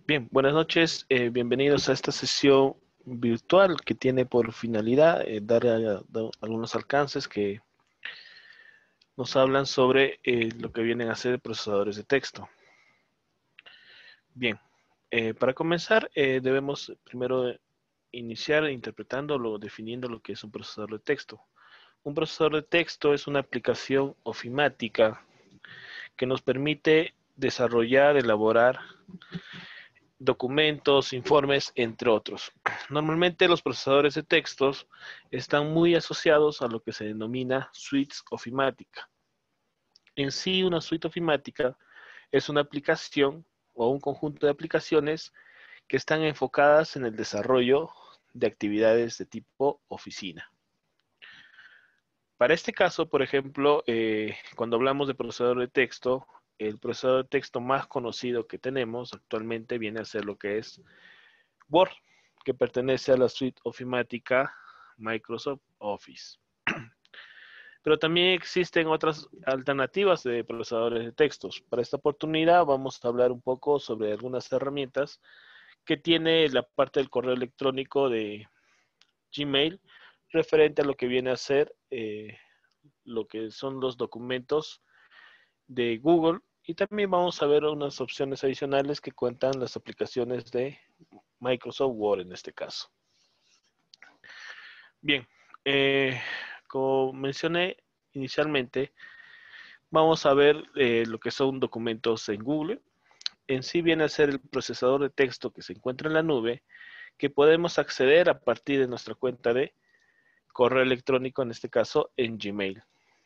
Bien, buenas noches, bienvenidos a esta sesión virtual que tiene por finalidad dar algunos alcances que nos hablan sobre lo que vienen a ser procesadores de texto. Bien, para comenzar debemos primero iniciar interpretándolo, definiendo lo que es un procesador de texto. Un procesador de texto es una aplicación ofimática que nos permite desarrollar, elaborar documentos, informes, entre otros. Normalmente los procesadores de textos están muy asociados a lo que se denomina suites ofimática. En sí, una suite ofimática es una aplicación o un conjunto de aplicaciones que están enfocadas en el desarrollo de actividades de tipo oficina. Para este caso, por ejemplo, cuando hablamos de procesador de texto, el procesador de texto más conocido que tenemos actualmente viene a ser lo que es Word, que pertenece a la suite ofimática Microsoft Office. Pero también existen otras alternativas de procesadores de textos. Para esta oportunidad vamos a hablar un poco sobre algunas herramientas que tiene la parte del correo electrónico de Gmail referente a lo que viene a ser lo que son los documentos de Google, y también vamos a ver unas opciones adicionales que cuentan las aplicaciones de Microsoft Word en este caso. Bien, como mencioné inicialmente, vamos a ver lo que son documentos en Google. En sí viene a ser el procesador de texto que se encuentra en la nube, que podemos acceder a partir de nuestra cuenta de correo electrónico, en este caso en Gmail.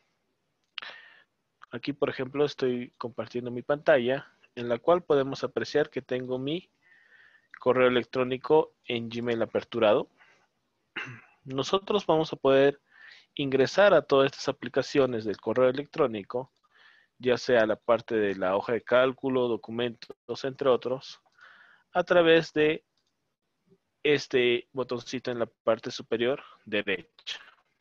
Aquí, por ejemplo, estoy compartiendo mi pantalla, en la cual podemos apreciar que tengo mi correo electrónico en Gmail aperturado. Nosotros vamos a poder ingresar a todas estas aplicaciones del correo electrónico, ya sea la parte de la hoja de cálculo, documentos, entre otros, a través de este botoncito en la parte superior derecha,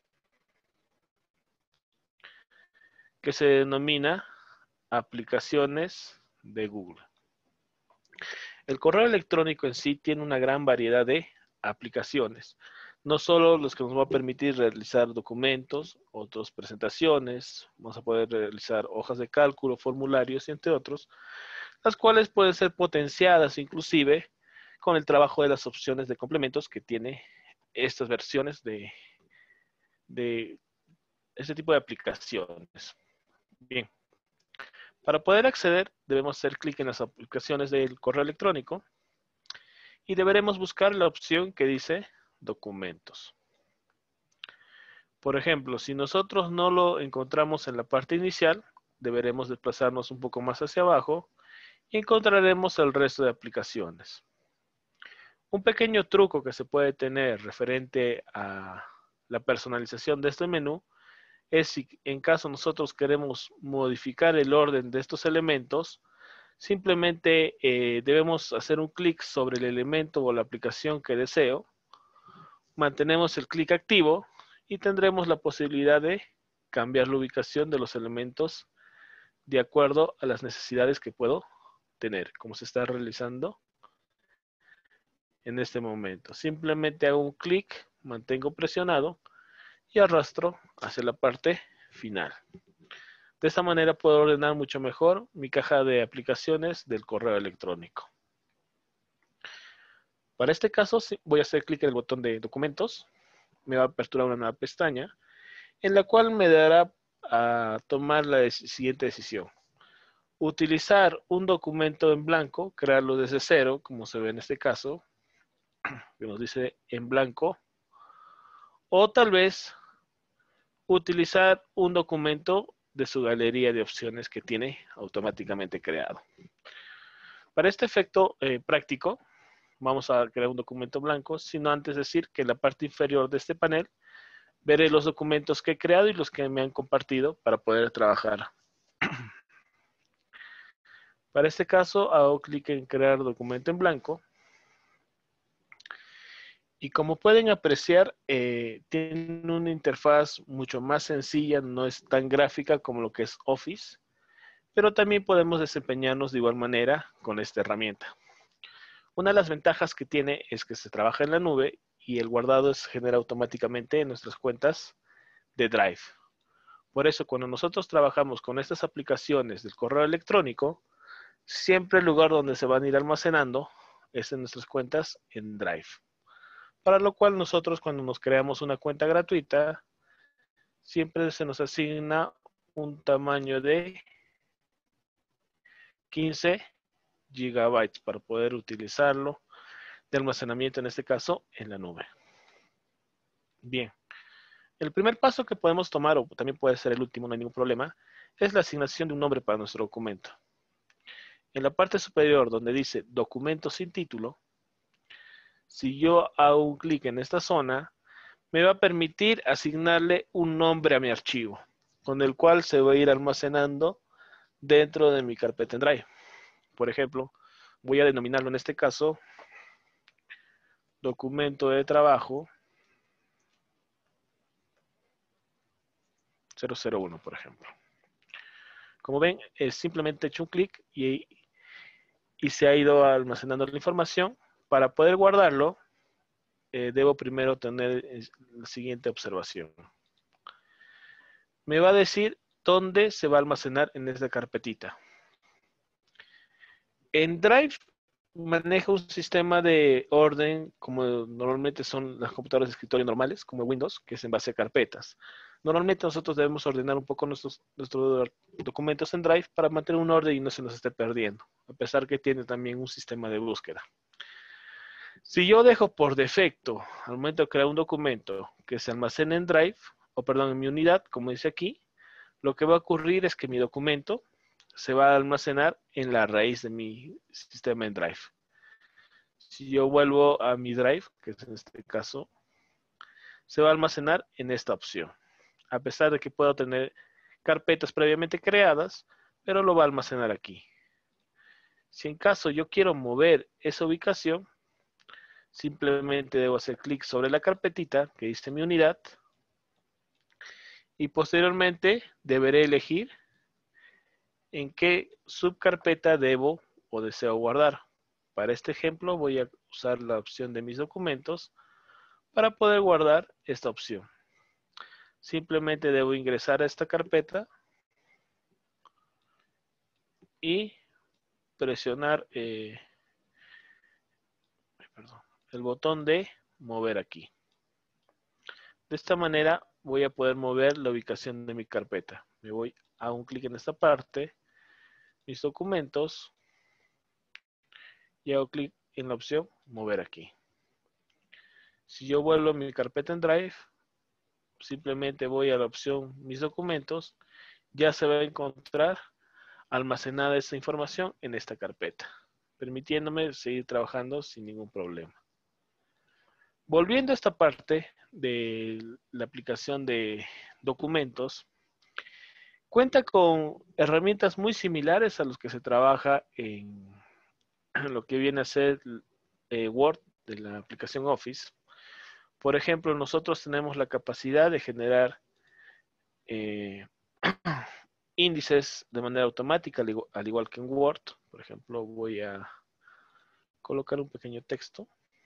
que se denomina aplicaciones de Google. El correo electrónico en sí tiene una gran variedad de aplicaciones, no solo los que nos va a permitir realizar documentos, otras presentaciones, vamos a poder realizar hojas de cálculo, formularios y entre otros, las cuales pueden ser potenciadas inclusive con el trabajo de las opciones de complementos que tiene estas versiones de este tipo de aplicaciones. Bien, para poder acceder debemos hacer clic en las aplicaciones del correo electrónico y deberemos buscar la opción que dice documentos. Por ejemplo, si nosotros no lo encontramos en la parte inicial, deberemos desplazarnos un poco más hacia abajo y encontraremos el resto de aplicaciones. Un pequeño truco que se puede tener referente a la personalización de este menú es si en caso nosotros queremos modificar el orden de estos elementos, simplemente debemos hacer un clic sobre el elemento o la aplicación que deseo, mantenemos el clic activo y tendremos la posibilidad de cambiar la ubicación de los elementos de acuerdo a las necesidades que puedo tener, como se está realizando en este momento. Simplemente hago un clic, mantengo presionado y arrastro hacia la parte final. De esta manera puedo ordenar mucho mejor mi caja de aplicaciones del correo electrónico. Para este caso voy a hacer clic en el botón de documentos. Me va a aperturar una nueva pestaña en la cual me dará a tomar la siguiente decisión. Utilizar un documento en blanco, crearlo desde cero, como se ve en este caso, que nos dice en blanco, o tal vez utilizar un documento de su galería de opciones que tiene automáticamente creado. Para este efecto práctico, vamos a crear un documento blanco, sino antes decir que en la parte inferior de este panel veré los documentos que he creado y los que me han compartido para poder trabajar. Para este caso, hago clic en crear documento en blanco. Y como pueden apreciar, tiene una interfaz mucho más sencilla, no es tan gráfica como lo que es Office, pero también podemos desempeñarnos de igual manera con esta herramienta. Una de las ventajas que tiene es que se trabaja en la nube y el guardado se genera automáticamente en nuestras cuentas de Drive. Por eso, cuando nosotros trabajamos con estas aplicaciones del correo electrónico, siempre el lugar donde se van a ir almacenando es en nuestras cuentas en Drive. Para lo cual nosotros cuando nos creamos una cuenta gratuita, siempre se nos asigna un tamaño de 15 gigabytes para poder utilizarlo de almacenamiento, en este caso, en la nube. Bien, el primer paso que podemos tomar, o también puede ser el último, no hay ningún problema, es la asignación de un nombre para nuestro documento. En la parte superior, donde dice documento sin título, si yo hago un clic en esta zona, me va a permitir asignarle un nombre a mi archivo, con el cual se va a ir almacenando dentro de mi carpeta en Drive. Por ejemplo, voy a denominarlo en este caso documento de trabajo 001, por ejemplo. Como ven, simplemente he hecho un clic y se ha ido almacenando la información. Para poder guardarlo, debo primero tener la siguiente observación. Me va a decir dónde se va a almacenar en esta carpetita. En Drive maneja un sistema de orden como normalmente son las computadoras de escritorio normales, como Windows, que es en base a carpetas. Normalmente nosotros debemos ordenar un poco nuestros documentos en Drive para mantener un orden y no se nos esté perdiendo, a pesar que tiene también un sistema de búsqueda. Si yo dejo por defecto, al momento de crear un documento, que se almacene en Drive, o perdón, en mi unidad, como dice aquí, lo que va a ocurrir es que mi documento se va a almacenar en la raíz de mi sistema en Drive. Si yo vuelvo a mi Drive, que es en este caso, se va a almacenar en esta opción. A pesar de que puedo tener carpetas previamente creadas, pero lo va a almacenar aquí. Si en caso yo quiero mover esa ubicación, simplemente debo hacer clic sobre la carpetita que dice mi unidad y posteriormente deberé elegir en qué subcarpeta debo o deseo guardar. Para este ejemplo voy a usar la opción de mis documentos para poder guardar esta opción. Simplemente debo ingresar a esta carpeta y presionar el botón de mover aquí. De esta manera voy a poder mover la ubicación de mi carpeta. Me voy a un clic en esta parte, mis documentos, y hago clic en la opción mover aquí. Si yo vuelvo a mi carpeta en Drive, simplemente voy a la opción mis documentos, ya se va a encontrar almacenada esta información en esta carpeta, permitiéndome seguir trabajando sin ningún problema. Volviendo a esta parte de la aplicación de documentos, cuenta con herramientas muy similares a los que se trabaja en lo que viene a ser Word de la aplicación Office. Por ejemplo, nosotros tenemos la capacidad de generar índices de manera automática, al igual que en Word. Por ejemplo, voy a colocar un pequeño texto.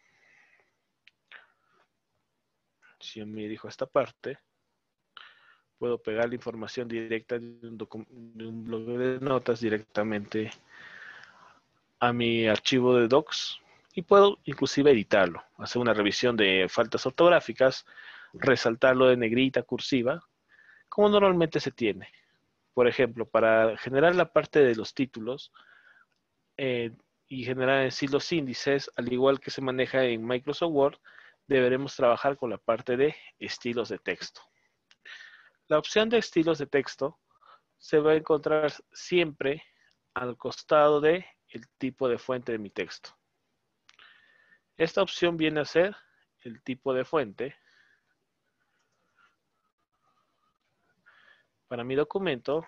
Si yo me dirijo a esta parte, puedo pegar la información directa de un bloque de notas directamente a mi archivo de docs y puedo inclusive editarlo, hacer una revisión de faltas ortográficas, resaltarlo de negrita, cursiva, como normalmente se tiene. Por ejemplo, para generar la parte de los títulos y generar en sí los índices, al igual que se maneja en Microsoft Word, deberemos trabajar con la parte de estilos de texto. La opción de estilos de texto se va a encontrar siempre al costado de el tipo de fuente de mi texto. Esta opción viene a ser el tipo de fuente para mi documento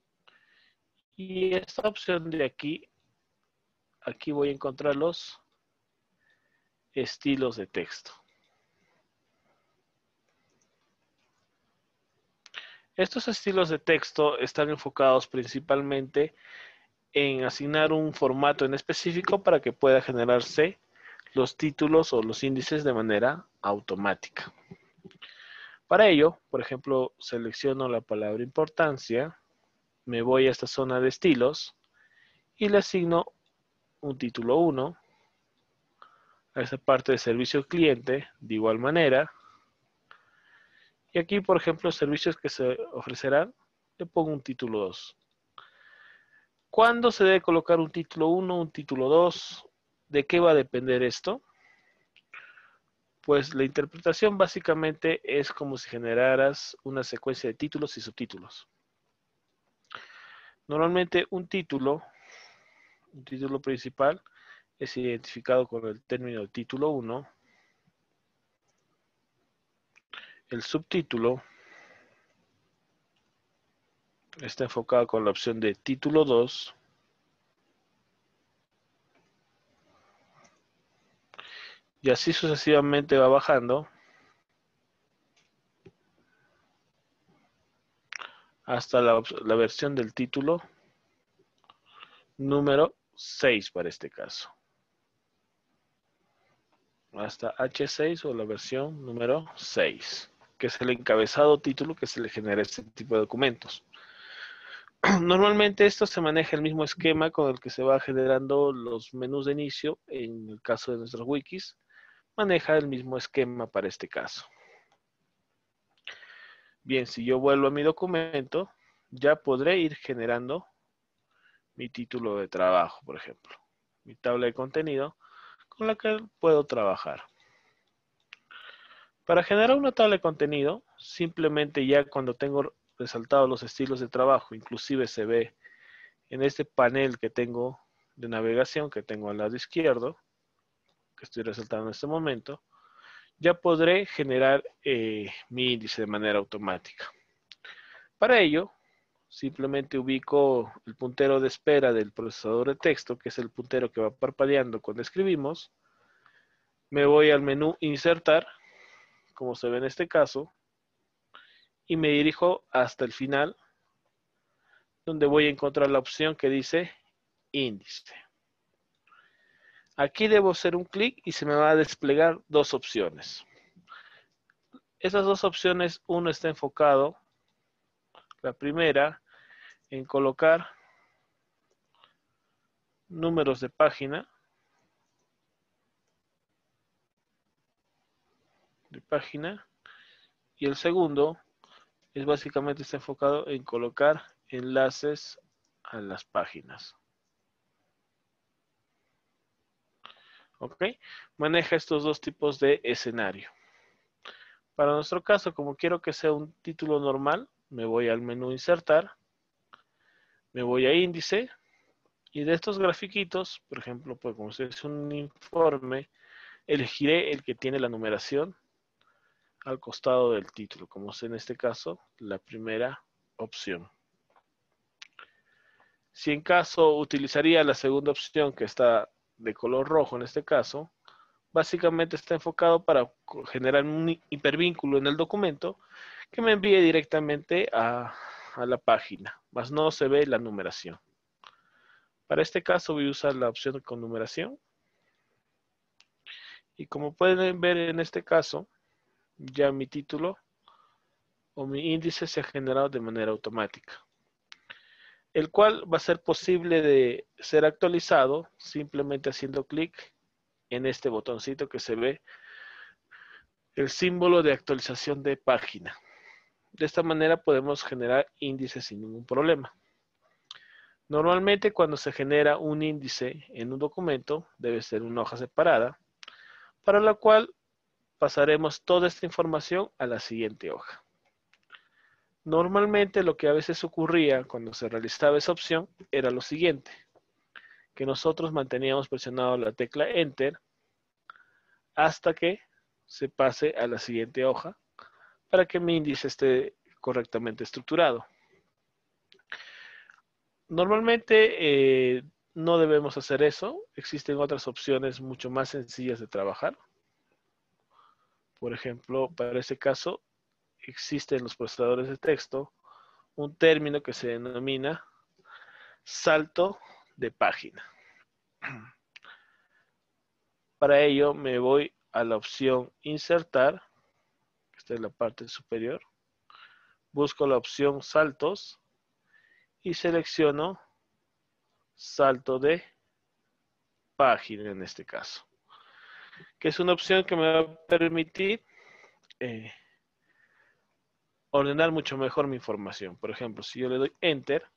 y esta opción de aquí voy a encontrar los estilos de texto. Estos estilos de texto están enfocados principalmente en asignar un formato en específico para que pueda generarse los títulos o los índices de manera automática. Para ello, por ejemplo, selecciono la palabra importancia, me voy a esta zona de estilos y le asigno un título 1, a esa parte de servicio al cliente, de igual manera. Y aquí, por ejemplo, servicios que se ofrecerán, le pongo un título 2. ¿Cuándo se debe colocar un título 1, un título 2? ¿De qué va a depender esto? Pues la interpretación básicamente es como si generaras una secuencia de títulos y subtítulos. Normalmente un título principal, es identificado con el término de título 1. El subtítulo está enfocado con la opción de título 2. Y así sucesivamente va bajando hasta la versión del título número 6 para este caso. Hasta H6 o la versión número 6, que es el encabezado título que se le genera a este tipo de documentos. Normalmente esto se maneja el mismo esquema con el que se va generando los menús de inicio. En el caso de nuestros wikis, maneja el mismo esquema para este caso. Bien, si yo vuelvo a mi documento, ya podré ir generando mi título de trabajo, por ejemplo. Mi tabla de contenido con la que puedo trabajar. Para generar una tabla de contenido, simplemente ya cuando tengo resaltados los estilos de trabajo, inclusive se ve en este panel que tengo de navegación, que tengo al lado izquierdo, que estoy resaltando en este momento, ya podré generar mi índice de manera automática. Para ello, simplemente ubico el puntero de espera del procesador de texto, que es el puntero que va parpadeando cuando escribimos. Me voy al menú Insertar, como se ve en este caso, y me dirijo hasta el final, donde voy a encontrar la opción que dice Índice. Aquí debo hacer un clic y se me va a desplegar dos opciones. Esas dos opciones, uno está enfocado, la primera, en colocar números de página, y el segundo es básicamente está enfocado en colocar enlaces a las páginas. ¿Ok? Maneja estos dos tipos de escenario. Para nuestro caso, como quiero que sea un título normal, me voy al menú Insertar, me voy a Índice, y de estos grafiquitos, por ejemplo, pues como si es un informe, elegiré el que tiene la numeración al costado del título, como es en este caso la primera opción. Si en caso utilizaría la segunda opción, que está de color rojo en este caso, básicamente está enfocado para generar un hipervínculo en el documento que me envíe directamente a la página, más no se ve la numeración. Para este caso voy a usar la opción con numeración. Y como pueden ver en este caso, ya mi título o mi índice se ha generado de manera automática, el cual va a ser posible de ser actualizado simplemente haciendo clic en este botoncito que se ve el símbolo de actualización de página. De esta manera podemos generar índices sin ningún problema. Normalmente cuando se genera un índice en un documento debe ser una hoja separada, para la cual pasaremos toda esta información a la siguiente hoja. Normalmente lo que a veces ocurría cuando se realizaba esa opción era lo siguiente, que nosotros manteníamos presionado la tecla Enter hasta que se pase a la siguiente hoja para que mi índice esté correctamente estructurado. Normalmente no debemos hacer eso, existen otras opciones mucho más sencillas de trabajar. Por ejemplo, para ese caso, existen en los procesadores de texto un término que se denomina salto de página. Para ello me voy a la opción insertar, que está en la parte superior. Busco la opción saltos y selecciono salto de página en este caso, que es una opción que me va a permitir ordenar mucho mejor mi información. Por ejemplo, si yo le doy Enter,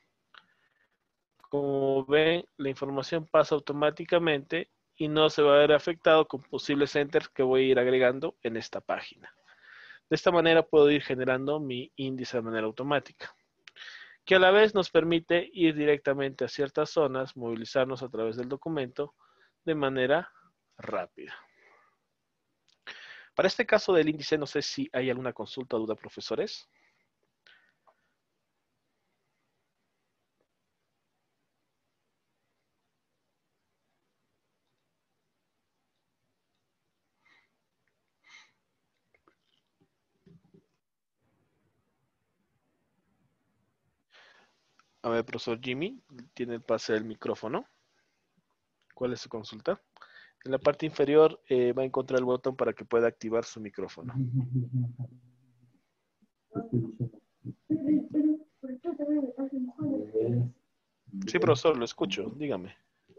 como ven, la información pasa automáticamente y no se va a ver afectado con posibles Enters que voy a ir agregando en esta página. De esta manera puedo ir generando mi índice de manera automática, que a la vez nos permite ir directamente a ciertas zonas, movilizarnos a través del documento de manera rápida. Para este caso del índice, no sé si hay alguna consulta o duda, profesores. A ver, profesor Jimmy, tiene el pase del micrófono. ¿Cuál es su consulta? En la parte inferior va a encontrar el botón para que pueda activar su micrófono. Sí, profesor, lo escucho. Dígame.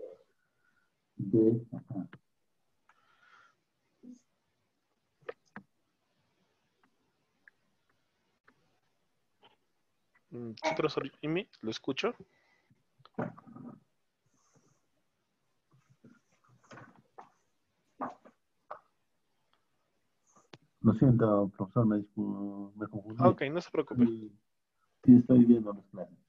Sí, profesor Jimmy, lo escucho. Lo siento, profesor, me confundí. Ok, no se preocupe. Sí, estoy viendo las clases.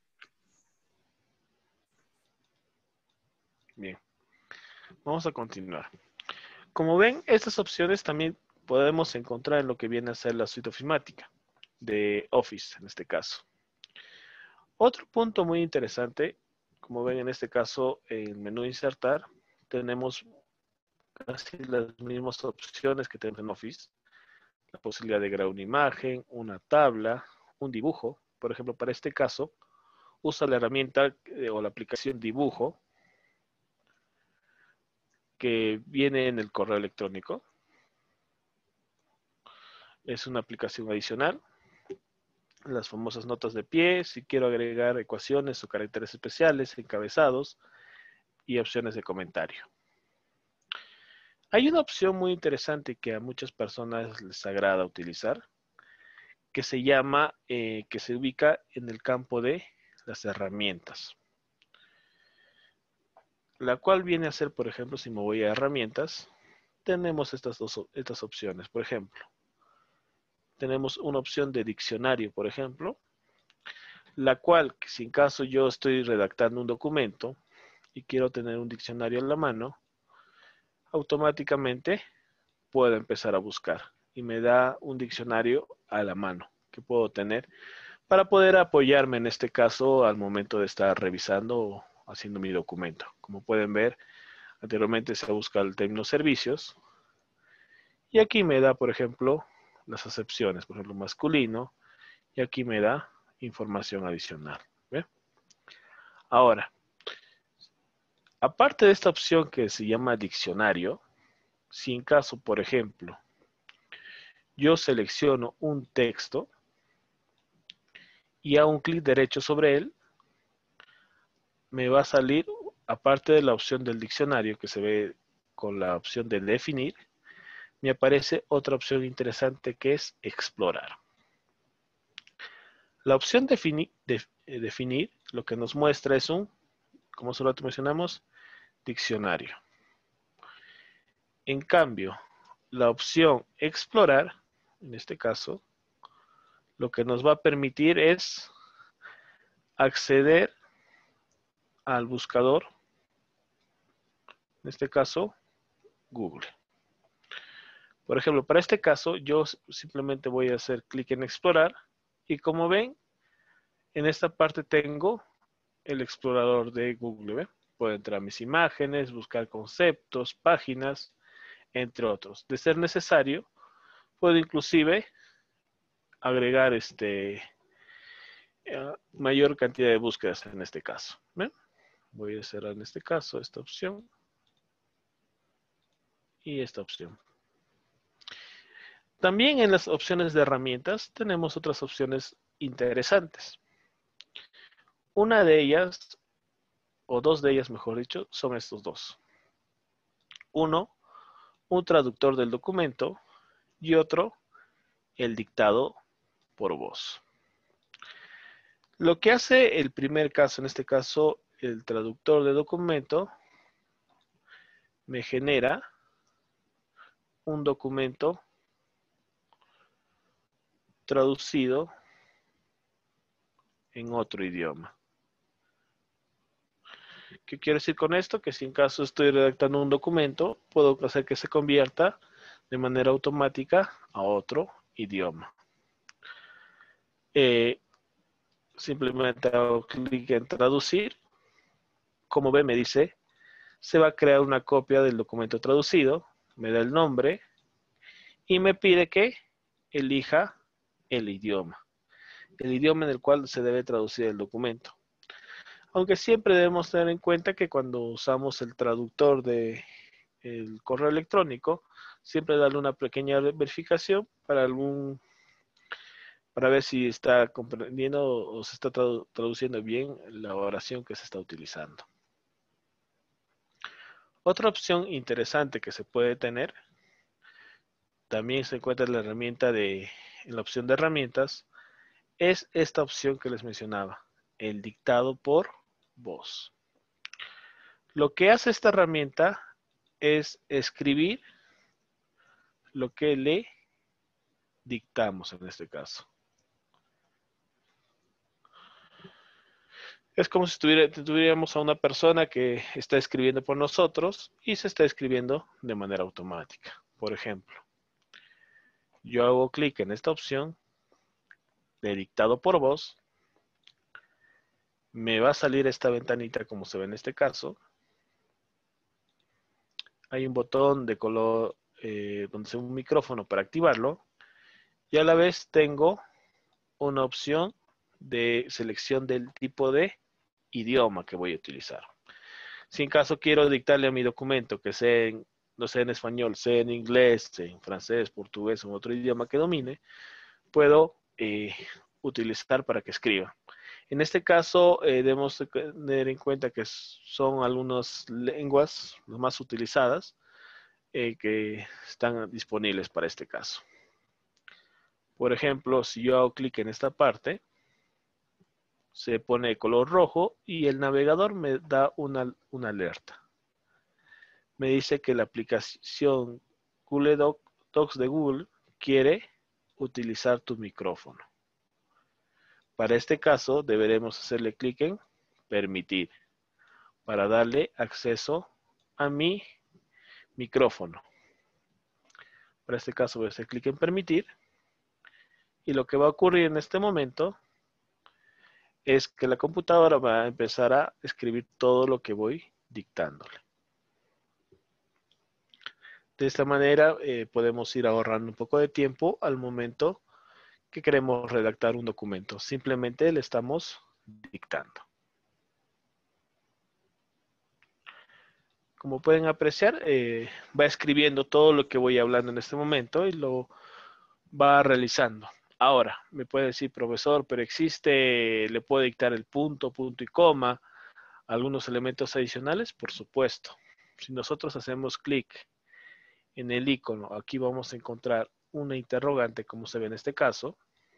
Bien, vamos a continuar. Como ven, estas opciones también podemos encontrar en lo que viene a ser la suite ofimática de Office, en este caso. Otro punto muy interesante, como ven en este caso, en el menú insertar, tenemos casi las mismas opciones que tenemos en Office. La posibilidad de crear una imagen, una tabla, un dibujo. Por ejemplo, para este caso, usa la herramienta o la aplicación dibujo que viene en el correo electrónico. Es una aplicación adicional. Las famosas notas de pie, si quiero agregar ecuaciones o caracteres especiales, encabezados y opciones de comentario. Hay una opción muy interesante que a muchas personas les agrada utilizar, que se llama, que se ubica en el campo de las herramientas. La cual viene a ser, por ejemplo, si me voy a herramientas, tenemos estas opciones. Por ejemplo, tenemos una opción de diccionario, por ejemplo, la cual, si en caso yo estoy redactando un documento y quiero tener un diccionario en la mano, automáticamente puedo empezar a buscar y me da un diccionario a la mano que puedo tener para poder apoyarme en este caso al momento de estar revisando o haciendo mi documento. Como pueden ver, anteriormente se busca el término servicios y aquí me da, por ejemplo, las acepciones, por ejemplo, masculino, y aquí me da información adicional. ¿Ve? Ahora, aparte de esta opción que se llama diccionario, si en caso, por ejemplo, yo selecciono un texto y hago un clic derecho sobre él, me va a salir, aparte de la opción del diccionario que se ve con la opción de definir, me aparece otra opción interesante que es explorar. La opción definir lo que nos muestra es un, como solo mencionamos, diccionario. En cambio, la opción explorar, en este caso, lo que nos va a permitir es acceder al buscador, en este caso, Google. Por ejemplo, para este caso, yo simplemente voy a hacer clic en explorar y como ven, en esta parte tengo el explorador de Google. ¿Ve? Puedo entrar a mis imágenes, buscar conceptos, páginas, entre otros. De ser necesario, puedo inclusive agregar mayor cantidad de búsquedas en este caso. ¿Ven? Voy a cerrar en este caso esta opción y esta opción. También en las opciones de herramientas tenemos otras opciones interesantes. Una de ellas, o dos de ellas mejor dicho, son estos dos. Uno, un traductor del documento y otro, el dictado por voz. Lo que hace el primer caso, en este caso el traductor de documento, me genera un documento traducido en otro idioma. ¿Qué quiero decir con esto? Que si en caso estoy redactando un documento, puedo hacer que se convierta de manera automática a otro idioma. Simplemente hago clic en traducir. Como ve, me dice, se va a crear una copia del documento traducido, me da el nombre y me pide que elija el idioma en el cual se debe traducir el documento. Aunque siempre debemos tener en cuenta que cuando usamos el traductor del correo electrónico, siempre darle una pequeña verificación para ver si está comprendiendo o se está traduciendo bien la oración que se está utilizando. Otra opción interesante que se puede tener, también se encuentra en la herramienta en la opción de herramientas, es esta opción que les mencionaba, el dictado por voz. Lo que hace esta herramienta es escribir lo que le dictamos en este caso. Es como si tuviéramos a una persona que está escribiendo por nosotros y se está escribiendo de manera automática. Por ejemplo, yo hago clic en esta opción de dictado por voz. Me va a salir esta ventanita como se ve en este caso. Hay un botón de color donde se ve un micrófono para activarlo. Y a la vez tengo una opción de selección del tipo de idioma que voy a utilizar. Si en caso quiero dictarle a mi documento que sea no sé en español, sea en inglés, sea en francés, portugués o en otro idioma que domine, puedo utilizar para que escriba. En este caso debemos tener en cuenta que son algunas lenguas las más utilizadas que están disponibles para este caso. Por ejemplo, si yo hago clic en esta parte, se pone de color rojo y el navegador me da una alerta. Me dice que la aplicación Google Docs de Google quiere utilizar tu micrófono. Para este caso deberemos hacerle clic en permitir para darle acceso a mi micrófono. Para este caso voy a hacer clic en permitir y lo que va a ocurrir en este momento es que la computadora va a empezar a escribir todo lo que voy dictándole. De esta manera podemos ir ahorrando un poco de tiempo al momento que queremos redactar un documento. Simplemente le estamos dictando. Como pueden apreciar, va escribiendo todo lo que voy hablando en este momento y lo va realizando. Ahora, me puede decir, profesor, pero le puedo dictar el punto, punto y coma, algunos elementos adicionales, por supuesto. Si nosotros hacemos clic en el icono, aquí vamos a encontrar una interrogante, como se ve en este caso,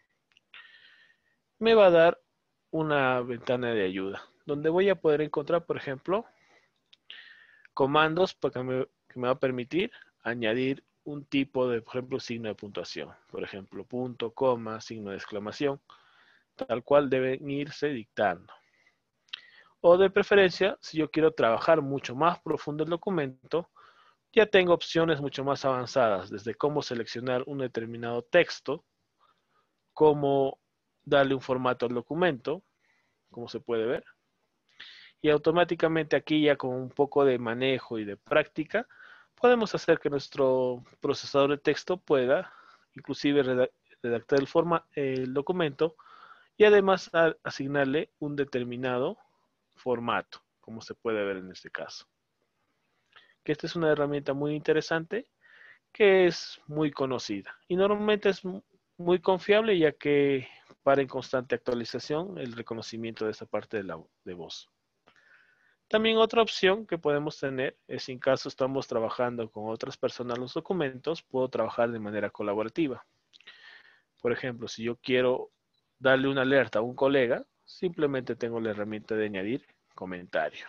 me va a dar una ventana de ayuda, donde voy a poder encontrar, por ejemplo, comandos que me va a permitir añadir un tipo de, por ejemplo, signo de puntuación. Por ejemplo, punto, coma, signo de exclamación, tal cual deben irse dictando. O de preferencia, si yo quiero trabajar mucho más profundo el documento, ya tengo opciones mucho más avanzadas, desde cómo seleccionar un determinado texto, cómo darle un formato al documento, como se puede ver. Y automáticamente aquí ya con un poco de manejo y de práctica, podemos hacer que nuestro procesador de texto pueda inclusive redactar el documento y además asignarle un determinado formato. como se puede ver en este caso. Que esta es una herramienta muy interesante que es muy conocida y normalmente es muy confiable ya que para en constante actualización el reconocimiento de esta parte de voz. También otra opción que podemos tener es en caso estamos trabajando con otras personas los documentos, puedo trabajar de manera colaborativa. Por ejemplo, si yo quiero darle una alerta a un colega, simplemente tengo la herramienta de añadir comentario.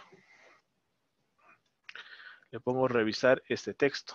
Le pongo revisar este texto.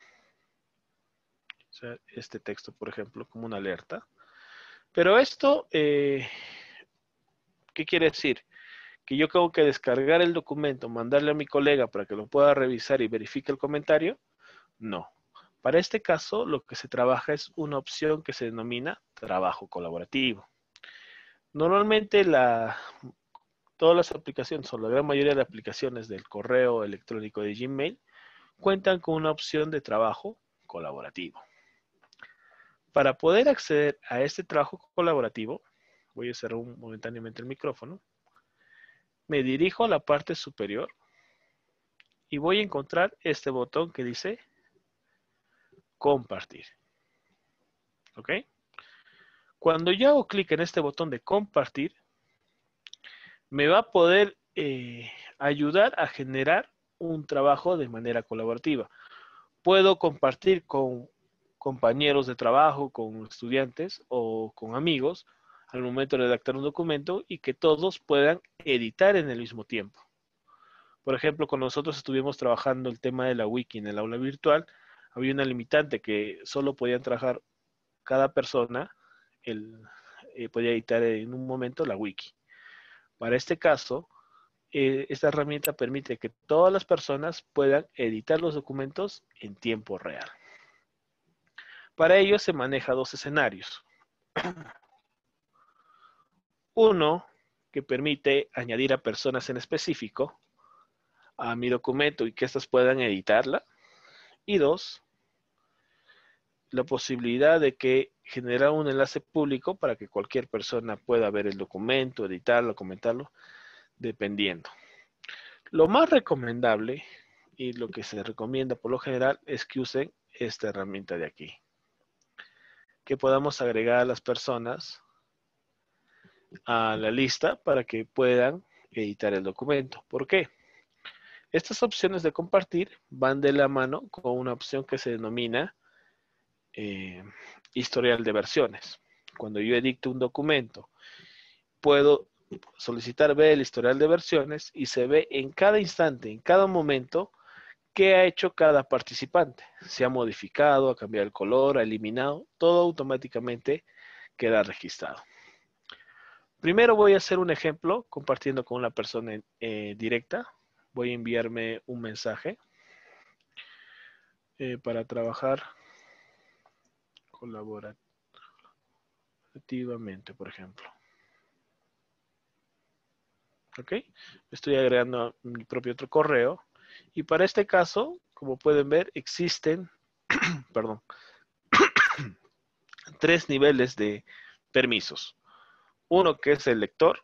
O sea, este texto, por ejemplo, como una alerta. Pero esto, ¿qué quiere decir? Que yo tengo que descargar el documento, mandarle a mi colega para que lo pueda revisar y verifique el comentario. No. Para este caso, lo que se trabaja es una opción que se denomina trabajo colaborativo. Normalmente todas las aplicaciones o la gran mayoría de aplicaciones del correo electrónico de Gmail cuentan con una opción de trabajo colaborativo. Para poder acceder a este trabajo colaborativo, voy a cerrar momentáneamente el micrófono, me dirijo a la parte superior y voy a encontrar este botón que dice compartir. ¿Ok? Cuando yo hago clic en este botón de compartir, me va a poder ayudar a generar un trabajo de manera colaborativa. Puedo compartir con compañeros de trabajo, con estudiantes o con amigos al momento de redactar un documento y que todos puedan editar en el mismo tiempo. Por ejemplo, cuando nosotros estuvimos trabajando el tema de la wiki en el aula virtual, había una limitante que solo podían trabajar cada persona, podía editar en un momento la wiki. Para este caso, esta herramienta permite que todas las personas puedan editar los documentos en tiempo real. Para ello se maneja dos escenarios. Uno, que permite añadir a personas en específico a mi documento y que éstas puedan editarla. Y dos, la posibilidad de que generar un enlace público para que cualquier persona pueda ver el documento, editarlo, comentarlo, dependiendo. Lo más recomendable y lo que se recomienda por lo general es que usen esta herramienta de aquí. Que podamos agregar a las personas a la lista para que puedan editar el documento. ¿Por qué? Estas opciones de compartir van de la mano con una opción que se denomina historial de versiones. Cuando yo edito un documento, puedo solicitar ver el historial de versiones y se ve en cada instante, en cada momento, qué ha hecho cada participante. Se ha modificado, ha cambiado el color, ha eliminado, todo automáticamente queda registrado. Primero voy a hacer un ejemplo compartiendo con una persona directa. Voy a enviarme un mensaje para trabajar colaborativamente, por ejemplo. ¿Ok? Estoy agregando mi propio otro correo. Y para este caso, como pueden ver, existen, perdón, 3 niveles de permisos. Uno que es el lector.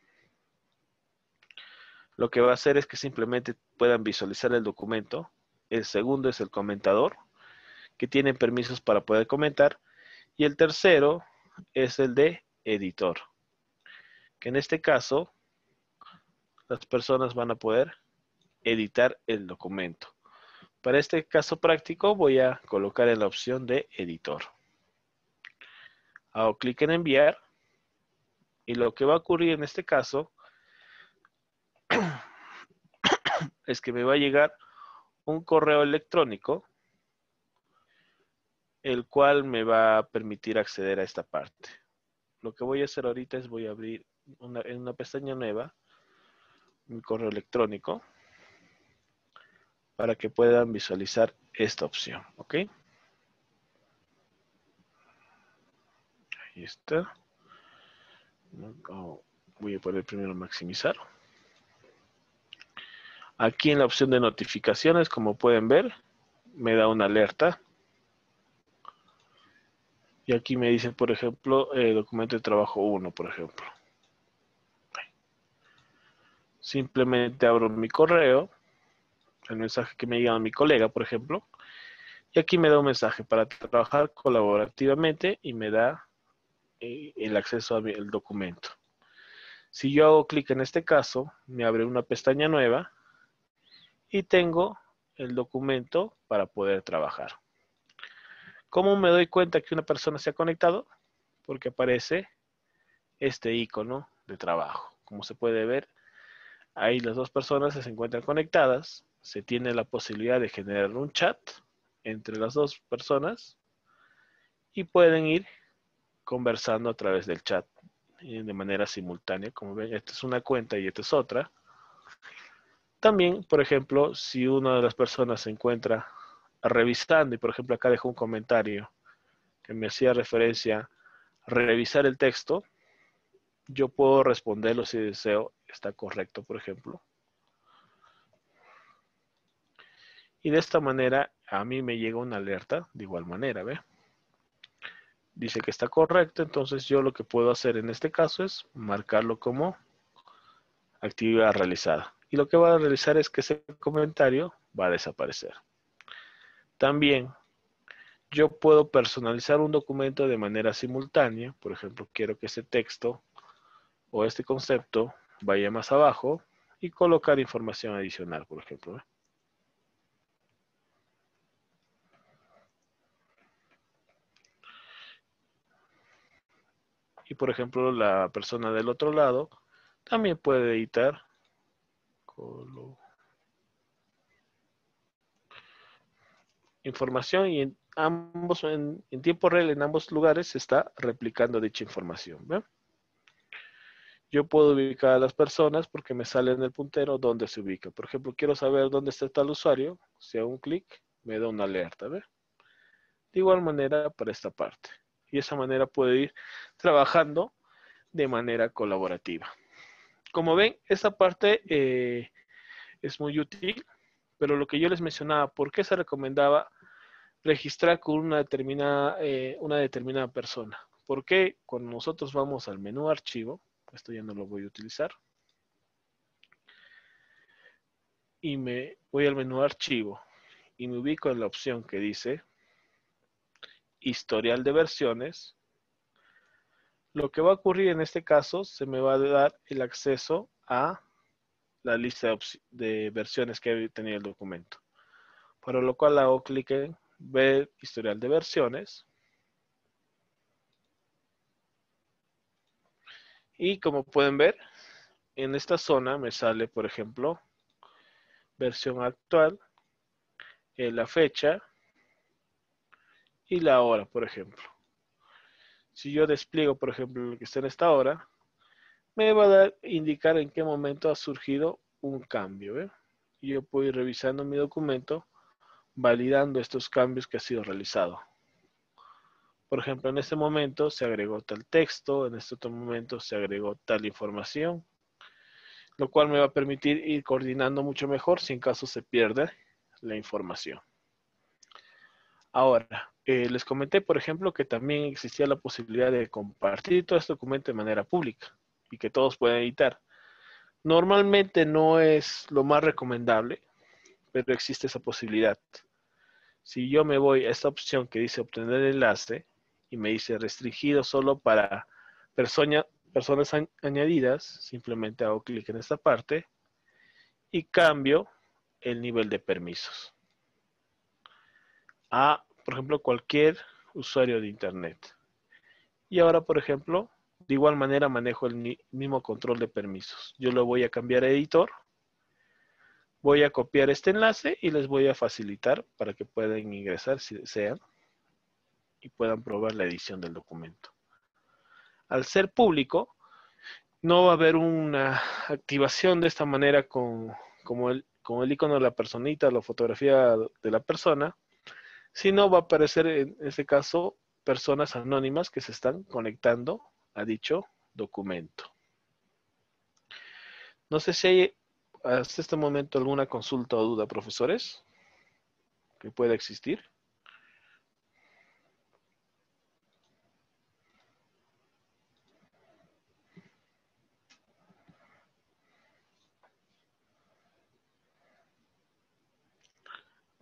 Lo que va a hacer es que simplemente puedan visualizar el documento. El segundo es el comentador, que tiene permisos para poder comentar. Y el tercero es el de editor, que en este caso las personas van a poder editar el documento. Para este caso práctico voy a colocar en la opción de editor. Hago clic en enviar y lo que va a ocurrir en este caso es que me va a llegar un correo electrónico el cual me va a permitir acceder a esta parte. Lo que voy a hacer ahorita es voy a abrir en una pestaña nueva mi correo electrónico para que puedan visualizar esta opción, ¿ok? Ahí está. Voy a poner primero maximizar. Aquí en la opción de notificaciones, como pueden ver, me da una alerta. Y aquí me dice, por ejemplo, documento de trabajo 1, por ejemplo. Simplemente abro mi correo, el mensaje que me llega a mi colega, por ejemplo, y aquí me da un mensaje para trabajar colaborativamente y me da el acceso al documento. Si yo hago clic en este caso, me abre una pestaña nueva y tengo el documento para poder trabajar. ¿Cómo me doy cuenta que una persona se ha conectado? Porque aparece este icono de trabajo. Como se puede ver, ahí las dos personas se encuentran conectadas. Se tiene la posibilidad de generar un chat entre las dos personas y pueden ir conversando a través del chat de manera simultánea. Como ven, esta es una cuenta y esta es otra. También, por ejemplo, si una de las personas se encuentra revisando y, por ejemplo, acá dejó un comentario que me hacía referencia a revisar el texto, yo puedo responderlo si deseo, está correcto, por ejemplo. Y de esta manera a mí me llega una alerta de igual manera, ¿ve? Dice que está correcto, entonces yo lo que puedo hacer en este caso es marcarlo como actividad realizada. Y lo que va a realizar es que ese comentario va a desaparecer. También yo puedo personalizar un documento de manera simultánea. Por ejemplo, quiero que ese texto o este concepto vaya más abajo y colocar información adicional, por ejemplo. Y por ejemplo, la persona del otro lado también puede editar información y en tiempo real en ambos lugares se está replicando dicha información. ¿Ve? Yo puedo ubicar a las personas porque me sale en el puntero dónde se ubica. Por ejemplo, quiero saber dónde está tal usuario. Si hago un clic, me da una alerta. ¿Ve? De igual manera para esta parte. Y de esa manera puedo ir trabajando de manera colaborativa. Como ven, esta parte es muy útil, pero lo que yo les mencionaba, ¿por qué se recomendaba registrar con una determinada persona? Porque cuando nosotros vamos al menú archivo, esto ya no lo voy a utilizar, y me voy al menú archivo y me ubico en la opción que dice historial de versiones, lo que va a ocurrir en este caso, se me va a dar el acceso a la lista de versiones que ha tenido el documento. Para lo cual hago clic en ver historial de versiones. Y como pueden ver, en esta zona me sale, por ejemplo, versión actual, la fecha y la hora, por ejemplo. Si yo despliego, por ejemplo, lo que está en esta hora, me va a indicar en qué momento ha surgido un cambio. ¿Ve? Y yo puedo ir revisando mi documento, validando estos cambios que ha sido realizado. Por ejemplo, en este momento se agregó tal texto, en este otro momento se agregó tal información, lo cual me va a permitir ir coordinando mucho mejor si en caso se pierde la información. Ahora, les comenté, por ejemplo, que también existía la posibilidad de compartir todo este documento de manera pública y que todos puedan editar. Normalmente no es lo más recomendable, pero existe esa posibilidad. Si yo me voy a esta opción que dice obtener enlace y me dice restringido solo para personas añadidas, simplemente hago clic en esta parte y cambio el nivel de permisos a, por ejemplo, cualquier usuario de Internet. Y ahora, por ejemplo, de igual manera manejo el mismo control de permisos. Yo lo voy a cambiar a editor, voy a copiar este enlace y les voy a facilitar para que puedan ingresar si desean y puedan probar la edición del documento. Al ser público, no va a haber una activación de esta manera con el icono de la personita, la fotografía de la persona, sino va a aparecer en este caso personas anónimas que se están conectando a dicho documento. No sé si hay hasta este momento alguna consulta o duda, profesores, que pueda existir.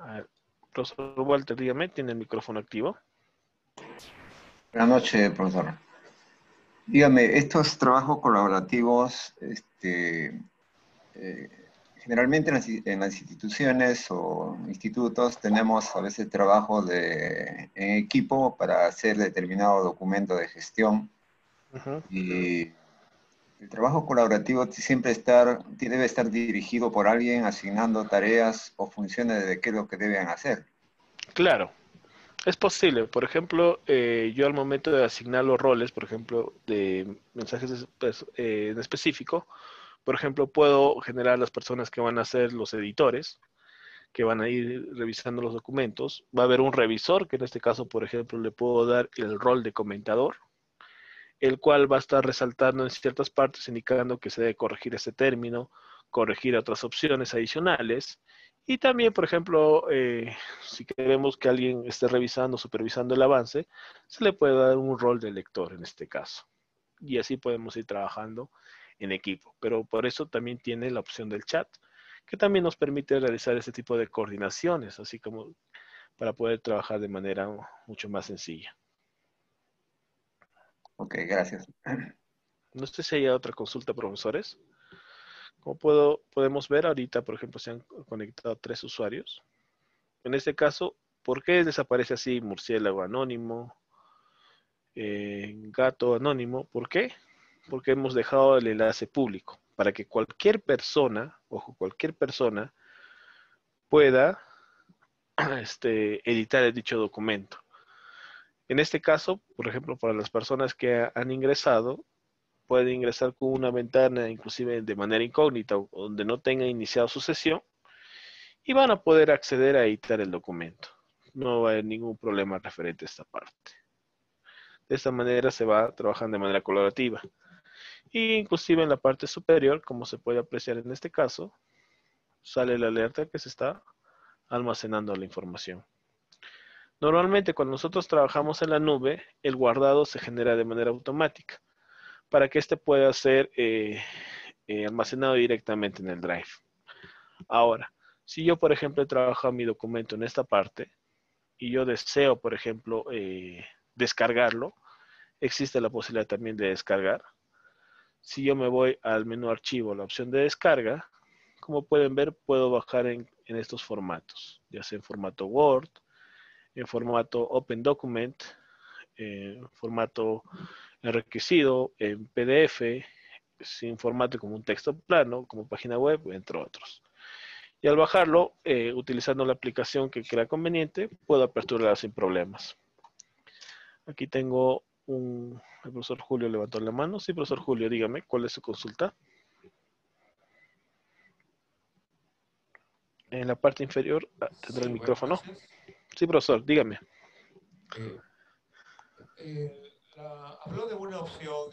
A ver, profesor Walter, dígame, ¿tiene el micrófono activo? Buenas noches, profesor. Dígame, estos trabajos colaborativos, eh, generalmente en las instituciones o institutos tenemos a veces trabajo en equipo para hacer determinado documento de gestión. Ujú. Y el trabajo colaborativo debe estar dirigido por alguien asignando tareas o funciones de qué es lo que deben hacer. Claro, es posible. Por ejemplo, yo al momento de asignar los roles, por ejemplo, de mensajes en específico, por ejemplo, puedo generar las personas que van a ser los editores, que van a ir revisando los documentos. Va a haber un revisor, que en este caso, por ejemplo, le puedo dar el rol de comentador, el cual va a estar resaltando en ciertas partes, indicando que se debe corregir este término, corregir otras opciones adicionales. Y también, por ejemplo, si queremos que alguien esté revisando, supervisando el avance, se le puede dar un rol de lector en este caso. Y así podemos ir trabajando en equipo. Pero por eso también tiene la opción del chat, que también nos permite realizar este tipo de coordinaciones, así como para poder trabajar de manera mucho más sencilla. Ok, gracias. No sé si hay otra consulta, profesores. Como podemos ver ahorita, por ejemplo, se han conectado 3 usuarios. En este caso, ¿por qué desaparece así murciélago anónimo, gato anónimo? ¿Por qué? Porque hemos dejado el enlace público para que cualquier persona, ojo, cualquier persona pueda editar dicho documento. En este caso, por ejemplo, para las personas que han ingresado, pueden ingresar con una ventana, inclusive de manera incógnita, donde no tenga iniciado su sesión, y van a poder acceder a editar el documento. No va a haber ningún problema referente a esta parte. De esta manera se va trabajando de manera colaborativa. Y inclusive en la parte superior, como se puede apreciar en este caso, sale la alerta que se está almacenando la información. Normalmente cuando nosotros trabajamos en la nube, el guardado se genera de manera automática para que éste pueda ser almacenado directamente en el Drive. Ahora, si yo, por ejemplo, he trabajado mi documento en esta parte y yo deseo, por ejemplo, descargarlo, existe la posibilidad también de descargar. Si yo me voy al menú archivo, la opción de descarga, como pueden ver, puedo bajar en estos formatos, ya sea en formato Word, en formato Open Document, en formato enriquecido, en PDF, sin formato como un texto plano, como página web, entre otros. Y al bajarlo, utilizando la aplicación que crea conveniente, puedo aperturarla sin problemas. Aquí tengo el profesor Julio levantó la mano. Sí, profesor Julio, dígame, ¿cuál es su consulta? En la parte inferior tendrá el Sí, buenas micrófono. noches. Sí, profesor, dígame. Eh, Habló de una opción,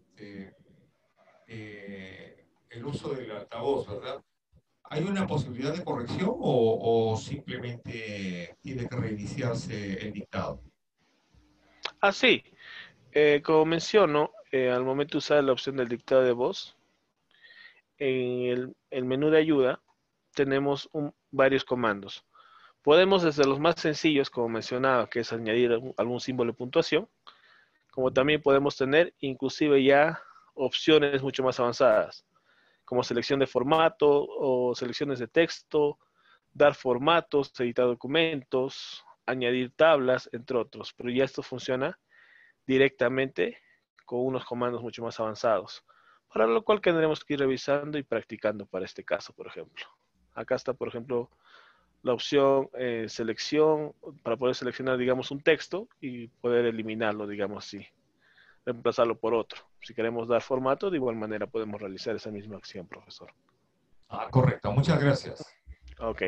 el uso del altavoz, ¿verdad? ¿Hay una posibilidad de corrección o simplemente tiene que reiniciarse el dictado? Ah, sí. Como menciono, al momento de usar la opción del dictado de voz, en el menú de ayuda tenemos varios comandos. Podemos desde los más sencillos, como mencionaba, que es añadir algún símbolo de puntuación, como también podemos tener inclusive ya opciones mucho más avanzadas, como selección de formato o selecciones de texto, dar formatos, editar documentos, añadir tablas, entre otros. Pero ya esto funciona directamente con unos comandos mucho más avanzados, para lo cual tendremos que ir revisando y practicando para este caso, por ejemplo. Acá está, por ejemplo, la opción selección, para poder seleccionar, digamos, un texto y poder eliminarlo, digamos así, reemplazarlo por otro. Si queremos dar formato, de igual manera podemos realizar esa misma acción, profesor. Ah, correcto. Muchas gracias. Ok.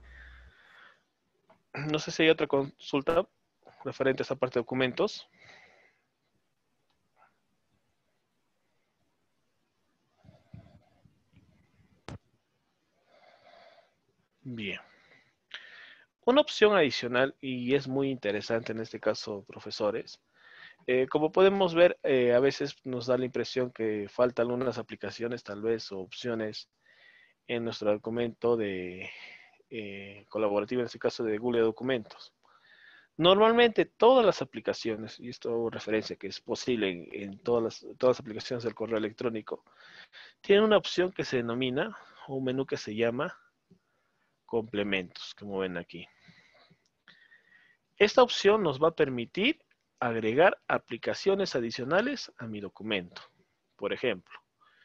No sé si hay otra consulta referente a esta parte de documentos. Bien. Una opción adicional, y es muy interesante en este caso, profesores, como podemos ver, a veces nos da la impresión que faltan algunas aplicaciones tal vez o opciones en nuestro documento colaborativa, en este caso de Google Documentos. Normalmente todas las aplicaciones, y esto hago referencia que es posible en todas las aplicaciones del correo electrónico, tienen una opción que se denomina, o un menú que se llama complementos, como ven aquí. Esta opción nos va a permitir agregar aplicaciones adicionales a mi documento. Por ejemplo,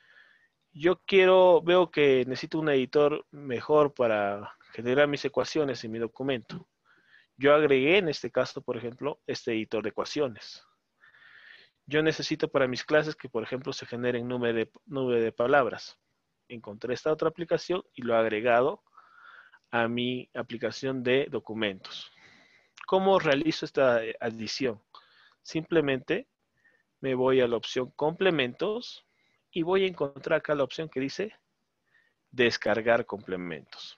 veo que necesito un editor mejor para generar mis ecuaciones en mi documento. Yo agregué en este caso, por ejemplo, este editor de ecuaciones. Yo necesito para mis clases que, por ejemplo, se generen nube de palabras. Encontré esta otra aplicación y lo he agregado a mi aplicación de documentos. ¿Cómo realizo esta adición? Simplemente me voy a la opción complementos y voy a encontrar acá la opción que dice descargar complementos.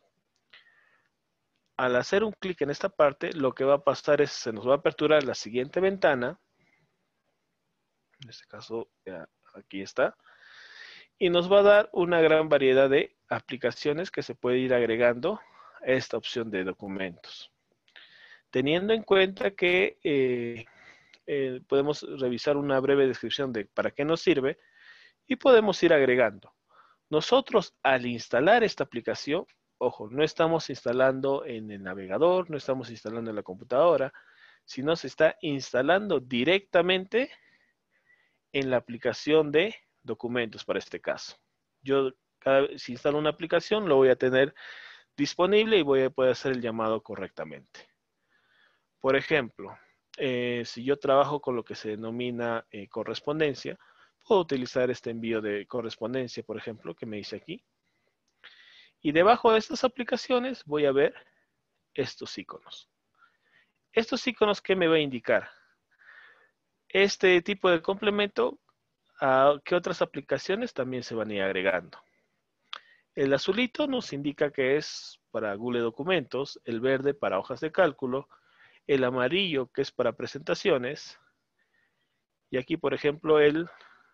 Al hacer un clic en esta parte, lo que va a pasar es, se nos va a aperturar la siguiente ventana. En este caso, ya aquí está. Y nos va a dar una gran variedad de aplicaciones que se puede ir agregando a esta opción de documentos. Teniendo en cuenta que podemos revisar una breve descripción de para qué nos sirve y podemos ir agregando. Nosotros al instalar esta aplicación, ojo, no estamos instalando en el navegador, no estamos instalando en la computadora, sino se está instalando directamente en la aplicación de documentos para este caso. Yo cada vez si instalo una aplicación lo voy a tener disponible y voy a poder hacer el llamado correctamente. Por ejemplo, si yo trabajo con lo que se denomina correspondencia, puedo utilizar este envío de correspondencia, por ejemplo, que me dice aquí. Y debajo de estas aplicaciones voy a ver estos iconos. Estos iconos, ¿qué me va a indicar? Este tipo de complemento, ¿a qué otras aplicaciones también se van a ir agregando? El azulito nos indica que es para Google Documentos, el verde para hojas de cálculo, el amarillo que es para presentaciones, y aquí, por ejemplo, el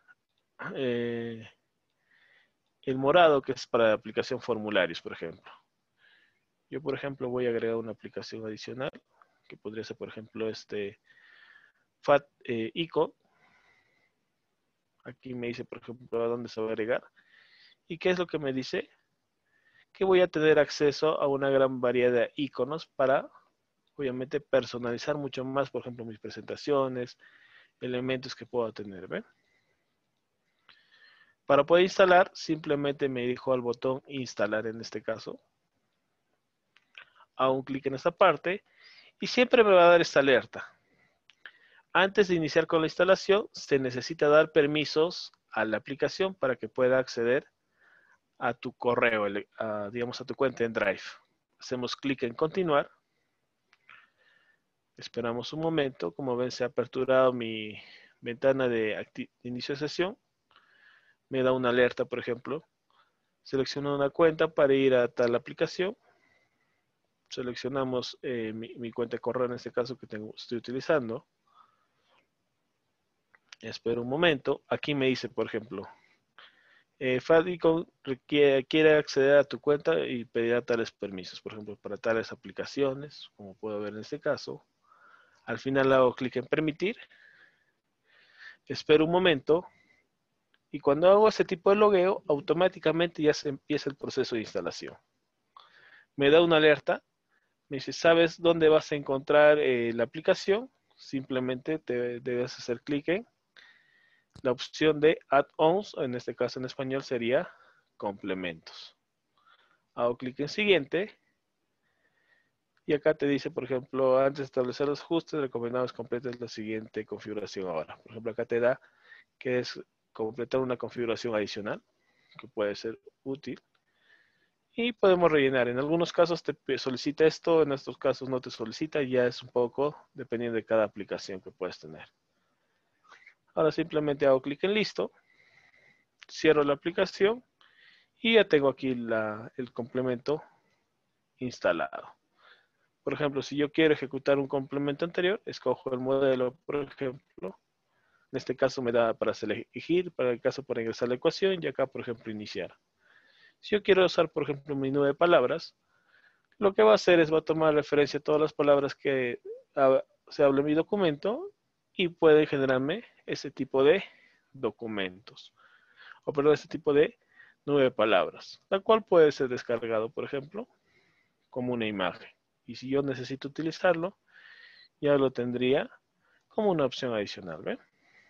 morado que es para aplicación formularios, por ejemplo. Yo, por ejemplo, voy a agregar una aplicación adicional, que podría ser, por ejemplo, este FAT icon. Aquí me dice, por ejemplo, a dónde se va a agregar. ¿Y qué es lo que me dice? Que voy a tener acceso a una gran variedad de iconos para, obviamente, personalizar mucho más, por ejemplo, mis presentaciones, elementos que puedo tener, ¿ven? Para poder instalar, simplemente me dirijo al botón instalar en este caso. Hago un clic en esta parte y siempre me va a dar esta alerta. Antes de iniciar con la instalación, se necesita dar permisos a la aplicación para que pueda acceder a tu correo, digamos a tu cuenta en Drive. Hacemos clic en continuar. Esperamos un momento. Como ven, se ha aperturado mi ventana de inicio de sesión. Me da una alerta, por ejemplo. Selecciono una cuenta para ir a tal aplicación. Seleccionamos mi cuenta de correo en este caso que estoy utilizando. Espero un momento. Aquí me dice, por ejemplo, Fadicon quiere acceder a tu cuenta y pedirá tales permisos, por ejemplo, para tales aplicaciones, como puedo ver en este caso. Al final hago clic en permitir. Espero un momento. Y cuando hago ese tipo de logueo, automáticamente ya se empieza el proceso de instalación. Me da una alerta. Me dice, ¿sabes dónde vas a encontrar la aplicación? Simplemente debes hacer clic en la opción de add-ons, en este caso en español sería complementos. Hago clic en siguiente. Y acá te dice, por ejemplo, antes de establecer los ajustes, recomendamos completes la siguiente configuración ahora. Por ejemplo, acá te da que es completar una configuración adicional, que puede ser útil. Y podemos rellenar. En algunos casos te solicita esto, en estos casos no te solicita, ya es un poco dependiendo de cada aplicación que puedes tener. Ahora simplemente hago clic en listo, cierro la aplicación y ya tengo aquí el complemento instalado. Por ejemplo, si yo quiero ejecutar un complemento anterior, escojo el modelo, por ejemplo. En este caso me da para elegir, para el caso para ingresar la ecuación y acá, por ejemplo, iniciar. Si yo quiero usar, por ejemplo, mi nube de palabras, Lo que va a hacer es va a tomar referencia a todas las palabras que se habla en mi documento y puede generarme ese tipo de documentos. O perdón, este tipo de 9 palabras, la cual puede ser descargado, por ejemplo, como una imagen. Y si yo necesito utilizarlo, ya lo tendría como una opción adicional, ¿ve?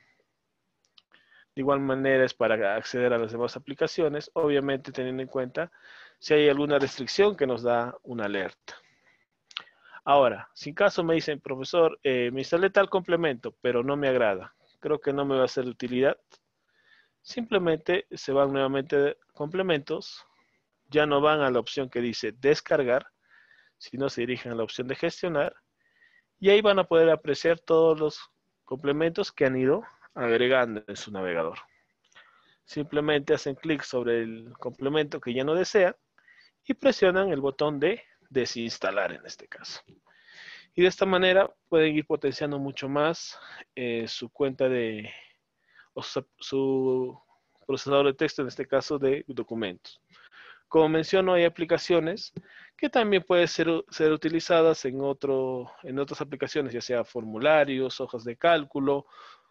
De igual manera es para acceder a las demás aplicaciones, obviamente teniendo en cuenta si hay alguna restricción que nos da una alerta. Ahora, si en caso me dicen, profesor, me instalé tal complemento, pero no me agrada, creo que no me va a ser de utilidad, simplemente se van nuevamente de complementos, ya no van a la opción que dice descargar, sino se dirigen a la opción de gestionar, y ahí van a poder apreciar todos los complementos que han ido agregando en su navegador. Simplemente hacen clic sobre el complemento que ya no desea y presionan el botón de desinstalar en este caso. Y de esta manera pueden ir potenciando mucho más su cuenta de, o su procesador de texto, en este caso de documentos. Como menciono, hay aplicaciones que también pueden ser utilizadas en otras aplicaciones, ya sea formularios, hojas de cálculo,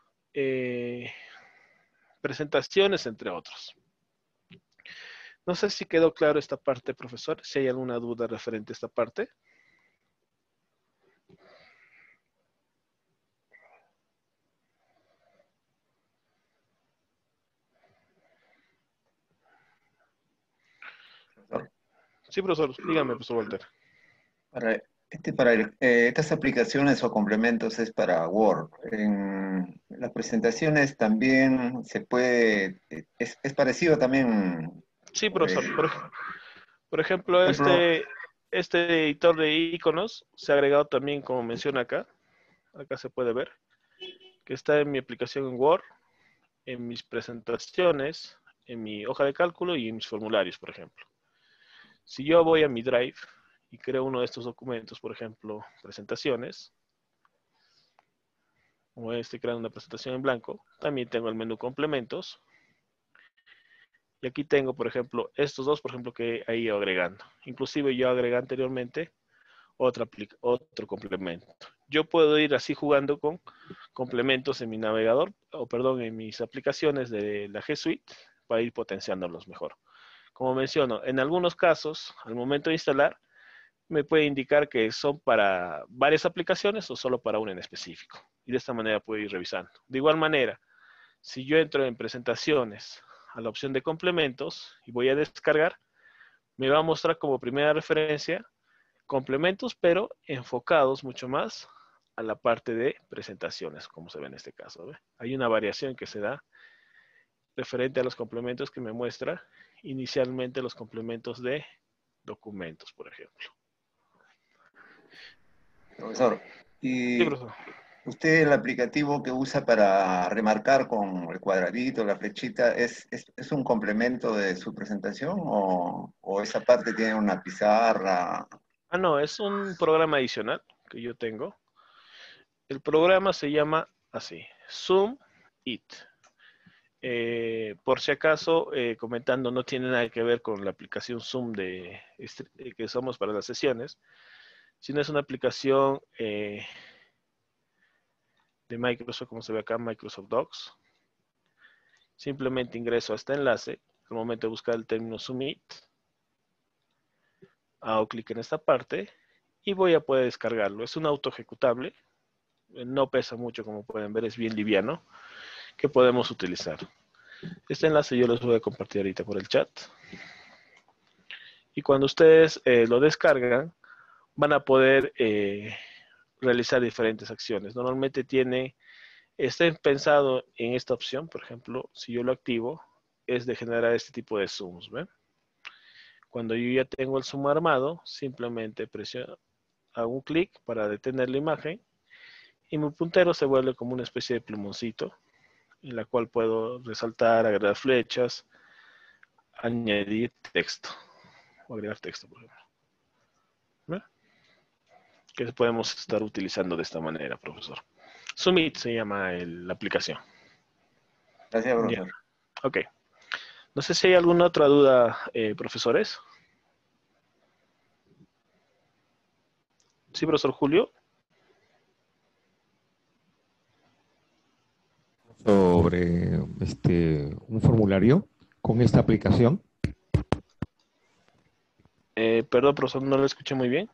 presentaciones, entre otros. No sé si quedó claro esta parte, profesor, si hay alguna duda referente a esta parte. Profesor. Sí, profesor, dígame, profesor Walter. Estas aplicaciones o complementos es para Word. En las presentaciones también se puede, es parecido también, Sí, por profesor. Por ejemplo, ejemplo, este editor de iconos se ha agregado también, como menciona acá. Acá se puede ver que está en mi aplicación en Word, en mis presentaciones, en mi hoja de cálculo y en mis formularios, por ejemplo. Si yo voy a mi Drive y creo uno de estos documentos, por ejemplo, presentaciones, como estoy creando una presentación en blanco, también tengo el menú complementos. Y aquí tengo, por ejemplo, estos dos, por ejemplo, que he ido agregando. Inclusive yo agregué anteriormente otro complemento. Yo puedo ir así jugando con complementos en mi navegador, o perdón, en mis aplicaciones de la G Suite para ir potenciándolos mejor. Como menciono, en algunos casos, al momento de instalar, me puede indicar que son para varias aplicaciones o solo para una en específico. Y de esta manera puedo ir revisando. De igual manera, si yo entro en presentaciones a la opción de complementos y voy a descargar, me va a mostrar como primera referencia complementos, pero enfocados mucho más a la parte de presentaciones, como se ve en este caso. ¿Ve? Hay una variación que se da referente a los complementos que me muestra inicialmente los complementos de documentos, por ejemplo. profesor, Sí, ¿y profesor. usted el aplicativo que usa para remarcar con el cuadradito, la flechita, es un complemento de su presentación o esa parte tiene una pizarra? Ah, no, es un programa adicional que yo tengo. El programa se llama así, Zoom It. Por si acaso, comentando, no tiene nada que ver con la aplicación Zoom que usamos para las sesiones, sino es una aplicación de Microsoft, como se ve acá, Microsoft Docs. Simplemente ingreso a este enlace, al momento de buscar el término Zoom It, hago clic en esta parte y voy a poder descargarlo. Es un auto ejecutable, no pesa mucho como pueden ver, es bien liviano, que podemos utilizar. Este enlace yo los voy a compartir ahorita por el chat. Y cuando ustedes lo descargan, van a poder realizar diferentes acciones. Normalmente está pensado en esta opción, por ejemplo, si yo lo activo, es de generar este tipo de zooms. ¿Ven? Cuando yo ya tengo el zoom armado, simplemente hago un clic para detener la imagen y mi puntero se vuelve como una especie de plumoncito en la cual puedo resaltar, agregar flechas, añadir texto o agregar texto, por ejemplo. ¿Ven? Que podemos estar utilizando de esta manera, profesor. Zoom It se llama la aplicación. Gracias, Ya. profesor. Ok. No sé si hay alguna otra duda, profesores. Sí, profesor Julio. Sobre un formulario con esta aplicación. Perdón, profesor, no lo escuché muy bien.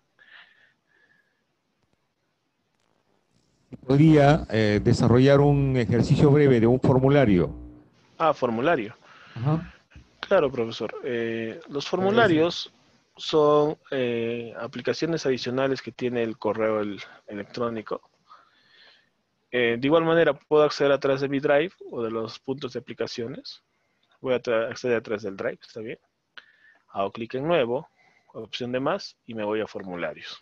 Podría desarrollar un ejercicio breve de un formulario. Ah, formulario. Ajá. Claro, profesor. Los Parece. formularios son aplicaciones adicionales que tiene el correo electrónico. De igual manera, puedo acceder a través de mi Drive o de los puntos de aplicaciones. Voy a acceder a través del Drive, ¿está bien? Hago clic en nuevo, opción de más y me voy a formularios.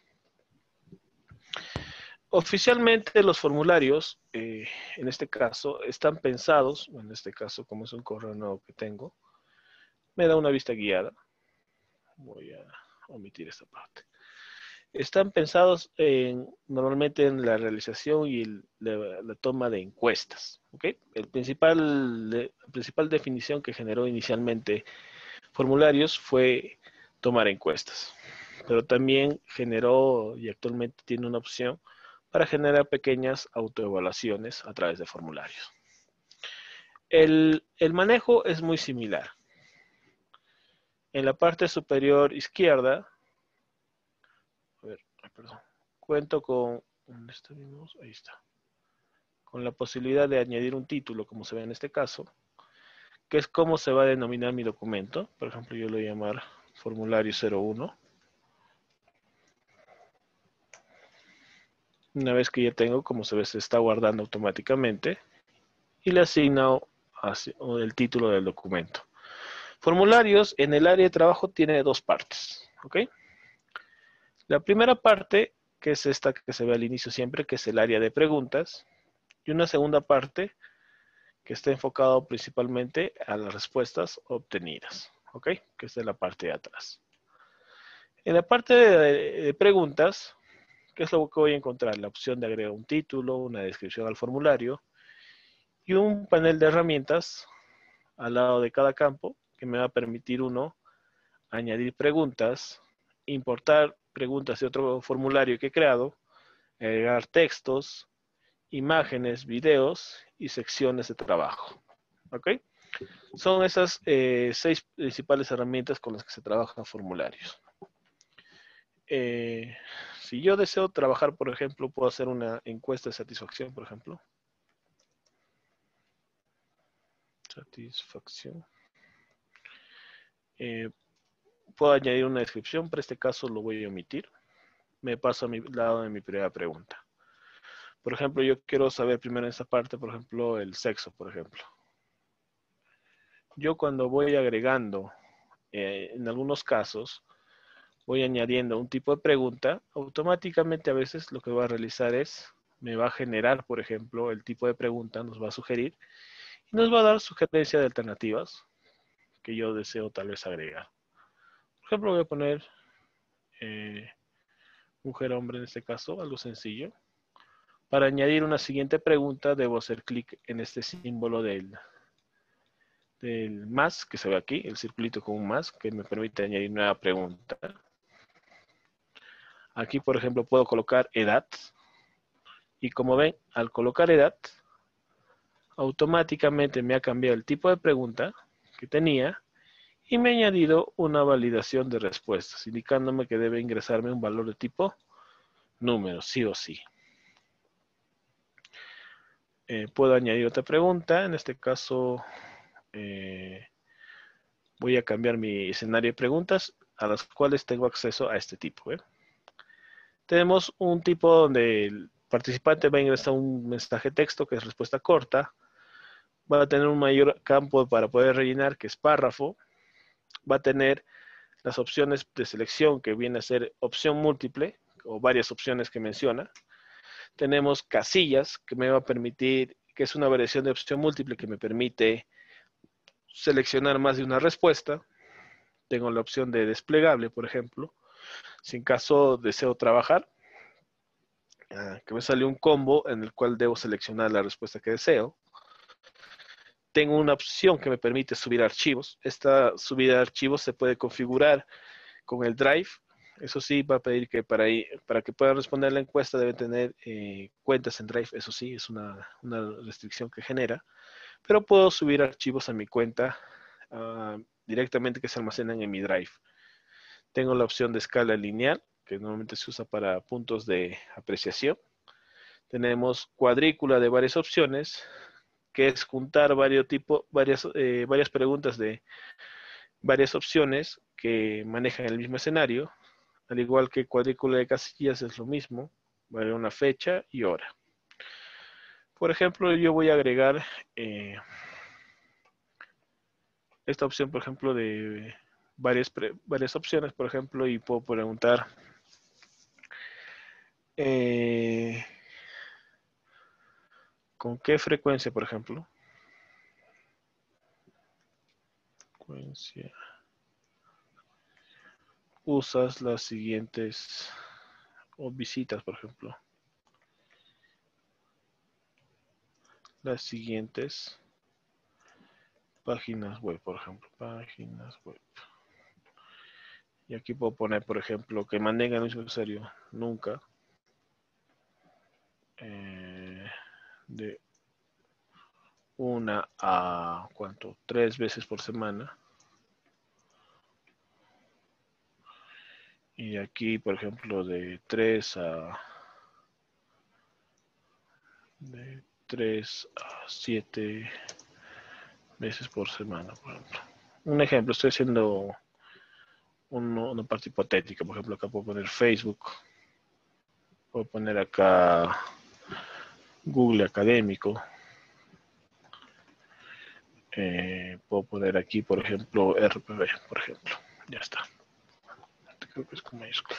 Oficialmente los formularios, en este caso, están pensados, en este caso como es un correo nuevo que tengo, me da una vista guiada. Voy a omitir esta parte. Están pensados normalmente en la realización y la toma de encuestas. ¿Okay? La principal definición que generó inicialmente formularios fue tomar encuestas, pero también generó y actualmente tiene una opción para generar pequeñas autoevaluaciones a través de formularios. El manejo es muy similar. En la parte superior izquierda, a ver, perdón, cuento con, ¿dónde estamos? Ahí está, con la posibilidad de añadir un título, como se ve en este caso, que es cómo se va a denominar mi documento. Por ejemplo, yo lo voy a llamar formulario 01. Una vez que ya tengo, como se ve, se está guardando automáticamente y le asigno el título del documento. Formularios en el área de trabajo tiene dos partes, ¿ok? La primera parte, que es esta que se ve al inicio siempre, que es el área de preguntas, y una segunda parte que está enfocado principalmente a las respuestas obtenidas, ¿ok? Que es de la parte de atrás. En la parte de preguntas, ¿qué es lo que voy a encontrar? La opción de agregar un título, una descripción al formulario y un panel de herramientas al lado de cada campo que me va a permitir uno añadir preguntas, importar preguntas de otro formulario que he creado, agregar textos, imágenes, videos y secciones de trabajo. ¿Ok? Son esas 6 principales herramientas con las que se trabajan formularios. Si yo deseo trabajar, por ejemplo, puedo hacer una encuesta de satisfacción, por ejemplo. Satisfacción. Puedo añadir una descripción, pero este caso lo voy a omitir. Me paso a mi lado de mi primera pregunta. Por ejemplo, yo quiero saber primero en esta parte, por ejemplo, el sexo, por ejemplo. Yo cuando voy agregando, en algunos casos, voy añadiendo un tipo de pregunta, automáticamente a veces lo que va a realizar es, me va a generar, por ejemplo, el tipo de pregunta, nos va a sugerir, y nos va a dar sugerencia de alternativas que yo deseo tal vez agregar. Por ejemplo, voy a poner mujer-hombre en este caso, algo sencillo. Para añadir una siguiente pregunta, debo hacer clic en este símbolo del más que se ve aquí, el circulito con un más, que me permite añadir nueva pregunta. Aquí, por ejemplo, puedo colocar edad. Y como ven, al colocar edad, automáticamente me ha cambiado el tipo de pregunta que tenía y me ha añadido una validación de respuestas, indicándome que debe ingresarme un valor de tipo número, sí o sí. Puedo añadir otra pregunta, en este caso voy a cambiar mi escenario de preguntas a las cuales tengo acceso a este tipo. Tenemos un tipo donde el participante va a ingresar un mensaje texto que es respuesta corta, va a tener un mayor campo para poder rellenar que es párrafo, va a tener las opciones de selección que viene a ser opción múltiple o varias opciones que menciona. Tenemos casillas que me va a permitir, que es una variación de opción múltiple que me permite seleccionar más de una respuesta. Tengo la opción de desplegable, por ejemplo, si en caso deseo trabajar, que me sale un combo en el cual debo seleccionar la respuesta que deseo. Tengo una opción que me permite subir archivos. Esta subida de archivos se puede configurar con el Drive Eso sí, va a pedir que para que puedan responder la encuesta deben tener cuentas en Drive. Eso sí, es una restricción que genera. Pero puedo subir archivos a mi cuenta directamente que se almacenan en mi Drive. Tengo la opción de escala lineal, que normalmente se usa para puntos de apreciación. Tenemos cuadrícula de varias opciones, que es juntar varias preguntas de varias opciones que manejan el mismo escenario. Al igual que cuadrícula de casillas es lo mismo, vale una fecha y hora. Por ejemplo, yo voy a agregar esta opción, por ejemplo, de varias opciones, por ejemplo, y puedo preguntar ¿con qué frecuencia, por ejemplo? Frecuencia. Usas las siguientes o visitas, por ejemplo. Las siguientes páginas web, por ejemplo. Páginas web. Y aquí puedo poner, por ejemplo, que mantenga el mismo usuario nunca. De 1 a, ¿cuánto? 3 veces por semana. Y aquí, por ejemplo, de 3 a 7 veces por semana, por ejemplo. Un ejemplo, estoy haciendo una parte hipotética. Por ejemplo, acá puedo poner Facebook. Puedo poner acá Google Académico. Puedo poner aquí, por ejemplo, RPB, por ejemplo. Ya está. Creo que es con mayúscula.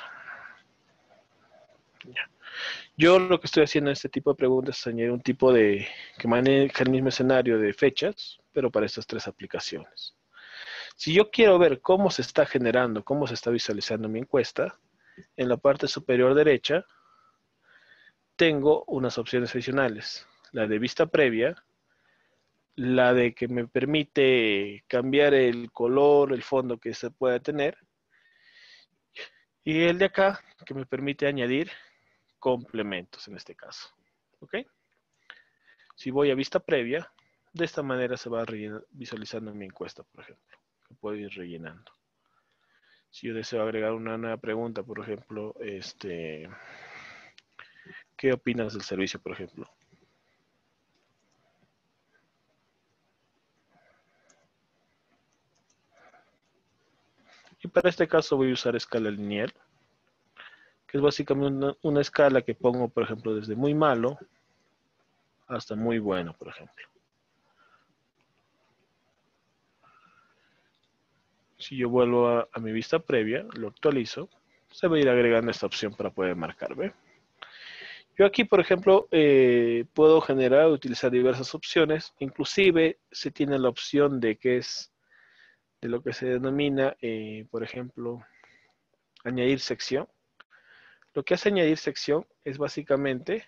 Ya. Yo lo que estoy haciendo en este tipo de preguntas es añadir un tipo de que maneja el mismo escenario de fechas, pero para estas tres aplicaciones. Si yo quiero ver cómo se está generando, cómo se está visualizando mi encuesta, en la parte superior derecha tengo unas opciones adicionales. La de vista previa, la de que me permite cambiar el color, el fondo que se pueda tener, y el de acá que me permite añadir complementos en este caso. ¿Ok? Si voy a vista previa, de esta manera se va visualizando mi encuesta, por ejemplo, que puedo ir rellenando. Si yo deseo agregar una nueva pregunta, por ejemplo, ¿qué opinas del servicio, por ejemplo? Y para este caso voy a usar escala lineal, que es básicamente una escala que pongo, por ejemplo, desde muy malo hasta muy bueno, por ejemplo. Si yo vuelvo a mi vista previa, lo actualizo, se va a ir agregando esta opción para poder marcar, ¿ve? Yo aquí, por ejemplo, puedo generar, utilizar diversas opciones, inclusive se tiene la opción de que es de lo que se denomina, por ejemplo, añadir sección. Lo que hace añadir sección es básicamente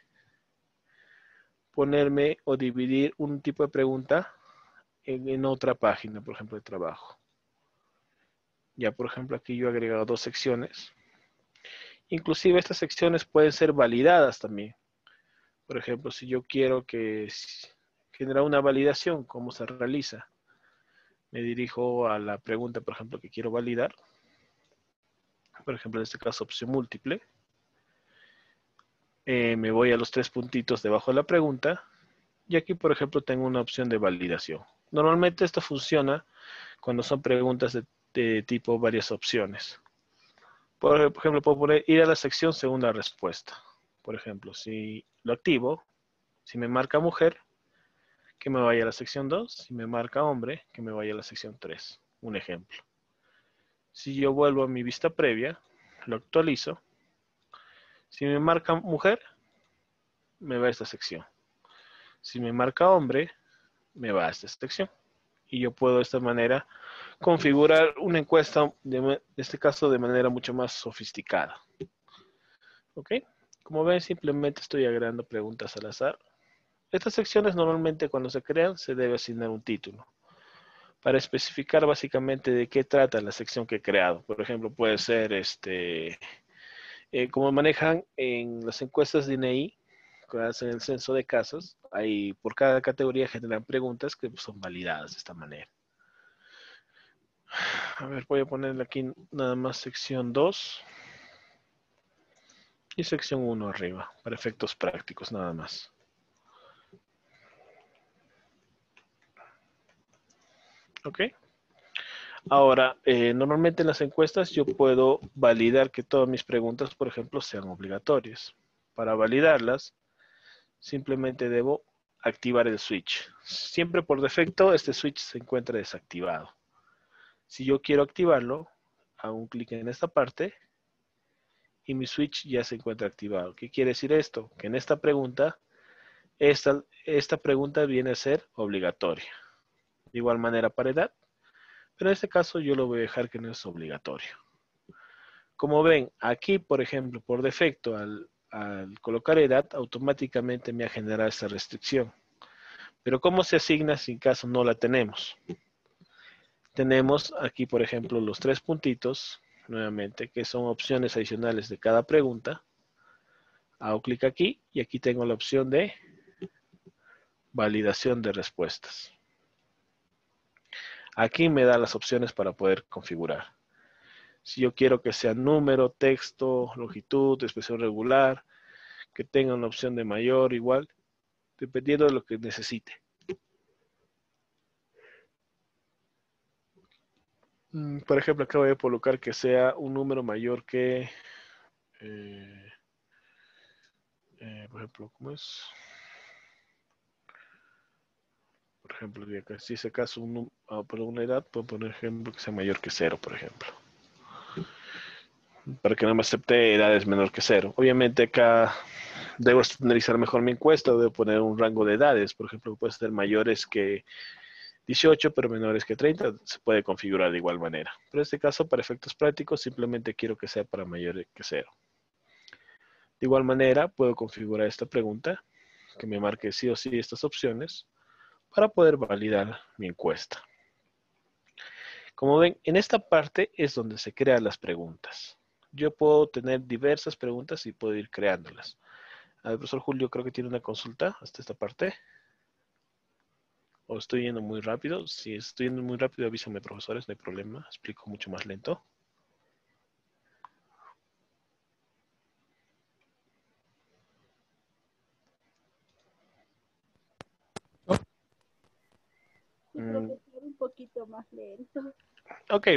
ponerme o dividir un tipo de pregunta en otra página, por ejemplo, de trabajo. Ya, por ejemplo, aquí yo he agregado 2 secciones. Inclusive estas secciones pueden ser validadas también. Por ejemplo, si yo quiero que generar una validación, ¿cómo se realiza? Me dirijo a la pregunta, por ejemplo, que quiero validar. Por ejemplo, en este caso, opción múltiple. Me voy a los 3 puntitos debajo de la pregunta. Y aquí, por ejemplo, tengo una opción de validación. Normalmente esto funciona cuando son preguntas de tipo varias opciones. Por ejemplo, puedo poner ir a la sección según la respuesta. Por ejemplo, si lo activo, si me marca mujer, que me vaya a la sección 2. Si me marca hombre, que me vaya a la sección 3. Un ejemplo. Si yo vuelvo a mi vista previa, lo actualizo. Si me marca mujer, me va a esta sección. Si me marca hombre, me va a esta sección. Y yo puedo de esta manera configurar una encuesta, en este caso de manera mucho más sofisticada. ¿Ok? Como ven, simplemente estoy agregando preguntas al azar. Estas secciones normalmente cuando se crean se debe asignar un título. para especificar básicamente de qué trata la sección que he creado. Por ejemplo, puede ser como manejan en las encuestas de INEI, cuando hacen el censo de casas, ahí por cada categoría generan preguntas que son validadas de esta manera. A ver, voy a ponerle aquí nada más sección 2 y sección 1 arriba, para efectos prácticos nada más. ¿Ok? Ahora, normalmente en las encuestas yo puedo validar que todas mis preguntas, por ejemplo, sean obligatorias. Para validarlas, simplemente debo activar el switch. Siempre por defecto este switch se encuentra desactivado. Si yo quiero activarlo, hago un clic en esta parte y mi switch ya se encuentra activado. ¿Qué quiere decir esto? Que en esta pregunta, esta pregunta viene a ser obligatoria. De igual manera para edad, pero en este caso yo lo voy a dejar que no es obligatorio. Como ven, aquí, por ejemplo, por defecto, al colocar edad, automáticamente me ha generado esta restricción. Pero ¿cómo se asigna si en caso no la tenemos? Tenemos aquí, por ejemplo, los 3 puntitos, nuevamente, que son opciones adicionales de cada pregunta. Hago clic aquí y aquí tengo la opción de validación de respuestas. Aquí me da las opciones para poder configurar. Si yo quiero que sea número, texto, longitud, expresión regular, que tenga una opción de mayor, igual, dependiendo de lo que necesite. Por ejemplo, acá voy a colocar que sea un número mayor que, por ejemplo, ¿cómo es? Por ejemplo, si es acaso por una edad, puedo poner ejemplo que sea mayor que 0, por ejemplo. Para que no me acepte edades menor que 0. Obviamente acá debo estandarizar mejor mi encuesta, debo poner un rango de edades. Por ejemplo, puede ser mayores que 18, pero menores que 30, se puede configurar de igual manera. Pero en este caso, para efectos prácticos, simplemente quiero que sea para mayores que 0. De igual manera, puedo configurar esta pregunta, que me marque sí o sí estas opciones, para poder validar mi encuesta. Como ven, en esta parte es donde se crean las preguntas. Yo puedo tener diversas preguntas y puedo ir creándolas. El profesor Julio creo que tiene una consulta hasta esta parte. ¿O estoy yendo muy rápido? Si estoy yendo muy rápido, avísame, profesores, no hay problema. Explico mucho más lento. Sí, profesor, un poquito más lento. Ok.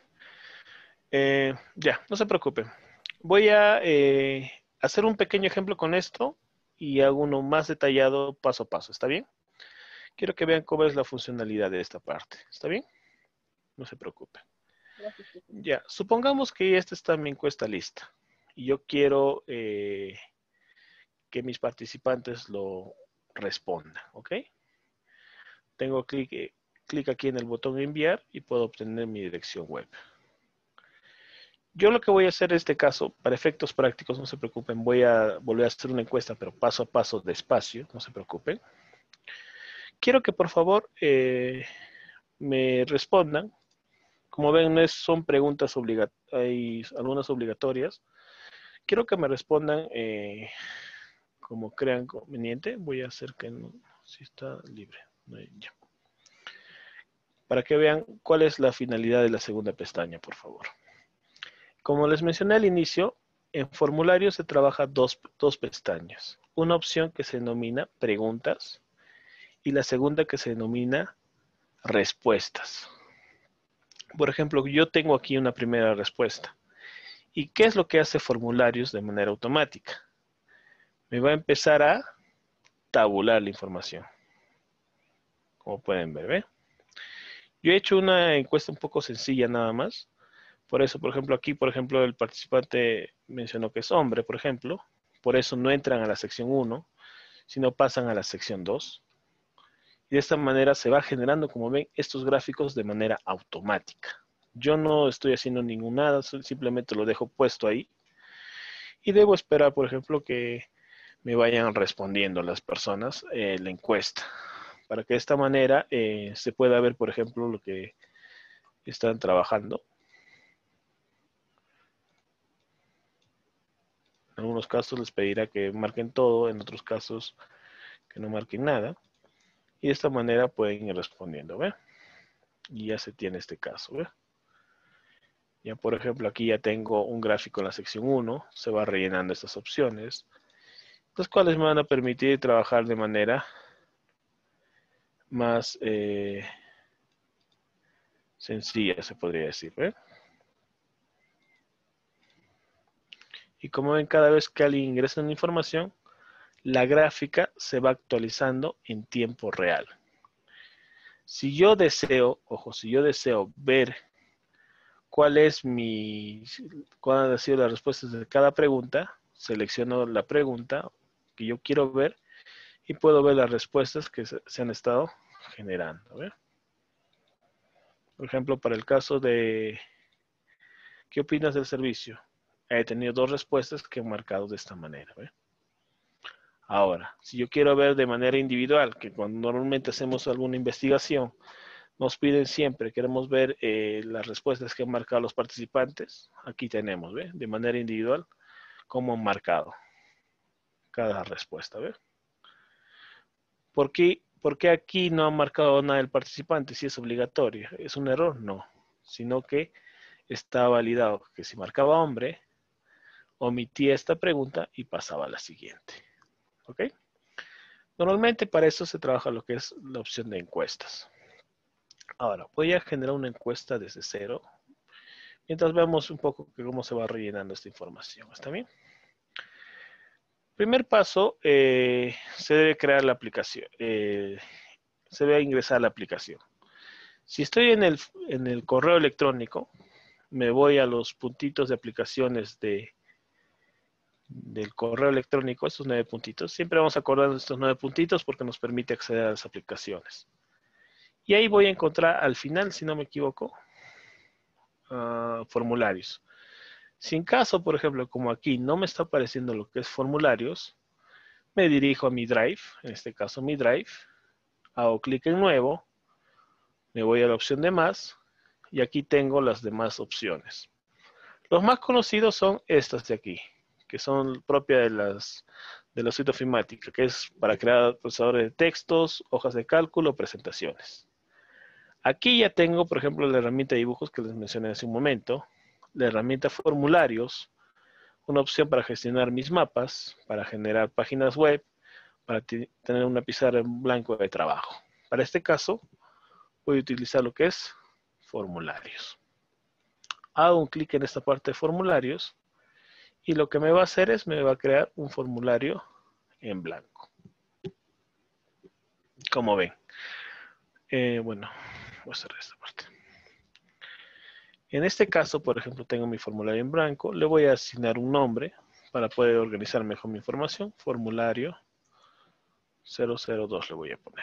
Ya, no se preocupen. Voy a hacer un pequeño ejemplo con esto y hago uno más detallado paso a paso. ¿Está bien? Quiero que vean cómo es la funcionalidad de esta parte. ¿Está bien? No se preocupen. Gracias, profesor. Ya, supongamos que esta está mi encuesta lista y yo quiero que mis participantes lo respondan, ¿ok? Tengo clic aquí en el botón enviar y puedo obtener mi dirección web. Yo lo que voy a hacer en este caso, para efectos prácticos, no se preocupen, voy a volver a hacer una encuesta, pero paso a paso, despacio, no se preocupen. Quiero que por favor me respondan. Como ven, son preguntas hay algunas obligatorias. Quiero que me respondan como crean conveniente. Voy a hacer que no, si está libre. Ya. Para que vean cuál es la finalidad de la segunda pestaña, por favor. Como les mencioné al inicio, en formulario se trabaja dos pestañas. Una opción que se denomina preguntas y la segunda que se denomina respuestas. Por ejemplo, yo tengo aquí una primera respuesta. ¿Y qué es lo que hace formularios de manera automática? Me va a empezar a tabular la información. Como pueden ver, ¿ve? Yo he hecho una encuesta un poco sencilla nada más. Por eso, por ejemplo, aquí, el participante mencionó que es hombre, por ejemplo. Por eso no entran a la sección 1, sino pasan a la sección 2. Y de esta manera se va generando, como ven, estos gráficos de manera automática. Yo no estoy haciendo ningún nada, simplemente lo dejo puesto ahí. Y debo esperar, por ejemplo, que me vayan respondiendo las personas la encuesta. para que de esta manera se pueda ver, por ejemplo, lo que están trabajando. En algunos casos les pedirá que marquen todo, en otros casos que no marquen nada. Y de esta manera pueden ir respondiendo, ¿ve? Y ya se tiene este caso, ¿ve? Ya, por ejemplo, aquí ya tengo un gráfico en la sección 1, se va rellenando estas opciones, las cuales me van a permitir trabajar de manera más sencilla, se podría decir, ¿ve? Y como ven, cada vez que alguien ingresa una información, la gráfica se va actualizando en tiempo real. Si yo deseo, ojo, si yo deseo ver cuáles han sido las respuestas de cada pregunta, selecciono la pregunta que yo quiero ver y puedo ver las respuestas que se han estado generando, ¿ve? Por ejemplo, para el caso de ¿qué opinas del servicio? He tenido 2 respuestas que han marcado de esta manera, ¿ve? Ahora, si yo quiero ver de manera individual, que cuando normalmente hacemos alguna investigación, nos piden siempre, queremos ver las respuestas que han marcado los participantes. Aquí tenemos, ¿ve? De manera individual, cómo han marcado cada respuesta, ¿ve? ¿Por qué aquí no han marcado nada el participante? Si es obligatorio. ¿Es un error? No. Sino que está validado que si marcaba hombre, omitía esta pregunta y pasaba a la siguiente. ¿Ok? Normalmente para eso se trabaja lo que es la opción de encuestas. Ahora, voy a generar una encuesta desde cero, mientras vemos un poco cómo se va rellenando esta información. ¿Está bien? Primer paso, se debe crear la aplicación. Se debe ingresar a la aplicación. Si estoy en el correo electrónico, me voy a los puntitos de aplicaciones del correo electrónico, estos 9 puntitos. Siempre vamos a acordar estos 9 puntitos porque nos permite acceder a las aplicaciones. Y ahí voy a encontrar al final, si no me equivoco, formularios. Si en caso, por ejemplo, como aquí no me está apareciendo lo que es formularios, me dirijo a mi Drive, en este caso mi Drive, hago clic en nuevo, me voy a la opción de más y aquí tengo las demás opciones. Los más conocidos son estas de aquí, que son propias de la suite ofimática, que es para crear procesadores de textos, hojas de cálculo, presentaciones. Aquí ya tengo, por ejemplo, la herramienta de dibujos que les mencioné hace un momento, la herramienta formularios, una opción para gestionar mis mapas, para generar páginas web, para tener una pizarra en blanco de trabajo. Para este caso, voy a utilizar lo que es formularios. Hago un clic en esta parte de formularios y lo que me va a hacer es, me va a crear un formulario en blanco. Como ven. Bueno, voy a cerrar esta parte. En este caso, por ejemplo, tengo mi formulario en blanco. Le voy a asignar un nombre para poder organizar mejor mi información. Formulario 002 le voy a poner.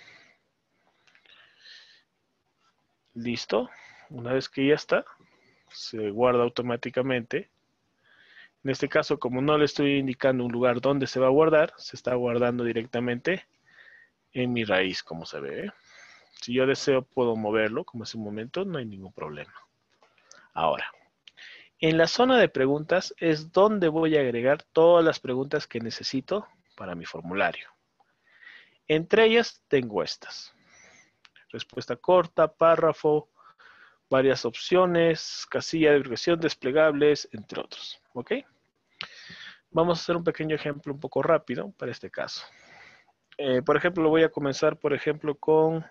Listo. Una vez que ya está, se guarda automáticamente. En este caso, como no le estoy indicando un lugar donde se va a guardar, se está guardando directamente en mi raíz, como se ve. Si yo deseo, puedo moverlo, como hace un momento, no hay ningún problema. Ahora, en la zona de preguntas es donde voy a agregar todas las preguntas que necesito para mi formulario. Entre ellas tengo estas. Respuesta corta, párrafo, varias opciones, casilla de verificación, desplegables, entre otros. ¿Ok? Vamos a hacer un pequeño ejemplo un poco rápido para este caso. Por ejemplo, voy a comenzar, por ejemplo, con,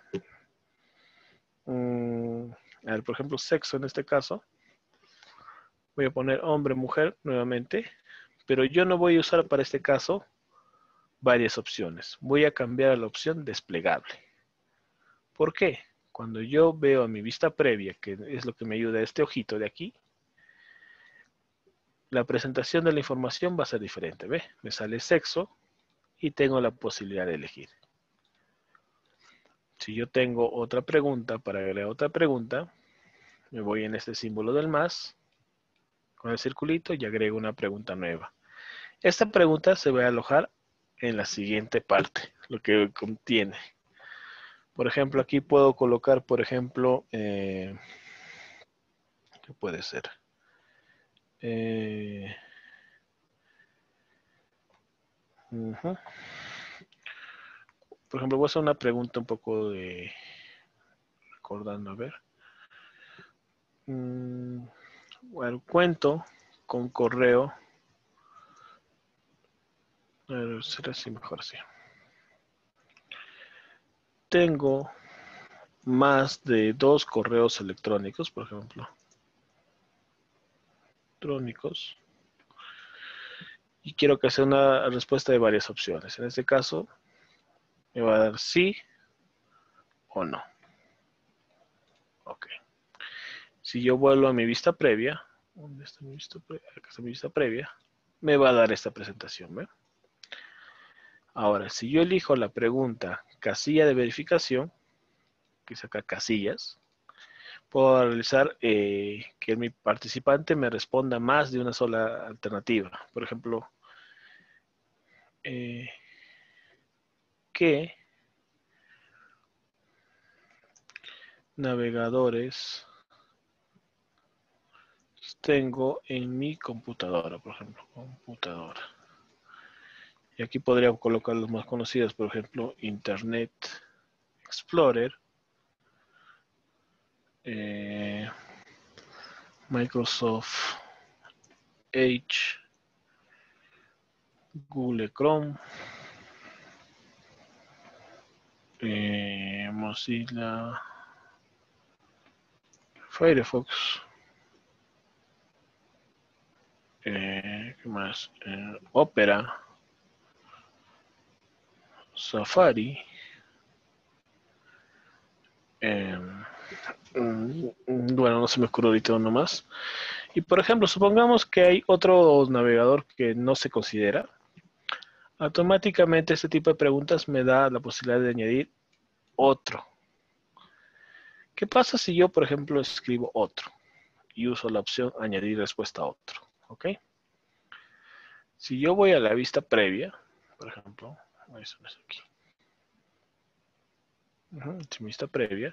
por ejemplo, sexo en este caso. Voy a poner hombre, mujer nuevamente, pero yo no voy a usar para este caso varias opciones. Voy a cambiar a la opción desplegable. ¿Por qué? Cuando yo veo a mi vista previa, que es lo que me ayuda este ojito de aquí, la presentación de la información va a ser diferente. ¿Ve? Me sale sexo y tengo la posibilidad de elegir. Si yo tengo otra pregunta, para agregar otra pregunta, me voy en este símbolo del más, con el circulito y agrego una pregunta nueva. Esta pregunta se va a alojar en la siguiente parte, lo que contiene. Por ejemplo, aquí puedo colocar, por ejemplo, ¿qué puede ser? Ujú. Por ejemplo, voy a hacer una pregunta un poco de... recordando, a ver. Bueno, cuento con correo. A ver, será así mejor así. Tengo más de 2 correos electrónicos, por ejemplo. Electrónicos. Y quiero que sea una respuesta de varias opciones. En este caso, me va a dar sí o no. Ok. Si yo vuelvo a mi vista previa, ¿dónde está mi vista previa? Acá está mi vista previa, me va a dar esta presentación, ¿ve? Ahora, si yo elijo la pregunta casilla de verificación, que es acá casillas, puedo realizar que mi participante me responda más de una sola alternativa. Por ejemplo, ¿qué navegadores tengo en mi computadora? Por ejemplo, computadora. Y aquí podría colocar los más conocidos, por ejemplo, Internet Explorer, Microsoft Edge, Google Chrome, Mozilla Firefox, ¿qué más? Opera, Safari, bueno, no se me ocurre ahorita uno más. Y por ejemplo, supongamos que hay otro navegador que no se considera. Automáticamente este tipo de preguntas me da la posibilidad de añadir otro. ¿Qué pasa si yo, por ejemplo, escribo otro y uso la opción añadir respuesta a otro? ¿Ok? Si yo voy a la vista previa, por ejemplo, eso no es aquí. Vista previa.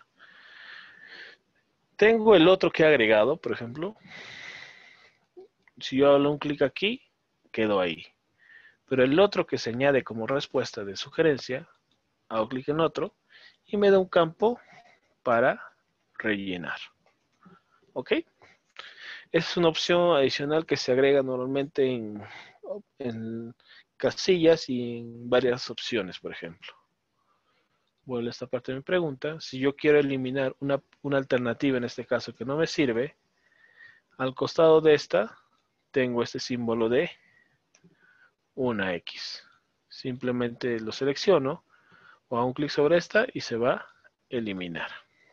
Tengo el otro que he agregado, por ejemplo. Si yo hago un clic aquí, quedo ahí. Pero el otro que se añade como respuesta de sugerencia, hago clic en otro y me da un campo para rellenar. ¿Ok? Esa es una opción adicional que se agrega normalmente en casillas y en varias opciones, por ejemplo. Vuelvo a esta parte de mi pregunta. Si yo quiero eliminar una alternativa, en este caso, que no me sirve, al costado de esta tengo este símbolo de una X. Simplemente lo selecciono o hago un clic sobre esta y se va a eliminar.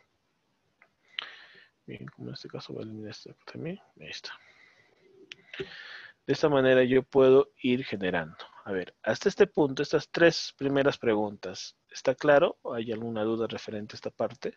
Bien, como en este caso voy a eliminar esta también. Ahí está. De esta manera yo puedo ir generando. A ver, hasta este punto, estas 3 primeras preguntas, ¿está claro? ¿O hay alguna duda referente a esta parte?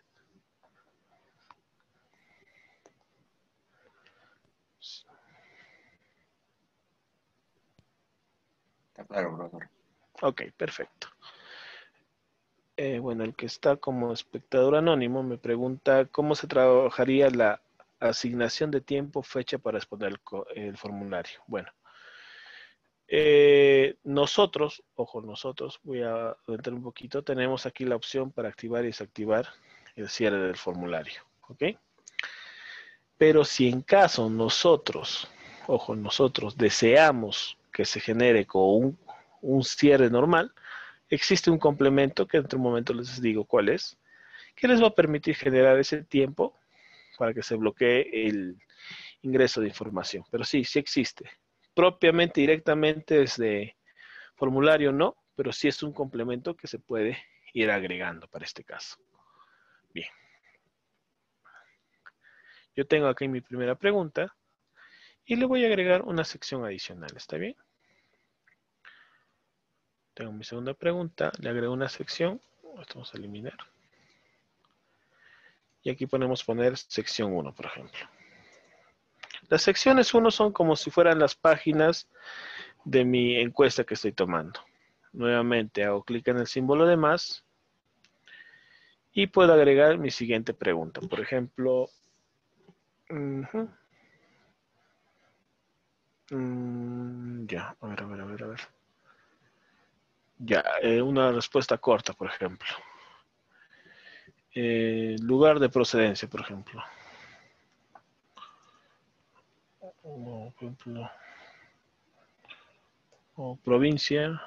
Está claro, profesor. Ok, perfecto. Bueno, el que está como espectador anónimo me pregunta cómo se trabajaría la asignación de tiempo, fecha para responder el formulario. Bueno, nosotros, ojo, nosotros, voy a entrar un poquito, tenemos aquí la opción para activar y desactivar el cierre del formulario, ¿ok? Pero si en caso nosotros, ojo, nosotros deseamos que se genere con un cierre normal, existe un complemento que dentro de un momento les digo cuál es, que les va a permitir generar ese tiempo para que se bloquee el ingreso de información. Pero sí, sí existe. Propiamente, directamente desde formulario no, pero sí es un complemento que se puede ir agregando para este caso. Bien. Yo tengo aquí mi primera pregunta y le voy a agregar una sección adicional, ¿está bien? Tengo mi segunda pregunta, le agrego una sección, esto vamos a eliminar. Y aquí podemos poner sección 1, por ejemplo. Las secciones 1 son como si fueran las páginas de mi encuesta que estoy tomando. Nuevamente hago clic en el símbolo de más Y puedo agregar mi siguiente pregunta. Por ejemplo, ya, a ver. Ya, una respuesta corta, por ejemplo. Lugar de procedencia, por ejemplo. O provincia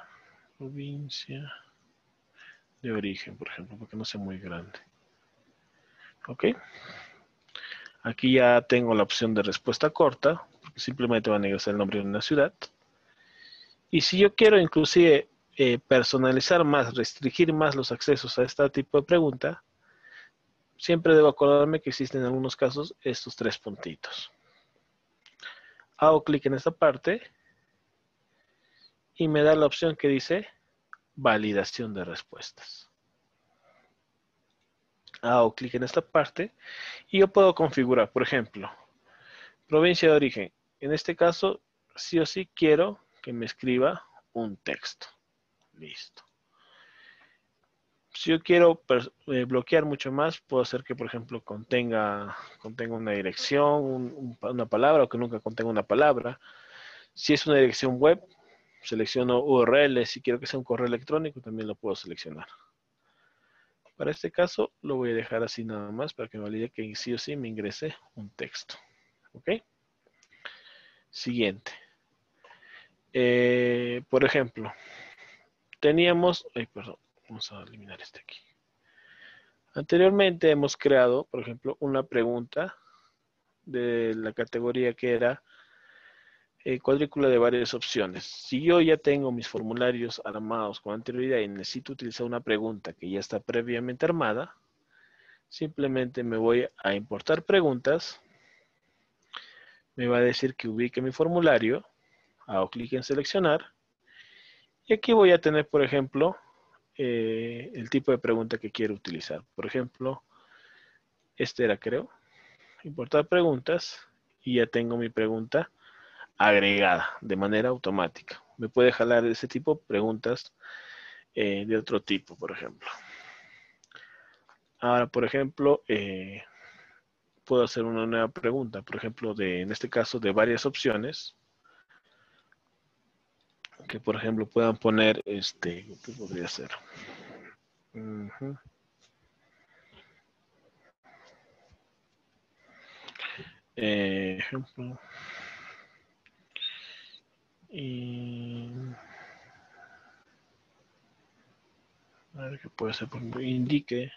de origen, por ejemplo, porque no sea muy grande. ¿Ok? Aquí ya tengo la opción de respuesta corta, porque simplemente van a ingresar el nombre de una ciudad. Y si yo quiero inclusive personalizar más, restringir más los accesos a este tipo de pregunta, siempre debo acordarme que existen en algunos casos estos 3 puntitos. Hago clic en esta parte y me da la opción que dice validación de respuestas. Hago clic en esta parte y yo puedo configurar, por ejemplo, provincia de origen. En este caso, sí o sí quiero que me escriba un texto. Listo. Si yo quiero bloquear mucho más, puedo hacer que, por ejemplo, contenga una dirección, una palabra, o que nunca contenga una palabra. Si es una dirección web, selecciono URL. Si quiero que sea un correo electrónico, también lo puedo seleccionar. Para este caso, lo voy a dejar así nada más para que me valide que sí o sí me ingrese un texto. ¿Ok? Siguiente. Por ejemplo, teníamos... perdón, vamos a eliminar este aquí. Anteriormente hemos creado, por ejemplo, una pregunta de la categoría que era cuadrícula de varias opciones. Si yo ya tengo mis formularios armados con anterioridad y necesito utilizar una pregunta que ya está previamente armada, simplemente me voy a importar preguntas, me va a decir que ubique mi formulario, hago clic en seleccionar, y aquí voy a tener, por ejemplo, el tipo de pregunta que quiero utilizar. Por ejemplo, este era, creo, importar preguntas, y ya tengo mi pregunta agregada de manera automática. Me puede jalar ese tipo de preguntas de otro tipo, por ejemplo. Ahora, por ejemplo, puedo hacer una nueva pregunta, por ejemplo, en este caso, de varias opciones, que por ejemplo puedan poner, ¿qué podría ser? Ejemplo. A ver qué puede ser, por ejemplo, indique.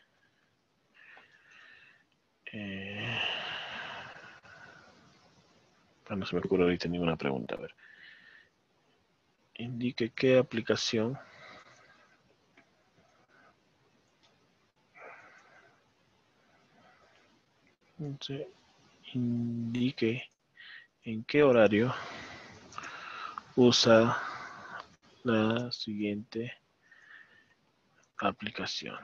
No se me ocurre ahorita ninguna pregunta. A ver. Indique qué aplicación indique en qué horario usa la siguiente aplicación.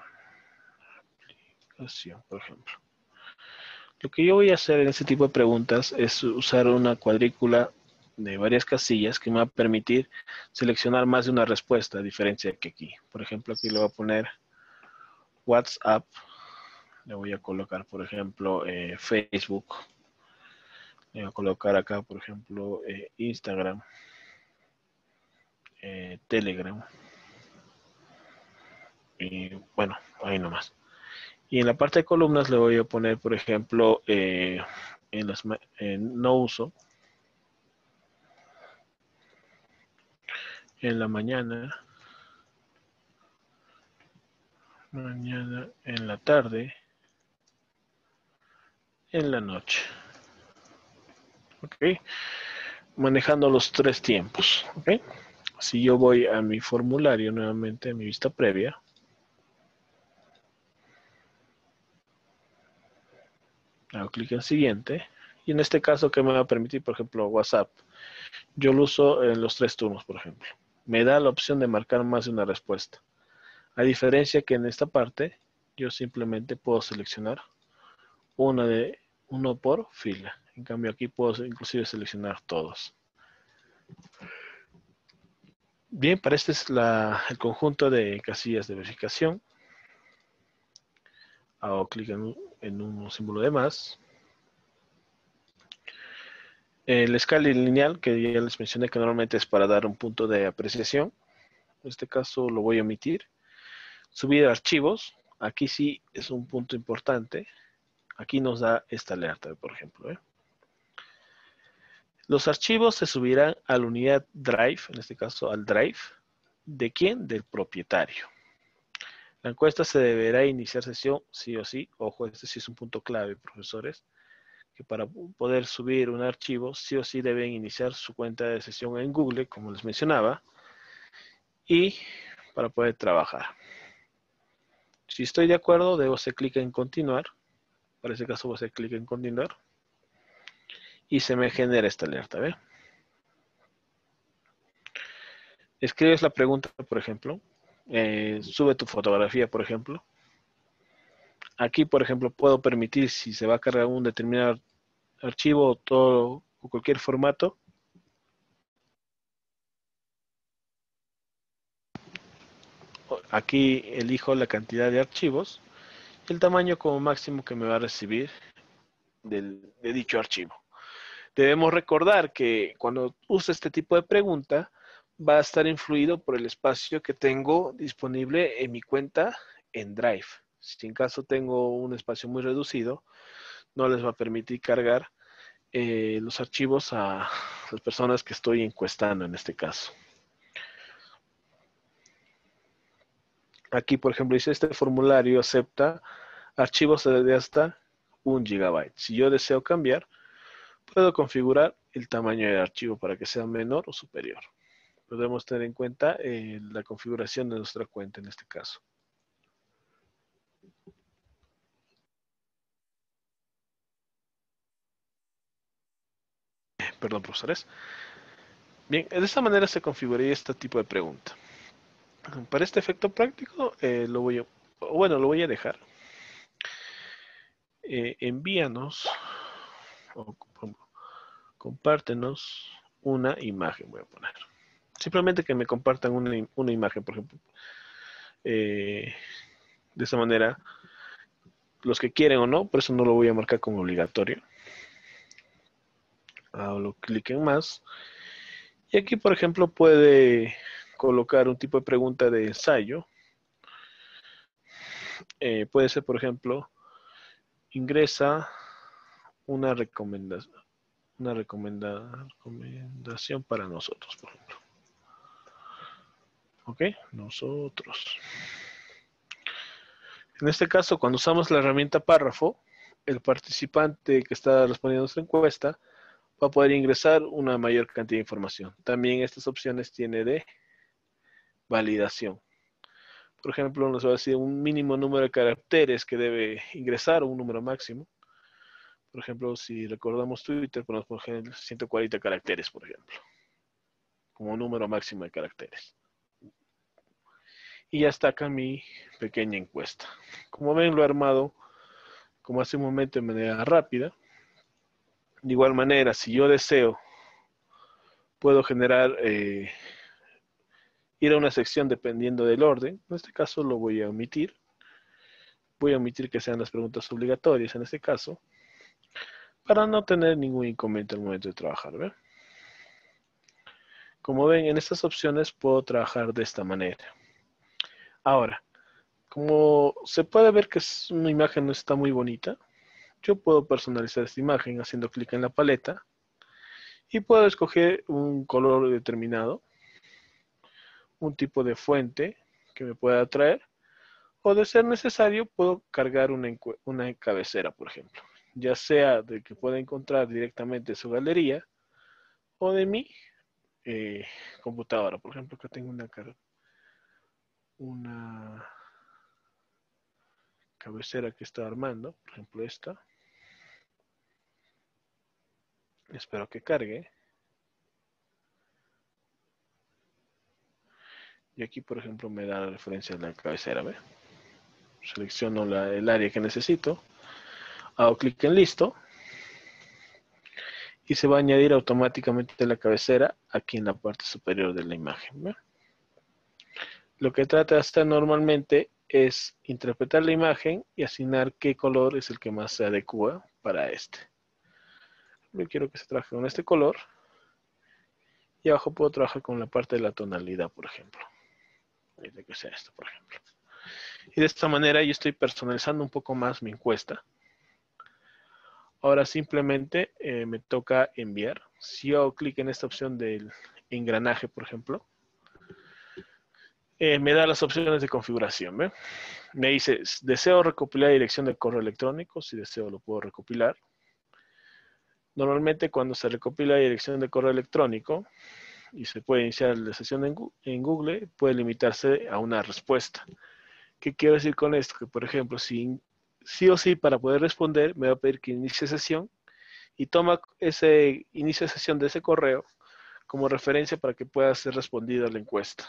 Por ejemplo. Lo que yo voy a hacer en este tipo de preguntas es usar una cuadrícula de varias casillas que me va a permitir seleccionar más de una respuesta, a diferencia de que aquí. Por ejemplo, aquí le voy a poner WhatsApp. Le voy a colocar, por ejemplo, Facebook. Le voy a colocar acá, por ejemplo, Instagram. Telegram. Y bueno, ahí nomás. Y en la parte de columnas le voy a poner, por ejemplo, no uso. En la mañana, en la tarde, en la noche. ¿Ok? Manejando los 3 tiempos. ¿Ok? Si yo voy a mi formulario nuevamente, a mi vista previa, hago clic en siguiente, y en este caso, ¿qué me va a permitir? Por ejemplo, WhatsApp. Yo lo uso en los 3 turnos, por ejemplo. Me da la opción de marcar más de una respuesta. A diferencia que en esta parte, yo simplemente puedo seleccionar uno por fila. En cambio, aquí puedo inclusive seleccionar todos. Bien, para este es el conjunto de casillas de verificación. Hago clic en un símbolo de más. La escala lineal, que ya les mencioné que normalmente es para dar un punto de apreciación. En este caso lo voy a omitir. Subir archivos. Aquí sí es un punto importante. Aquí nos da esta alerta, por ejemplo. Los archivos se subirán a la unidad Drive, en este caso al Drive. ¿De quién? Del propietario. La encuesta se deberá iniciar sesión sí o sí. Ojo, este sí es un punto clave, profesores. Que para poder subir un archivo, sí o sí deben iniciar su cuenta de sesión en Google, como les mencionaba. Y para poder trabajar. Si estoy de acuerdo, debo hacer clic en continuar. Para ese caso voy a hacer clic en continuar. Y se me genera esta alerta, ¿ve? Escribes la pregunta, por ejemplo. Sube tu fotografía, por ejemplo. Aquí, por ejemplo, puedo permitir si se va a cargar un determinado archivo o cualquier formato. Aquí elijo la cantidad de archivos y el tamaño como máximo que me va a recibir de dicho archivo. Debemos recordar que cuando use este tipo de pregunta va a estar influido por el espacio que tengo disponible en mi cuenta en Drive. Si en caso tengo un espacio muy reducido, no les va a permitir cargar los archivos a las personas que estoy encuestando en este caso. Aquí, por ejemplo, dice este formulario acepta archivos de hasta 1 GB. Si yo deseo cambiar, puedo configurar el tamaño del archivo para que sea menor o superior. Podemos tener en cuenta la configuración de nuestra cuenta en este caso. Perdón, profesores. Bien, de esta manera se configuraría este tipo de pregunta. Para este efecto práctico, lo voy a dejar. Envíanos, o compártenos una imagen, voy a poner. Simplemente que me compartan una imagen, por ejemplo. De esa manera, los que quieren o no, por eso no lo voy a marcar como obligatorio. Hago clic en más. Y aquí, por ejemplo, puede colocar un tipo de pregunta de ensayo. Puede ser, por ejemplo, ingresa una recomendación para nosotros, por ejemplo. Ok, nosotros. En este caso, cuando usamos la herramienta párrafo, el participante que está respondiendo a nuestra encuesta va a poder ingresar una mayor cantidad de información. También estas opciones tiene de validación. Por ejemplo, nos va a decir un mínimo número de caracteres que debe ingresar o un número máximo. Por ejemplo, si recordamos Twitter, podemos poner 140 caracteres, por ejemplo, como número máximo de caracteres. Y ya está acá mi pequeña encuesta. Como ven, lo he armado, como hace un momento, de manera rápida. De igual manera, si yo deseo, puedo generar, ir a una sección dependiendo del orden. En este caso lo voy a omitir. Voy a omitir que sean las preguntas obligatorias en este caso, para no tener ningún inconveniente al momento de trabajar, ¿ve? Como ven, en estas opciones puedo trabajar de esta manera. Ahora, como se puede ver que una imagen no está muy bonita, yo puedo personalizar esta imagen haciendo clic en la paleta y puedo escoger un color determinado, un tipo de fuente que me pueda atraer, o de ser necesario puedo cargar una cabecera, por ejemplo, ya sea de que pueda encontrar directamente su galería o de mi computadora. Por ejemplo, acá tengo una cabecera que está armando, por ejemplo esta. Espero que cargue. Y aquí, por ejemplo, me da la referencia de la cabecera, ¿ve? Selecciono el área que necesito. Hago clic en listo. Y se va a añadir automáticamente la cabecera aquí en la parte superior de la imagen, ¿ve? Lo que trata de hacer normalmente es interpretar la imagen y asignar qué color es el que más se adecua para este. Yo quiero que se trabaje con este color. Y abajo puedo trabajar con la parte de la tonalidad, por ejemplo. De que sea esto, por ejemplo. Y de esta manera yo estoy personalizando un poco más mi encuesta. Ahora simplemente me toca enviar. Si yo hago clic en esta opción del engranaje, por ejemplo, me da las opciones de configuración. ¿Ve? Me dice, deseo recopilar la dirección del correo electrónico. Si deseo lo puedo recopilar. Normalmente cuando se recopila la dirección del correo electrónico y se puede iniciar la sesión en Google, puede limitarse a una respuesta. ¿Qué quiero decir con esto? Que por ejemplo, si sí o sí para poder responder me va a pedir que inicie sesión y toma ese inicio de sesión de ese correo como referencia para que pueda ser respondida la encuesta.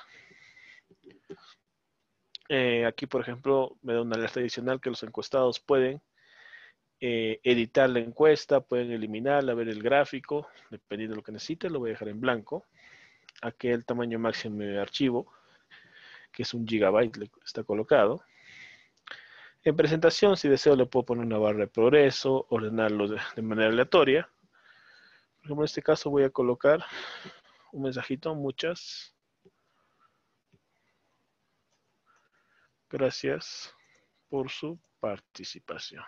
Aquí, por ejemplo, me da una alerta adicional que los encuestados pueden editar la encuesta, pueden eliminarla, ver el gráfico, dependiendo de lo que necesite, lo voy a dejar en blanco. Aquí el tamaño máximo de archivo, que es 1 GB, está colocado. En presentación, si deseo, le puedo poner una barra de progreso, ordenarlo de manera aleatoria. Por ejemplo, en este caso voy a colocar un mensajito, muchas gracias por su participación.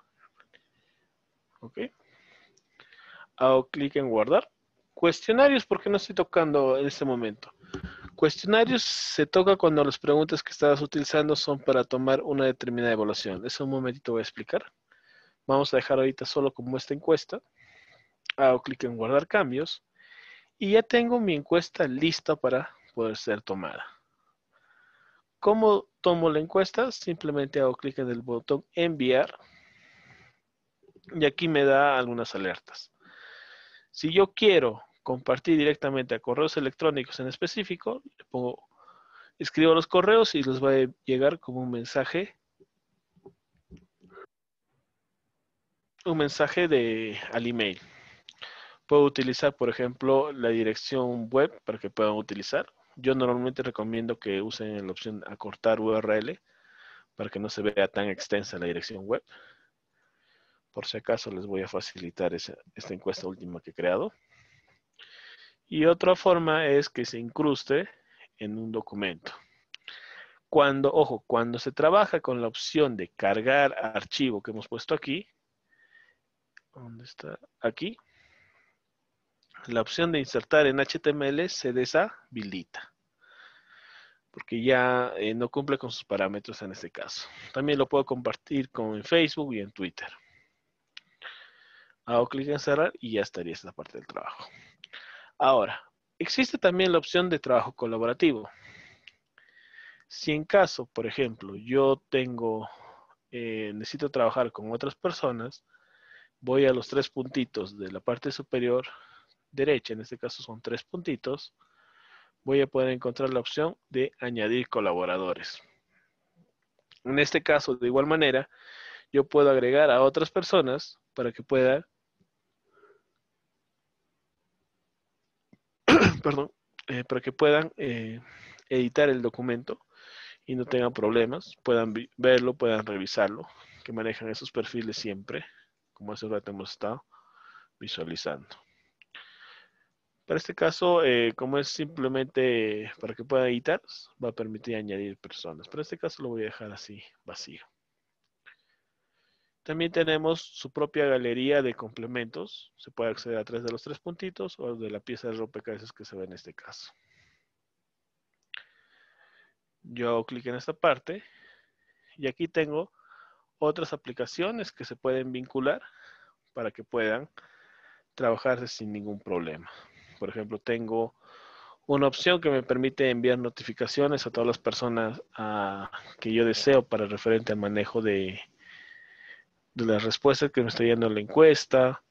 Ok. Hago clic en guardar. Cuestionarios, ¿por qué no estoy tocando en este momento? Cuestionarios se toca cuando las preguntas que estás utilizando son para tomar una determinada evaluación. Eso un momentito voy a explicar. Vamos a dejar ahorita solo como esta encuesta. Hago clic en guardar cambios. Y ya tengo mi encuesta lista para poder ser tomada. ¿Cómo tomo la encuesta? Simplemente hago clic en el botón enviar. Y aquí me da algunas alertas. Si yo quiero compartir directamente a correos electrónicos en específico, le pongo, escribo los correos y les va a llegar como un mensaje al email. Puedo utilizar, por ejemplo, la dirección web para que puedan utilizar. Yo normalmente recomiendo que usen la opción acortar URL para que no se vea tan extensa la dirección web. Por si acaso les voy a facilitar esta encuesta última que he creado. Y otra forma es que se incruste en un documento. Cuando se trabaja con la opción de cargar archivo que hemos puesto aquí, ¿dónde está? Aquí. La opción de insertar en HTML se deshabilita, porque ya no cumple con sus parámetros en este caso. También lo puedo compartir en Facebook y en Twitter. Hago clic en cerrar y ya estaría esta parte del trabajo. Ahora, existe también la opción de trabajo colaborativo. Si en caso, por ejemplo, yo necesito trabajar con otras personas, voy a los 3 puntitos de la parte superior derecha, en este caso son 3 puntitos, voy a poder encontrar la opción de añadir colaboradores. En este caso, de igual manera, yo puedo agregar a otras personas para que puedan, editar el documento y no tengan problemas, puedan verlo, puedan revisarlo, que manejan esos perfiles siempre, como hace rato hemos estado visualizando. Para este caso, como es simplemente para que puedan editar, va a permitir añadir personas. Para este caso lo voy a dejar así, vacío. También tenemos su propia galería de complementos. Se puede acceder a través de los 3 puntitos o de la pieza de rompecabezas que se ve en este caso. Yo hago clic en esta parte y aquí tengo otras aplicaciones que se pueden vincular para que puedan trabajarse sin ningún problema. Por ejemplo, tengo una opción que me permite enviar notificaciones a todas las personas que yo deseo para referente al manejo de las respuestas que me estoy dando en la encuesta.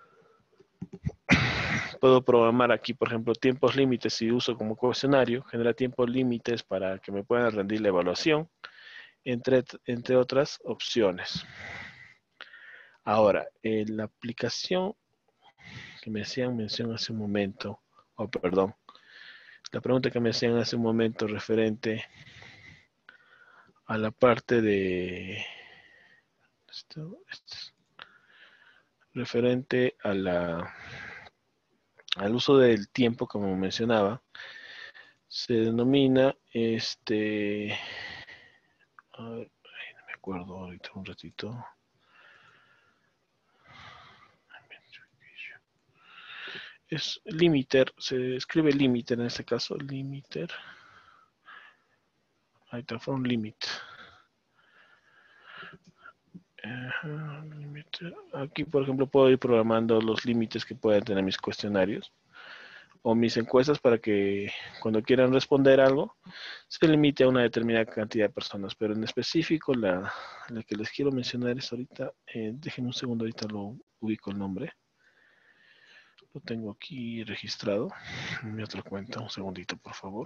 Puedo programar aquí, por ejemplo, tiempos límites si uso como cuestionario, genera tiempos límites para que me puedan rendir la evaluación, entre otras opciones. Ahora, la aplicación que me hacían mención hace un momento, la pregunta que me hacían hace un momento referente a la parte de esto es referente a al uso del tiempo, como mencionaba, se denomina a ver, no me acuerdo ahorita un ratito. Es limiter, se escribe limiter en este caso, limiter. Ahí está, from limit. Aquí, por ejemplo, puedo ir programando los límites que puedan tener mis cuestionarios o mis encuestas para que cuando quieran responder algo se limite a una determinada cantidad de personas. Pero en específico, la que les quiero mencionar es ahorita, déjenme un segundo, ahorita lo ubico el nombre. Lo tengo aquí registrado en mi otra cuenta. Un segundito, por favor.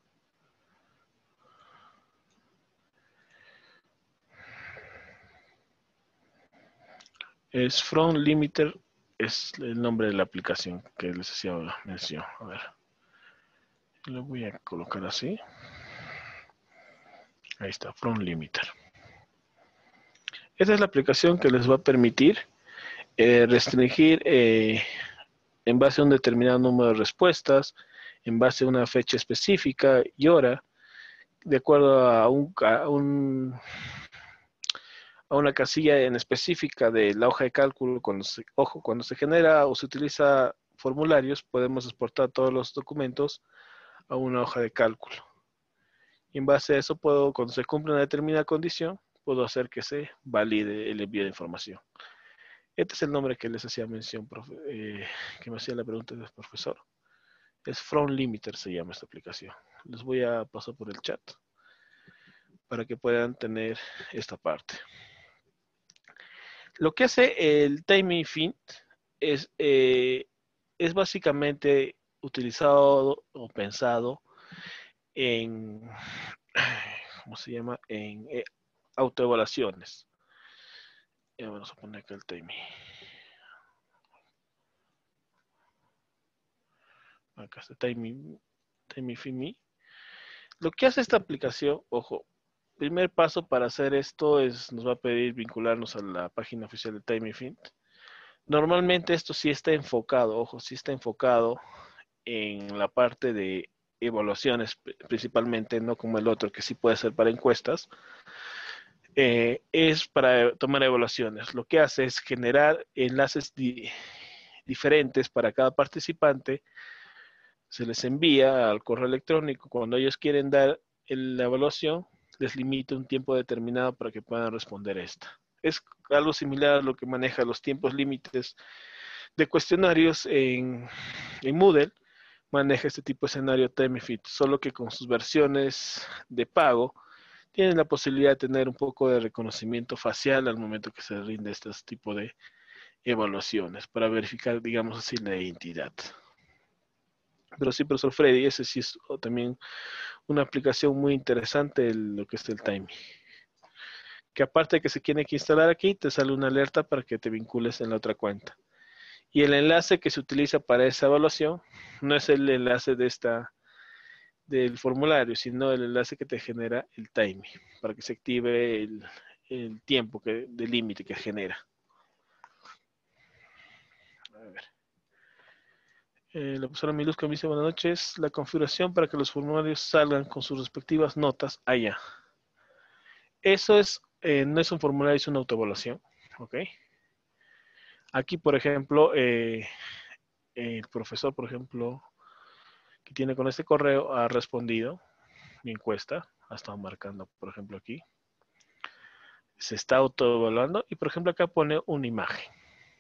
Es From Limiter, es el nombre de la aplicación que les hacía mención. A ver, lo voy a colocar así. Ahí está, From Limiter. Esta es la aplicación que les va a permitir restringir en base a un determinado número de respuestas, en base a una fecha específica y hora, de acuerdo a una casilla en específica de la hoja de cálculo. Cuando se genera o se utiliza formularios, podemos exportar todos los documentos a una hoja de cálculo. Y en base a eso, cuando se cumple una determinada condición, puedo hacer que se valide el envío de información. Este es el nombre que les hacía mención, que me hacía la pregunta del profesor. Es From Limiter, se llama esta aplicación. Les voy a pasar por el chat para que puedan tener esta parte. Lo que hace el TimeInfinite es básicamente utilizado o pensado en, ¿cómo se llama? En autoevaluaciones. Vamos a poner acá el timing. Acá está TimeInfinite. Lo que hace esta aplicación, ojo, primer paso para hacer esto nos va a pedir vincularnos a la página oficial de TimeInfinite. Normalmente esto sí está enfocado, ojo, sí está enfocado en la parte de evaluaciones principalmente, no como el otro que sí puede ser para encuestas. Es para tomar evaluaciones. Lo que hace es generar enlaces diferentes para cada participante. Se les envía al correo electrónico. Cuando ellos quieren dar la evaluación, les limita un tiempo determinado para que puedan responder esta. Es algo similar a lo que maneja los tiempos límites de cuestionarios en Moodle. Maneja este tipo de escenario TimeInfinite, solo que con sus versiones de pago tienen la posibilidad de tener un poco de reconocimiento facial al momento que se rinde este tipo de evaluaciones para verificar, digamos así, la identidad. Pero sí, profesor Freddy, ese sí es también una aplicación muy interesante, lo que es el timing. Que aparte de que se tiene que instalar aquí, te sale una alerta para que te vincules en la otra cuenta. Y el enlace que se utiliza para esa evaluación no es el enlace del formulario, sino el enlace que te genera el timing, para que se active el tiempo de límite que genera. A ver. La profesora Miluska me dice, buenas noches, la configuración para que los formularios salgan con sus respectivas notas allá. Eso no es un formulario, es una autoevaluación, ¿ok? Aquí, por ejemplo, el profesor, por ejemplo, que tiene con este correo, ha respondido mi encuesta, ha estado marcando, por ejemplo, aquí. Se está autoevaluando y, por ejemplo, acá pone una imagen.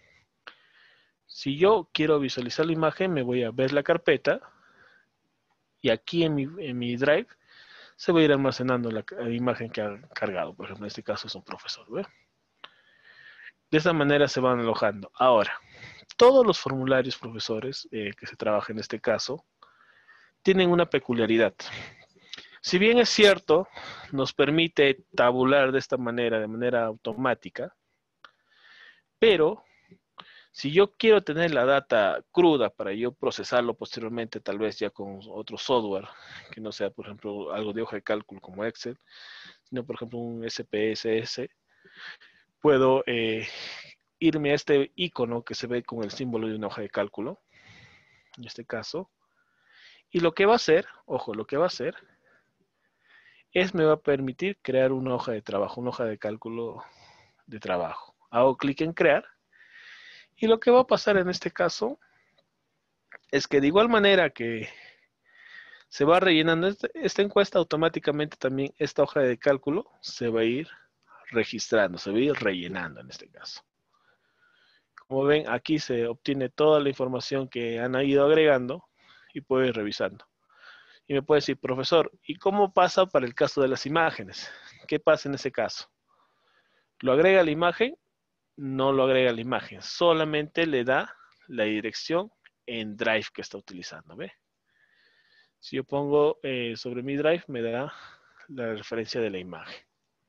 Si yo quiero visualizar la imagen, me voy a ver la carpeta y aquí en mi Drive se va a ir almacenando la imagen que ha cargado. Por ejemplo, en este caso es un profesor, ¿ve? De esta manera se van alojando. Ahora, todos los formularios, profesores, que se trabajan en este caso, tienen una peculiaridad. Si bien es cierto, nos permite tabular de esta manera, de manera automática, pero si yo quiero tener la data cruda para yo procesarlo posteriormente, tal vez ya con otro software, que no sea, por ejemplo, algo de hoja de cálculo como Excel, sino por ejemplo un SPSS, puedo irme a este icono que se ve con el símbolo de una hoja de cálculo, en este caso, y lo que va a hacer, ojo, lo que va a hacer es me va a permitir crear una hoja de trabajo, una hoja de cálculo de trabajo. Hago clic en crear y lo que va a pasar en este caso es que de igual manera que se va rellenando esta encuesta, automáticamente también esta hoja de cálculo se va a ir registrando, se va a ir rellenando en este caso. Como ven, aquí se obtiene toda la información que han ido agregando y puedo ir revisando. Y me puede decir, profesor, ¿y cómo pasa para el caso de las imágenes? ¿Qué pasa en ese caso? ¿Lo agrega la imagen? No lo agrega la imagen, solamente le da la dirección en Drive que está utilizando, ¿ve? Si yo pongo sobre mi Drive, me da la referencia de la imagen.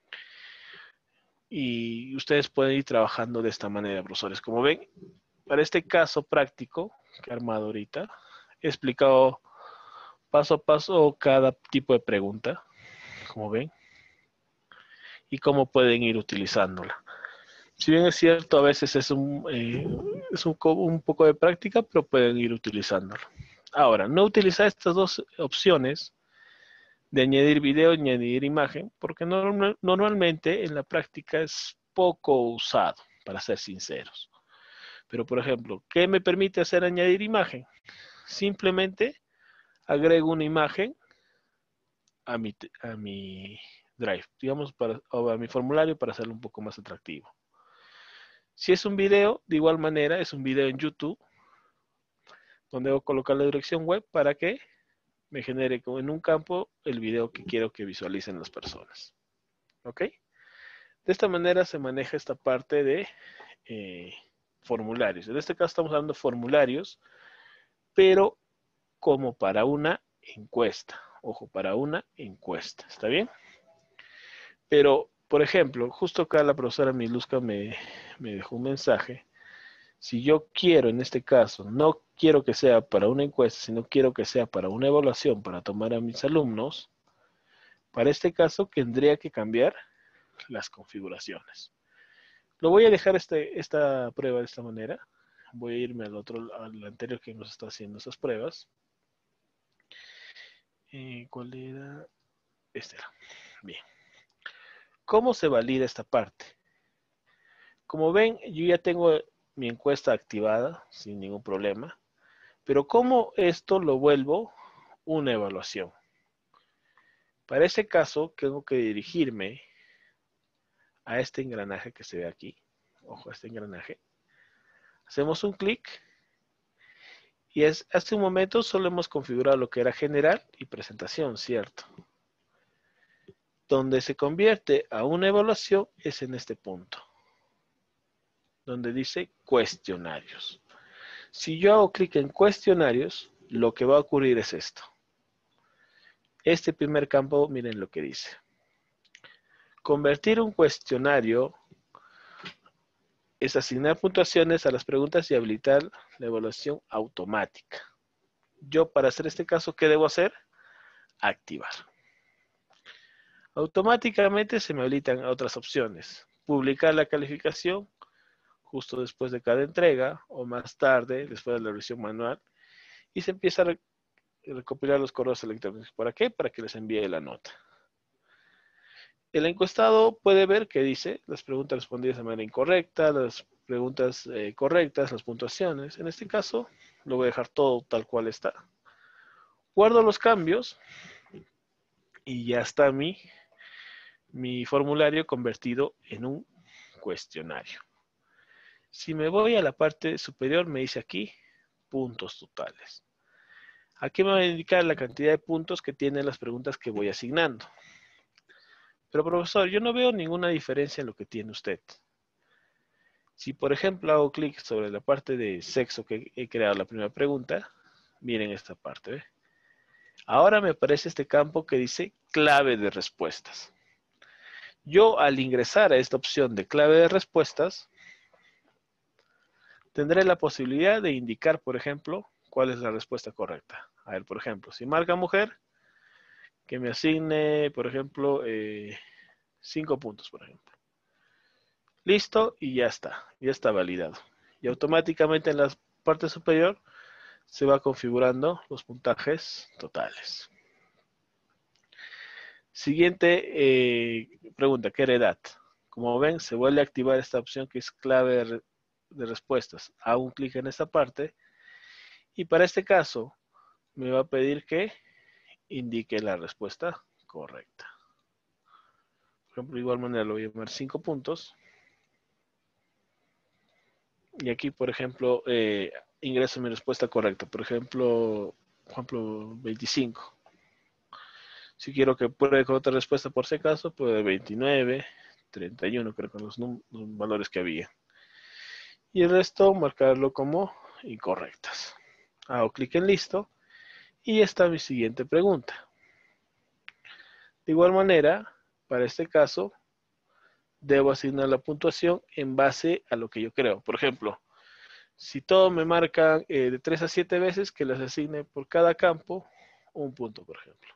Y ustedes pueden ir trabajando de esta manera, profesores. Como ven, para este caso práctico que he armado ahorita, he explicado paso a paso cada tipo de pregunta, como ven, y cómo pueden ir utilizándola. Si bien es cierto, a veces es un poco de práctica, pero pueden ir utilizándolo. Ahora, no utilizar estas dos opciones de añadir video y añadir imagen, porque normalmente en la práctica es poco usado, para ser sinceros. Pero, por ejemplo, ¿qué me permite hacer añadir imagen? Simplemente agrego una imagen a mi Drive, digamos, o a mi formulario para hacerlo un poco más atractivo. Si es un video, de igual manera, es un video en YouTube, donde voy a colocar la dirección web para que me genere en un campo el video que quiero que visualicen las personas. ¿Ok? De esta manera se maneja esta parte de formularios. En este caso estamos hablando de formularios, pero como para una encuesta. Ojo, para una encuesta. ¿Está bien? Pero, por ejemplo, justo acá la profesora Miluska me dejó un mensaje. Si yo quiero, en este caso, no quiero que sea para una encuesta, sino quiero que sea para una evaluación, para tomar a mis alumnos, para este caso tendría que cambiar las configuraciones. Lo voy a dejar esta prueba de esta manera. Voy a irme al anterior que nos está haciendo esas pruebas. ¿Cuál era? Este era. Bien. ¿Cómo se valida esta parte? Como ven, yo ya tengo mi encuesta activada sin ningún problema. Pero ¿cómo esto lo vuelvo una evaluación? Para ese caso, tengo que dirigirme a este engranaje que se ve aquí. Ojo, este engranaje. Hacemos un clic. Y hace un momento solo hemos configurado lo que era general y presentación, ¿cierto? Donde se convierte a una evaluación es en este punto. Donde dice cuestionarios. Si yo hago clic en cuestionarios, lo que va a ocurrir es esto. Este primer campo, miren lo que dice. Convertir un cuestionario es asignar puntuaciones a las preguntas y habilitar la evaluación automática. Yo, para hacer este caso, ¿qué debo hacer? Activar. Automáticamente se me habilitan otras opciones. Publicar la calificación justo después de cada entrega o más tarde, después de la revisión manual. Y se empieza a recopilar los correos electrónicos. ¿Para qué? Para que les envíe la nota. El encuestado puede ver que dice las preguntas respondidas de manera incorrecta, las preguntas correctas, las puntuaciones. En este caso, lo voy a dejar todo tal cual está. Guardo los cambios y ya está mi formulario convertido en un cuestionario. Si me voy a la parte superior, me dice aquí puntos totales. Aquí me va a indicar la cantidad de puntos que tienen las preguntas que voy asignando. Pero profesor, yo no veo ninguna diferencia en lo que tiene usted. Si por ejemplo hago clic sobre la parte de sexo que he creado la primera pregunta, miren esta parte, ¿ve? Ahora me aparece este campo que dice clave de respuestas. Yo al ingresar a esta opción de clave de respuestas, tendré la posibilidad de indicar, por ejemplo, cuál es la respuesta correcta. A ver, por ejemplo, si marca mujer, que me asigne, por ejemplo, 5 puntos, por ejemplo. Listo, y ya está validado. Y automáticamente en la parte superior se va configurando los puntajes totales. Siguiente pregunta, ¿qué heredad? Como ven, se vuelve a activar esta opción que es clave de respuestas. Hago un clic en esta parte y para este caso me va a pedir que indique la respuesta correcta. Por ejemplo, de igual manera lo voy a llamar 5 puntos. Y aquí, por ejemplo, ingreso mi respuesta correcta. Por ejemplo, 25. Si quiero que pruebe con otra respuesta por si acaso, puede 29, 31, creo que son los valores que había. Y el resto marcarlo como incorrectas. Hago clic en listo y está mi siguiente pregunta. De igual manera, para este caso, debo asignar la puntuación en base a lo que yo creo. Por ejemplo, si todo me marcan de 3 a 7 veces, que les asigne por cada campo un punto, por ejemplo.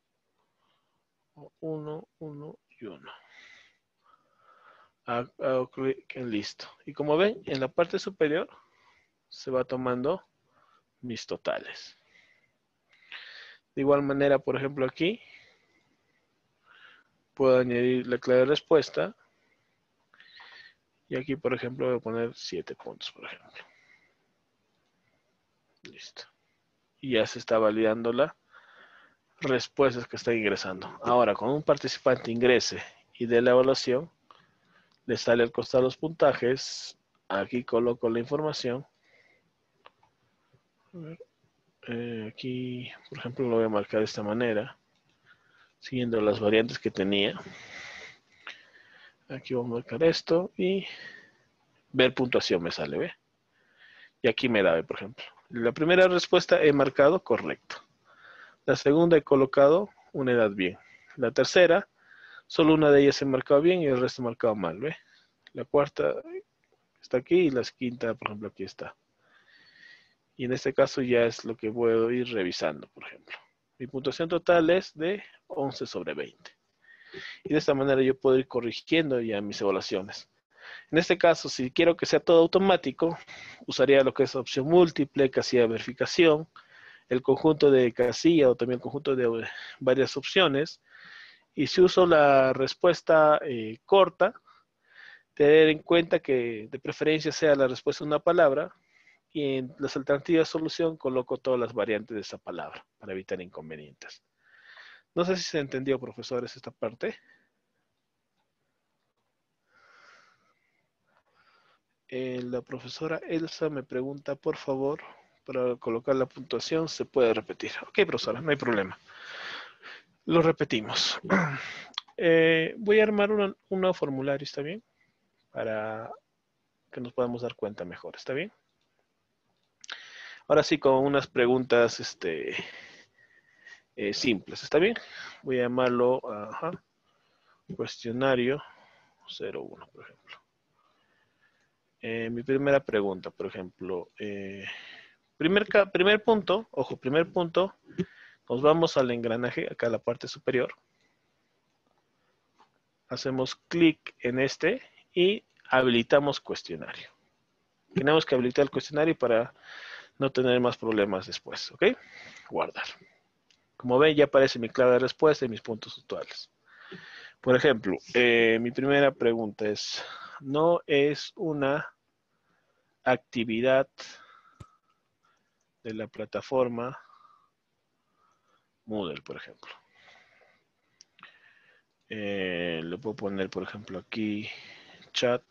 1, 1 y 1. Hago clic en listo. Y como ven, en la parte superior se va tomando mis totales. De igual manera, por ejemplo, aquí puedo añadir la clave de respuesta. Y aquí, por ejemplo, voy a poner 7 puntos, por ejemplo. Listo. Y ya se está validando la respuestas que está ingresando. Ahora, cuando un participante ingrese y dé la evaluación, le sale al costado los puntajes. Aquí coloco la información. A ver, aquí, por ejemplo, lo voy a marcar de esta manera, siguiendo las variantes que tenía. Aquí voy a marcar esto y ver puntuación me sale, ¿ve? Y aquí me da, por ejemplo. La primera respuesta he marcado correcto. La segunda he colocado una edad bien. La tercera, solo una de ellas he marcado bien y el resto he marcado mal, ¿ve? La cuarta está aquí y la quinta, por ejemplo, aquí está. Y en este caso ya es lo que puedo ir revisando, por ejemplo. Mi puntuación total es de 11 sobre 20. Y de esta manera yo puedo ir corrigiendo ya mis evaluaciones. En este caso, si quiero que sea todo automático, usaría lo que es opción múltiple, casilla de verificación, el conjunto de casilla o también el conjunto de varias opciones. Y si uso la respuesta corta, tener en cuenta que de preferencia sea la respuesta de una palabra y en las alternativas de solución coloco todas las variantes de esa palabra para evitar inconvenientes. No sé si se entendió, profesores, esta parte. La profesora Elsa me pregunta, por favor, para colocar la puntuación, ¿se puede repetir? Ok, profesora, no hay problema. Lo repetimos. Voy a armar un nuevo formulario, ¿está bien? Para que nos podamos dar cuenta mejor, ¿está bien? Ahora sí, con unas preguntas simples, ¿está bien? Voy a llamarlo cuestionario 01, por ejemplo. Mi primera pregunta, por ejemplo, primer punto, ojo, primer punto, nos vamos al engranaje, acá a la parte superior. Hacemos clic en este y habilitamos cuestionario. Tenemos que habilitar el cuestionario para no tener más problemas después, ¿ok? Guardar. Como ven, ya aparece mi clave de respuesta y mis puntos totales. Por ejemplo, mi primera pregunta es, no es una actividad de la plataforma Moodle, por ejemplo. Le puedo poner, por ejemplo, aquí chat.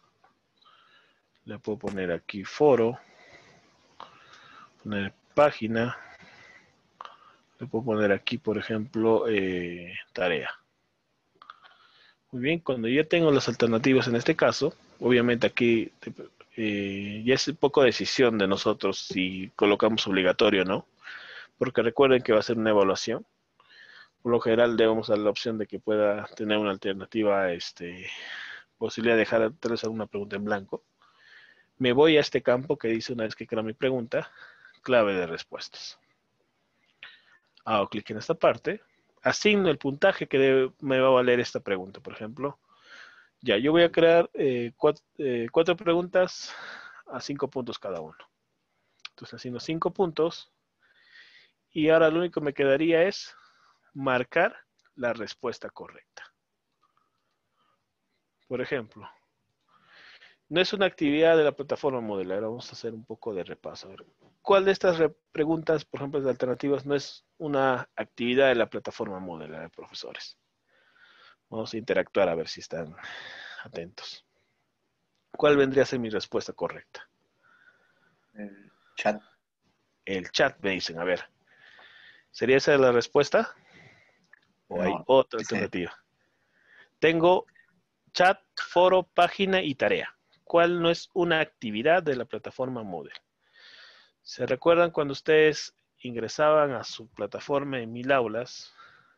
Le puedo poner aquí foro. Poner página. Le puedo poner aquí, por ejemplo, tarea. Muy bien, cuando ya tengo las alternativas en este caso, obviamente aquí ya es un poco decisión de nosotros si colocamos obligatorio o no, porque recuerden que va a ser una evaluación. Por lo general debemos dar la opción de que pueda tener una alternativa, posibilidad de dejar tal vez alguna pregunta en blanco. Me voy a este campo que dice, una vez que creo mi pregunta, clave de respuestas. Hago clic en esta parte, asigno el puntaje que me va a valer esta pregunta, por ejemplo. Ya, yo voy a crear 4 preguntas a 5 puntos cada uno. Entonces, asigno 5 puntos. Y ahora lo único que me quedaría es marcar la respuesta correcta. Por ejemplo, no es una actividad de la plataforma Moodle. Ahora vamos a hacer un poco de repaso. A ver, ¿cuál de estas preguntas, por ejemplo, de alternativas, no es una actividad de la plataforma Moodle, de profesores? Vamos a interactuar a ver si están atentos. ¿Cuál vendría a ser mi respuesta correcta? El chat. El chat, me dicen. A ver, ¿sería esa la respuesta? ¿O hay No, otra ese- alternativa? Tengo chat, foro, página y tarea. ¿Cuál no es una actividad de la plataforma Moodle? ¿Se recuerdan cuando ustedes ingresaban a su plataforma en 1000 aulas?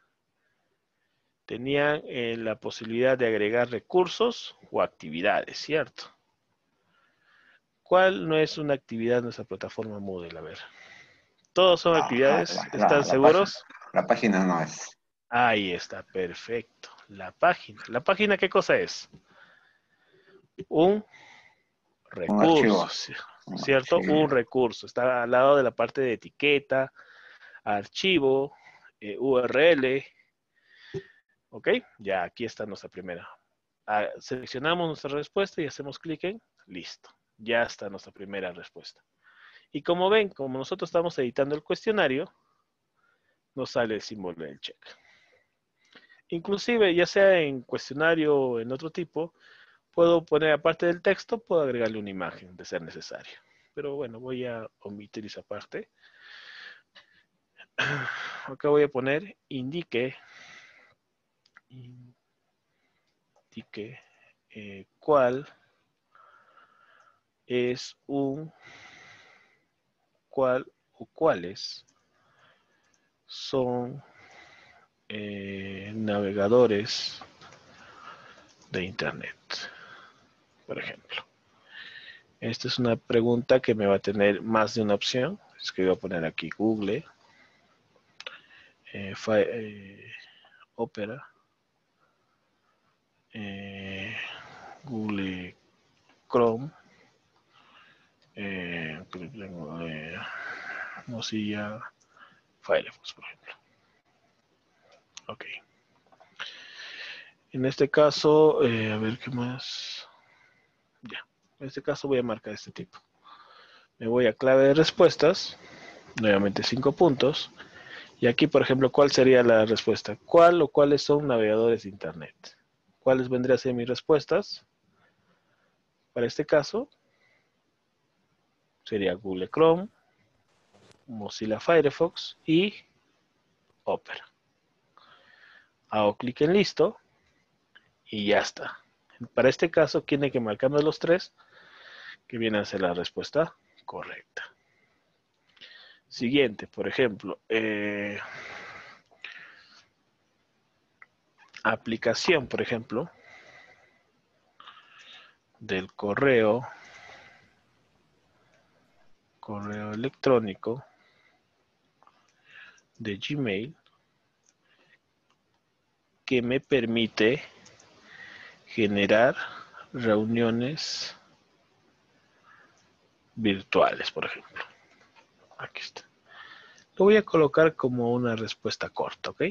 Tenían la posibilidad de agregar recursos o actividades, ¿cierto? ¿Cuál no es una actividad de nuestra plataforma Moodle? A ver. ¿Todos son Ajá, actividades? ¿Están seguros? la página no es. Ahí está, perfecto. La página. ¿La página qué cosa es? Un Un archivo. recurso, Un ¿cierto? archivo. Un recurso. Está al lado de la parte de etiqueta, archivo, URL. ¿Ok? Ya aquí está nuestra primera. Seleccionamos nuestra respuesta y hacemos clic en listo. Ya está nuestra primera respuesta. Y como ven, como nosotros estamos editando el cuestionario, nos sale el símbolo del check. Inclusive, ya sea en cuestionario o en otro tipo, puedo poner, aparte del texto, puedo agregarle una imagen de ser necesario. Pero bueno, voy a omitir esa parte. Acá voy a poner indique cuál es cuál o cuáles son navegadores de internet, por ejemplo. Esta es una pregunta que me va a tener más de una opción. Es que voy a poner aquí Google, Opera, Google Chrome, Mozilla Firefox, por ejemplo. Ok. En este caso, a ver qué más. Ya. En este caso voy a marcar este tipo. Me voy a clave de respuestas. Nuevamente 5 puntos. Y aquí, por ejemplo, ¿cuál sería la respuesta? ¿Cuál o cuáles son navegadores de internet? ¿Cuáles vendrían a ser mis respuestas? Para este caso, sería Google Chrome, Mozilla Firefox y Opera. Hago clic en listo y ya está. Para este caso, tiene que marcarme los 3, que viene a ser la respuesta correcta. Siguiente, por ejemplo, aplicación, por ejemplo, del correo electrónico de Gmail que me permite generar reuniones virtuales, por ejemplo. Aquí está. Lo voy a colocar como una respuesta corta, ¿ok?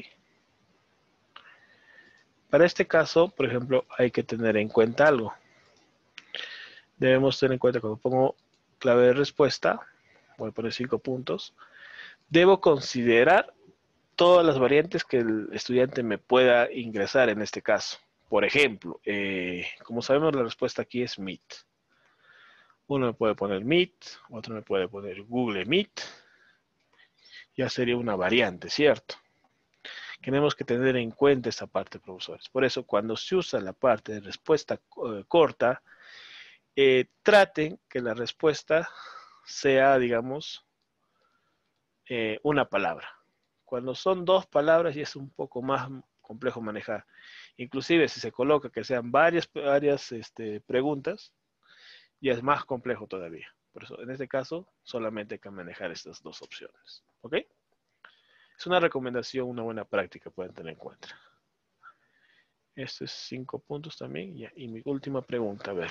Para este caso, por ejemplo, hay que tener en cuenta algo. Debemos tener en cuenta cuando pongo clave de respuesta, voy a poner 5 puntos, debo considerar todas las variantes que el estudiante me pueda ingresar en este caso. Por ejemplo, como sabemos, la respuesta aquí es Meet. Uno me puede poner Meet, otro me puede poner Google Meet. Ya sería una variante, ¿cierto? Tenemos que tener en cuenta esta parte, profesores. Por eso, cuando se usa la parte de respuesta corta, traten que la respuesta sea, digamos, una palabra. Cuando son 2 palabras ya es un poco más complejo manejar. Inclusive si se coloca que sean varias preguntas, ya es más complejo todavía. Por eso, en este caso, solamente hay que manejar estas 2 opciones. ¿Ok? Es una recomendación, una buena práctica, pueden tener en cuenta. Este es 5 puntos también. Ya. Y mi última pregunta, a ver.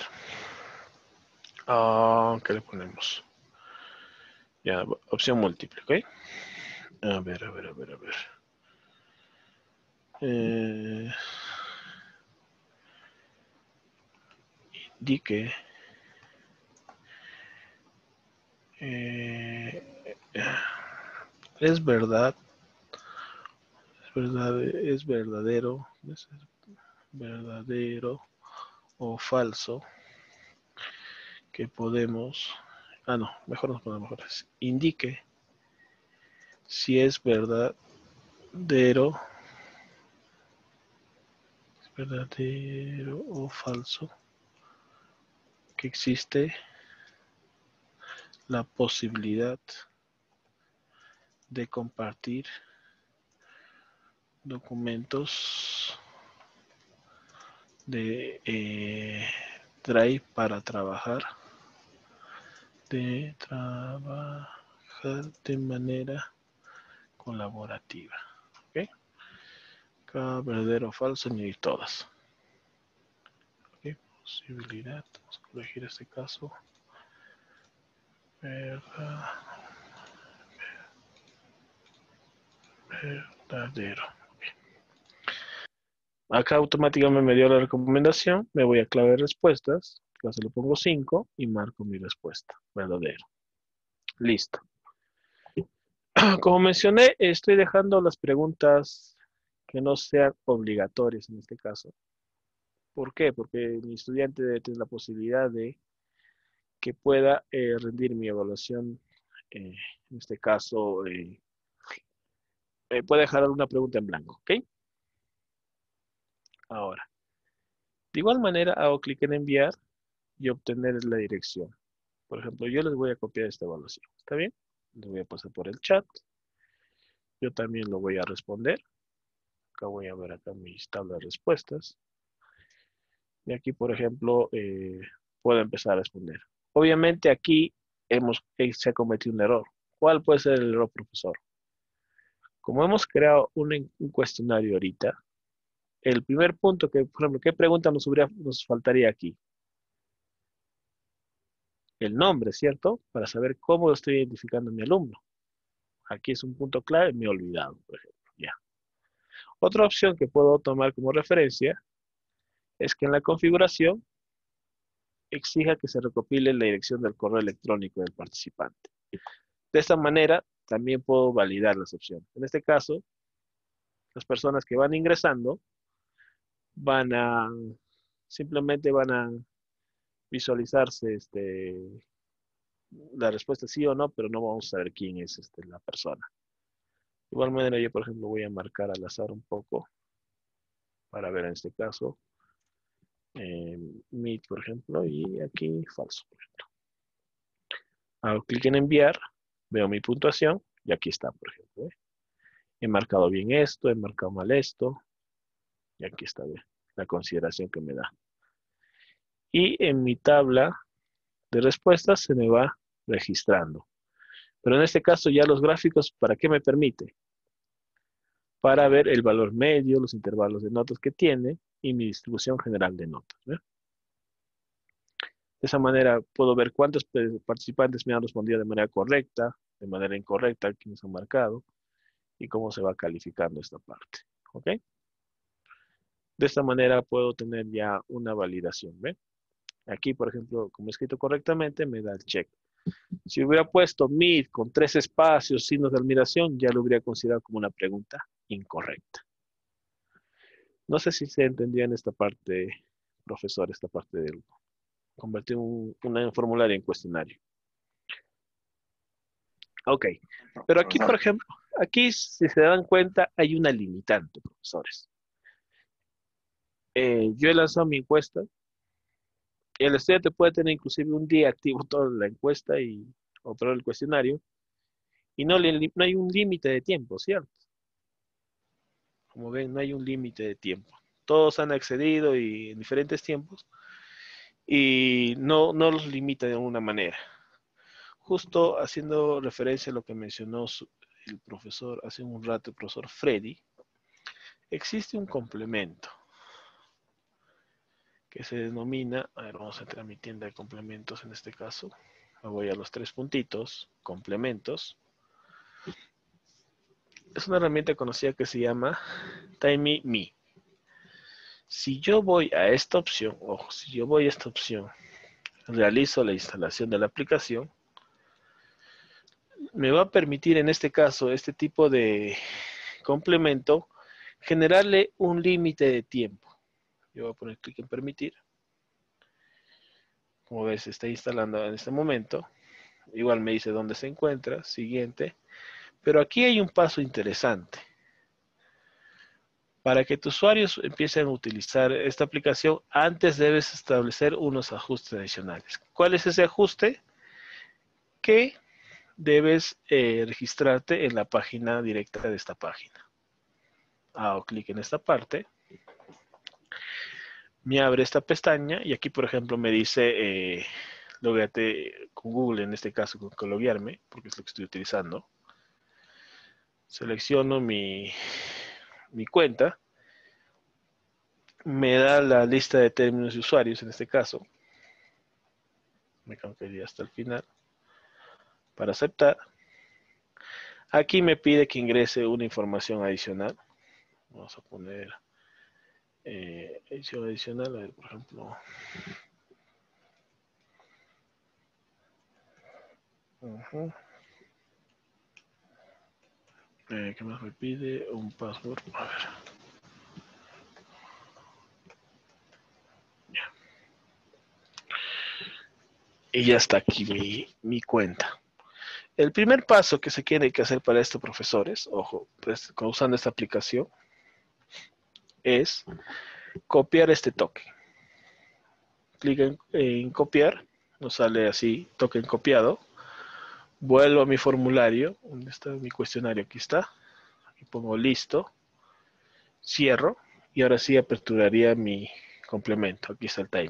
¿Qué le ponemos? Ya, opción múltiple, ¿ok? A ver. Indique es verdad, es verdadero o falso que podemos, no, mejor nos ponemos mejor. Indique si es verdadero o falso que existe la posibilidad de compartir documentos de Drive para trabajar de manera colaborativa. ¿Ok? Cada verdadero o falso ni todas. ¿Ok? Posibilidad. Vamos a corregir este caso. Verdadero. Acá automáticamente me dio la recomendación. Me voy a clave de respuestas. Acá se lo pongo 5 y marco mi respuesta. Verdadero. Listo. Como mencioné, estoy dejando las preguntas que no sean obligatorias en este caso. ¿Por qué? Porque mi estudiante debe tener la posibilidad de que pueda rendir mi evaluación. En este caso, puede dejar alguna pregunta en blanco. ¿Ok? Ahora, de igual manera, hago clic en enviar y obtener la dirección. Por ejemplo, yo les voy a copiar esta evaluación. ¿Está bien? Les voy a pasar por el chat. Yo también lo voy a responder. Acá voy a ver acá mis tablas de respuestas. Y aquí, por ejemplo, puedo empezar a responder. Obviamente aquí se ha cometido un error. ¿Cuál puede ser el error, profesor? Como hemos creado un cuestionario ahorita, el primer punto que, por ejemplo, ¿qué pregunta nos faltaría aquí? El nombre, ¿cierto? Para saber cómo estoy identificando a mi alumno. Aquí es un punto clave, me he olvidado, por ejemplo. Ya. Otra opción que puedo tomar como referencia es que en la configuración exija que se recopile la dirección del correo electrónico del participante. De esta manera, también puedo validar las opciones. En este caso, las personas que van ingresando simplemente van a visualizarse la respuesta sí o no, pero no vamos a saber quién es la persona. De igual manera, yo, por ejemplo, voy a marcar al azar un poco para ver en este caso. Meet, por ejemplo, y aquí falso, por ejemplo. Hago clic en enviar, veo mi puntuación y aquí está, por ejemplo. He marcado bien esto, he marcado mal esto y aquí está la consideración que me da. Y en mi tabla de respuestas se me va registrando. Pero en este caso ya los gráficos, ¿para qué me permite? Para ver el valor medio, los intervalos de notas que tiene y mi distribución general de notas. De esa manera puedo ver cuántos participantes me han respondido de manera correcta, de manera incorrecta, quienes han marcado, y cómo se va calificando esta parte. ¿Ok? De esta manera puedo tener ya una validación. ¿Ve? Aquí, por ejemplo, como he escrito correctamente, me da el check. Si hubiera puesto mid con 3 espacios, signos de admiración, ya lo hubiera considerado como una pregunta incorrecta. No sé si se entendió en esta parte, profesor, esta parte del convertir un formulario en cuestionario. Ok, pero aquí, por ejemplo, aquí, si se dan cuenta, hay una limitante, profesores. Yo he lanzado mi encuesta. El estudiante puede tener inclusive un día activo toda la encuesta o todo el cuestionario, y no hay un límite de tiempo, ¿cierto? Como ven, no hay un límite de tiempo. Todos han accedido y en diferentes tiempos, y no los limita de alguna manera. Justo haciendo referencia a lo que mencionó el profesor, hace un rato el profesor Freddy, existe un complemento que se denomina, a ver, vamos a entrar a mi tienda de complementos en este caso. Me voy a los 3 puntitos, complementos. Es una herramienta conocida que se llama TinyMe. Si yo voy a esta opción, ojo, si yo voy a esta opción, realizo la instalación de la aplicación, me va a permitir en este caso, este tipo de complemento, generarle un límite de tiempo. Yo voy a poner clic en permitir. Como ves, se está instalando en este momento. Igual me dice dónde se encuentra, siguiente. Pero aquí hay un paso interesante. Para que tus usuarios empiecen a utilizar esta aplicación, antes debes establecer unos ajustes adicionales. ¿Cuál es ese ajuste? Que debes registrarte en la página directa de esta página. Hago clic en esta parte. Me abre esta pestaña y aquí, por ejemplo, me dice logíate con Google, en este caso con loguearme, porque es lo que estoy utilizando. Selecciono mi cuenta. Me da la lista de términos de usuarios en este caso. Me cambiaría hasta el final. Para aceptar. Aquí me pide que ingrese una información adicional. Vamos a poner edición adicional. A ver, por ejemplo. ¿Qué más me pide? Un password. A ver. Ya. Y ya está aquí mi cuenta. El primer paso que se tiene que hacer para estos profesores, ojo, pues, usando esta aplicación, es copiar este token. Clic en copiar, nos sale así, token copiado. Vuelvo a mi formulario, ¿dónde está mi cuestionario? Aquí está. Aquí pongo listo, cierro y ahora sí aperturaría mi complemento. Aquí está el timing.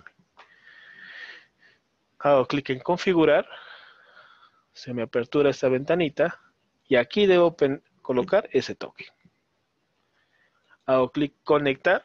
Hago clic en configurar, se me apertura esta ventanita y aquí debo colocar ese token. Hago clic conectar.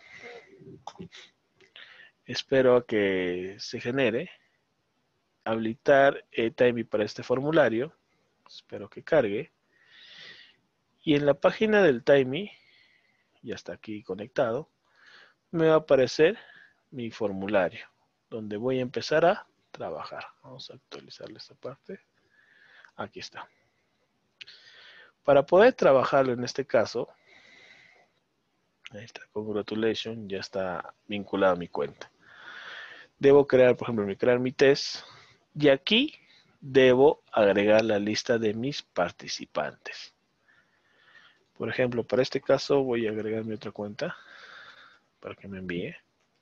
Espero a que se genere. Habilitar timing para este formulario. Espero que cargue. Y en la página del timing, ya está aquí conectado, me va a aparecer mi formulario, donde voy a empezar a trabajar. Vamos a actualizarle esta parte. Aquí está. Para poder trabajarlo en este caso, ahí está, congratulations, ya está vinculado a mi cuenta. Debo crear, por ejemplo, crear mi test. Y aquí debo agregar la lista de mis participantes. Por ejemplo, para este caso voy a agregar mi otra cuenta para que me envíe.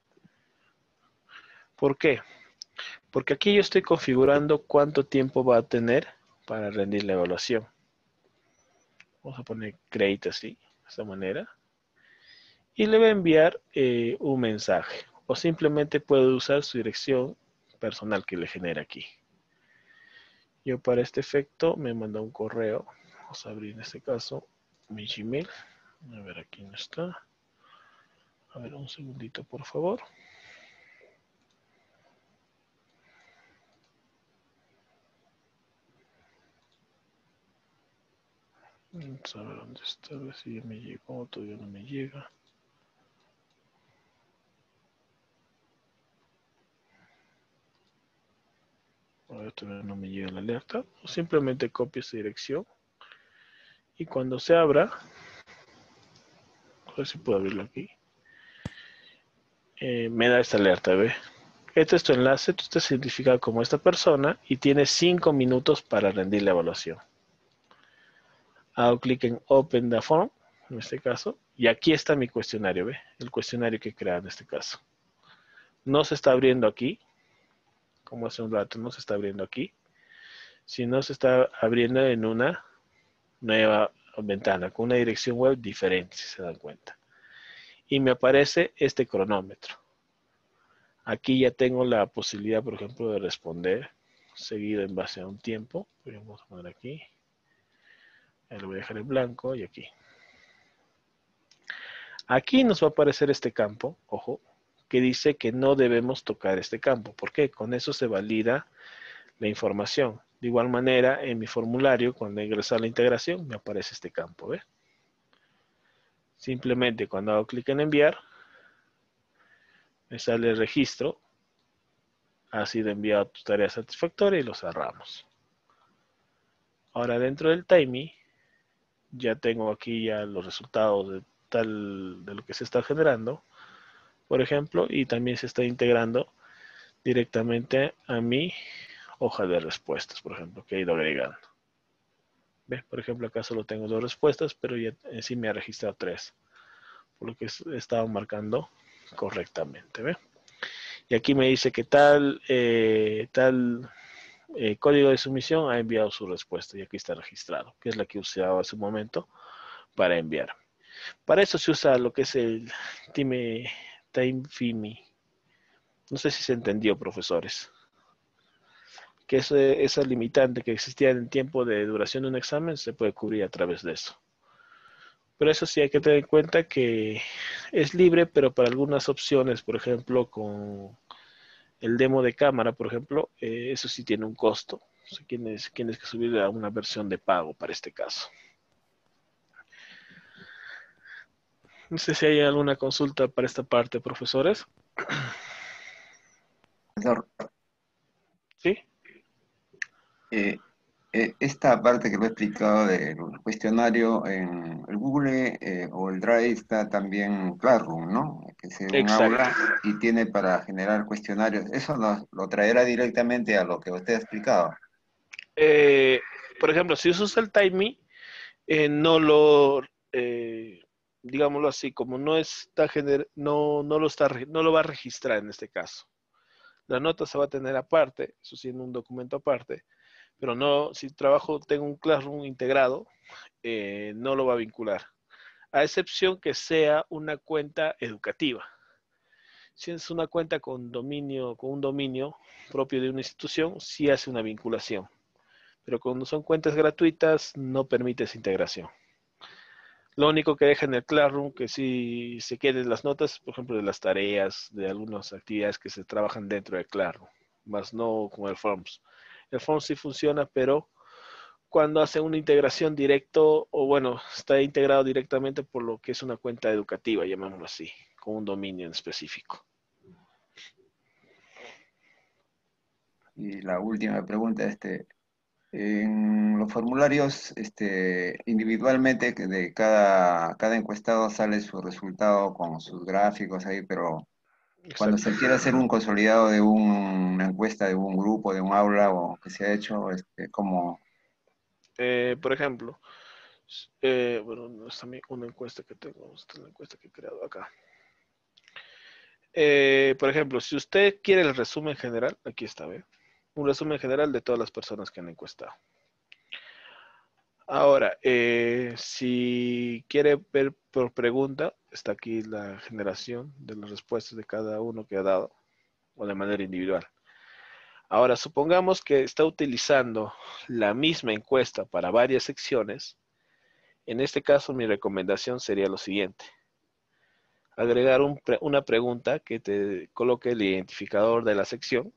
¿Por qué? Porque aquí yo estoy configurando cuánto tiempo va a tener para rendir la evaluación. Vamos a poner create así, de esta manera. Y le voy a enviar un mensaje. O simplemente puedo usar su dirección personal que le genera aquí. Yo para este efecto me manda un correo. Vamos a abrir en este caso mi Gmail. A ver, aquí no está. A ver, un segundito, por favor. Vamos a ver dónde está. A ver si ya me llegó. Todavía no me llega. A ver, todavía no me llega la alerta. O simplemente copio esa dirección. Y cuando se abra, a ver si puedo abrirlo aquí. Me da esta alerta, ¿ve? Este es tu enlace, tú estás identificado como esta persona y tienes 5 minutos para rendir la evaluación. Hago clic en Open the Form, en este caso, y aquí está mi cuestionario, ¿ve? El cuestionario que he creado en este caso. No se está abriendo aquí, como hace un rato, no se está abriendo aquí, sino se está abriendo en una nueva ventana, con una dirección web diferente, si se dan cuenta. Y me aparece este cronómetro. Aquí ya tengo la posibilidad, por ejemplo, de responder seguido en base a un tiempo. Vamos a poner aquí. Ahí lo voy a dejar en blanco y aquí. Aquí nos va a aparecer este campo, ojo, que dice que no debemos tocar este campo. ¿Por qué? Con eso se valida la información. De igual manera, en mi formulario, cuando ingreso a la integración, me aparece este campo, ¿ve? Simplemente cuando hago clic en enviar, me sale el registro. Ha sido enviado tu tarea satisfactoria y lo cerramos. Ahora dentro del timing, ya tengo aquí ya los resultados de lo que se está generando, por ejemplo, y también se está integrando directamente a mi hoja de respuestas, por ejemplo, que he ido agregando. ¿Ve? Por ejemplo, acá solo tengo 2 respuestas, pero ya en sí me ha registrado 3, por lo que he estado marcando correctamente. ¿Ve? Y aquí me dice que tal código de sumisión ha enviado su respuesta y aquí está registrado, que es la que usaba hace un momento para enviar. Para eso se usa lo que es el TimeFimi. No sé si se entendió, profesores. Que esa limitante que existía en el tiempo de duración de un examen se puede cubrir a través de eso. Pero eso sí hay que tener en cuenta que es libre, pero para algunas opciones, por ejemplo, con el demo de cámara, por ejemplo, eso sí tiene un costo. O sea, tienes que subir a una versión de pago para este caso. No sé si hay alguna consulta para esta parte, profesores. Profesor, ¿Sí? esta parte que lo he explicado del cuestionario en el Google o el Drive está también Classroom, ¿no? Que es un Exacto. aula y tiene para generar cuestionarios. Eso lo traerá directamente a lo que usted ha explicado. Por ejemplo, si usas el timing, no lo, digámoslo así, como no está no lo va a registrar en este caso. La nota se va a tener aparte, eso sí, en un documento aparte, pero no, si tengo un Classroom integrado, no lo va a vincular, a excepción que sea una cuenta educativa. Si es una cuenta con un dominio propio de una institución, sí hace una vinculación. Pero cuando son cuentas gratuitas, no permite esa integración. Lo único que deja en el Classroom, que sí se queden las notas, por ejemplo, de las tareas, de algunas actividades que se trabajan dentro del Classroom, más no con el Forms. El Forms sí funciona, pero cuando hace una integración directo, o bueno, está integrado directamente por lo que es una cuenta educativa, llamémoslo así, con un dominio en específico. Y la última pregunta, en los formularios, individualmente que de cada encuestado sale su resultado con sus gráficos ahí, pero cuando Exacto. se quiere hacer un consolidado de una encuesta de un grupo, de un aula o que se ha hecho, como Por ejemplo, bueno, no es también una encuesta que tengo, esta es la encuesta que he creado acá. Por ejemplo, si usted quiere el resumen general, aquí está, ¿ve? Un resumen general de todas las personas que han encuestado. Ahora, si quiere ver por pregunta, está aquí la generación de las respuestas de cada uno que ha dado, o de manera individual. Ahora, supongamos que está utilizando la misma encuesta para varias secciones. En este caso, mi recomendación sería lo siguiente. Agregar una pregunta que te coloque el identificador de la sección.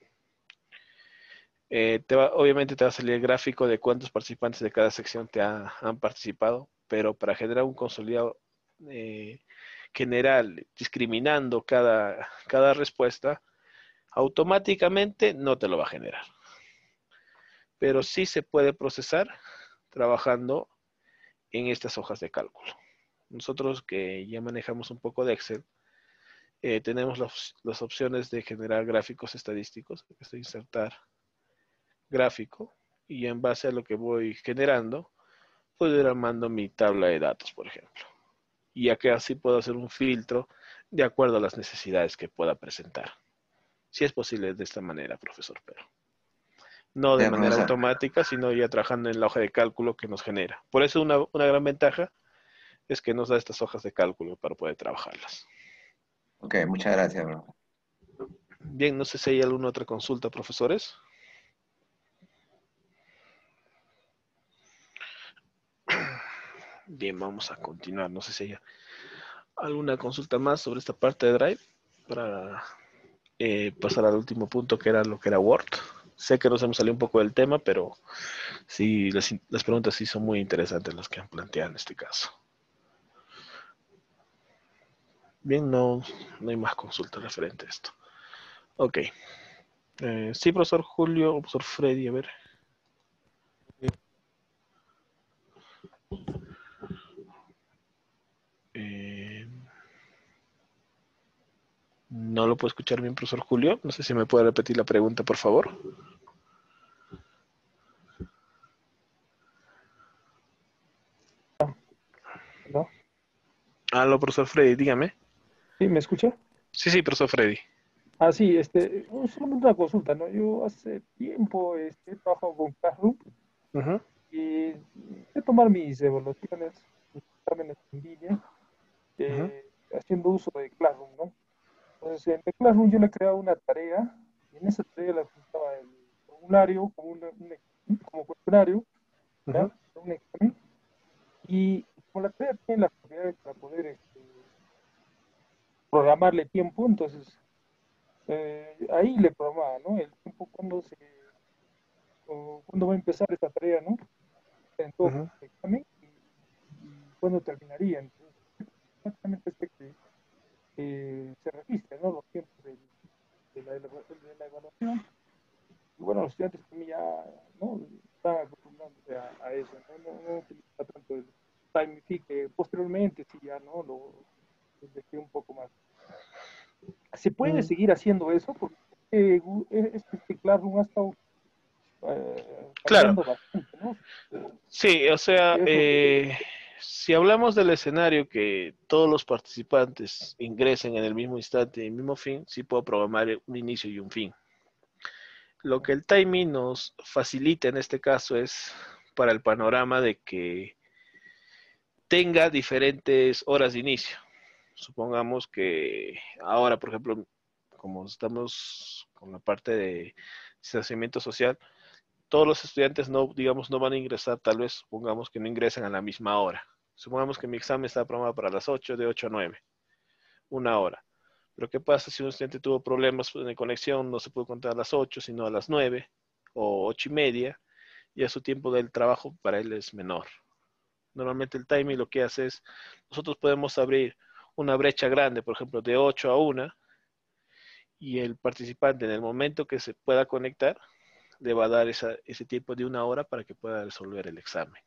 Obviamente te va a salir el gráfico de cuántos participantes de cada sección han participado, pero para generar un consolidado general, discriminando cada respuesta, automáticamente no te lo va a generar. Pero sí se puede procesar trabajando en estas hojas de cálculo. Nosotros que ya manejamos un poco de Excel, tenemos las opciones de generar gráficos estadísticos, que es insertar gráfico, y en base a lo que voy generando, puedo ir armando mi tabla de datos, por ejemplo. Y ya que así puedo hacer un filtro de acuerdo a las necesidades que pueda presentar. Si es posible de esta manera, profesor, pero no de ya, manera profesor. automática, sino ya trabajando en la hoja de cálculo que nos genera. Por eso una gran ventaja es que nos da estas hojas de cálculo para poder trabajarlas. Ok, muchas gracias, bro. Bien, no sé si hay alguna otra consulta, profesores. Bien, vamos a continuar. No sé si hay alguna consulta más sobre esta parte de Drive para pasar al último punto, que era lo que era Word. Sé que nos hemos salido un poco del tema, pero sí, las preguntas sí son muy interesantes las que han planteado en este caso. Bien, no hay más consultas referente a esto. Ok. Sí, profesor Julio, o profesor Freddy, a ver. No lo puedo escuchar bien, profesor Julio. No sé si me puede repetir la pregunta, por favor. ¿No? Aló, profesor Freddy, dígame. ¿Sí, me escucha? Sí, profesor Freddy. Ah, sí, solamente una consulta, ¿no? Yo hace tiempo he trabajado con Classroom Ujú, y sé tomar mis evaluaciones, mis exámenes en línea, ujú, haciendo uso de Classroom, ¿no? Entonces, en el Classroom yo le creaba una tarea y en esa tarea le juntaba el formulario como como cuestionario, ¿ya? ujú, Un examen. Y como la tarea tiene las propiedades para poder programarle tiempo, entonces ahí le programaba, ¿no? El tiempo cuándo va a empezar esta tarea, ¿no? En todo ujú. el examen y cuándo terminaría. Entonces, exactamente este que se registra, ¿no? Los tiempos de la evaluación. Y bueno, los estudiantes también ya, ¿no? Están acostumbrándose a eso, ¿no? No utiliza tanto el time sí, que posteriormente sí ya, ¿no? Lo dejé un poco más. ¿Se puede Mm, seguir haciendo eso? Porque Classroom ha estado Claro, cambiando bastante, ¿no? sí, o sea, Y eso, si hablamos del escenario que todos los participantes ingresen en el mismo instante y el mismo fin, sí puedo programar un inicio y un fin. Lo que el timing nos facilita en este caso es para el panorama de que tenga diferentes horas de inicio. Supongamos que ahora, por ejemplo, como estamos con la parte de distanciamiento social, todos los estudiantes no, digamos, no van a ingresar, tal vez supongamos que no ingresan a la misma hora. Supongamos que mi examen está programado para las 8, de 8 a 9, una hora. Pero ¿qué pasa si un estudiante tuvo problemas de conexión, no se pudo contar a las 8, sino a las 9 o 8 y media? Ya su tiempo del trabajo para él es menor. Normalmente el timing lo que hace es, nosotros podemos abrir una brecha grande, por ejemplo, de 8 a 1, y el participante en el momento que se pueda conectar, le va a dar ese tiempo de una hora para que pueda resolver el examen.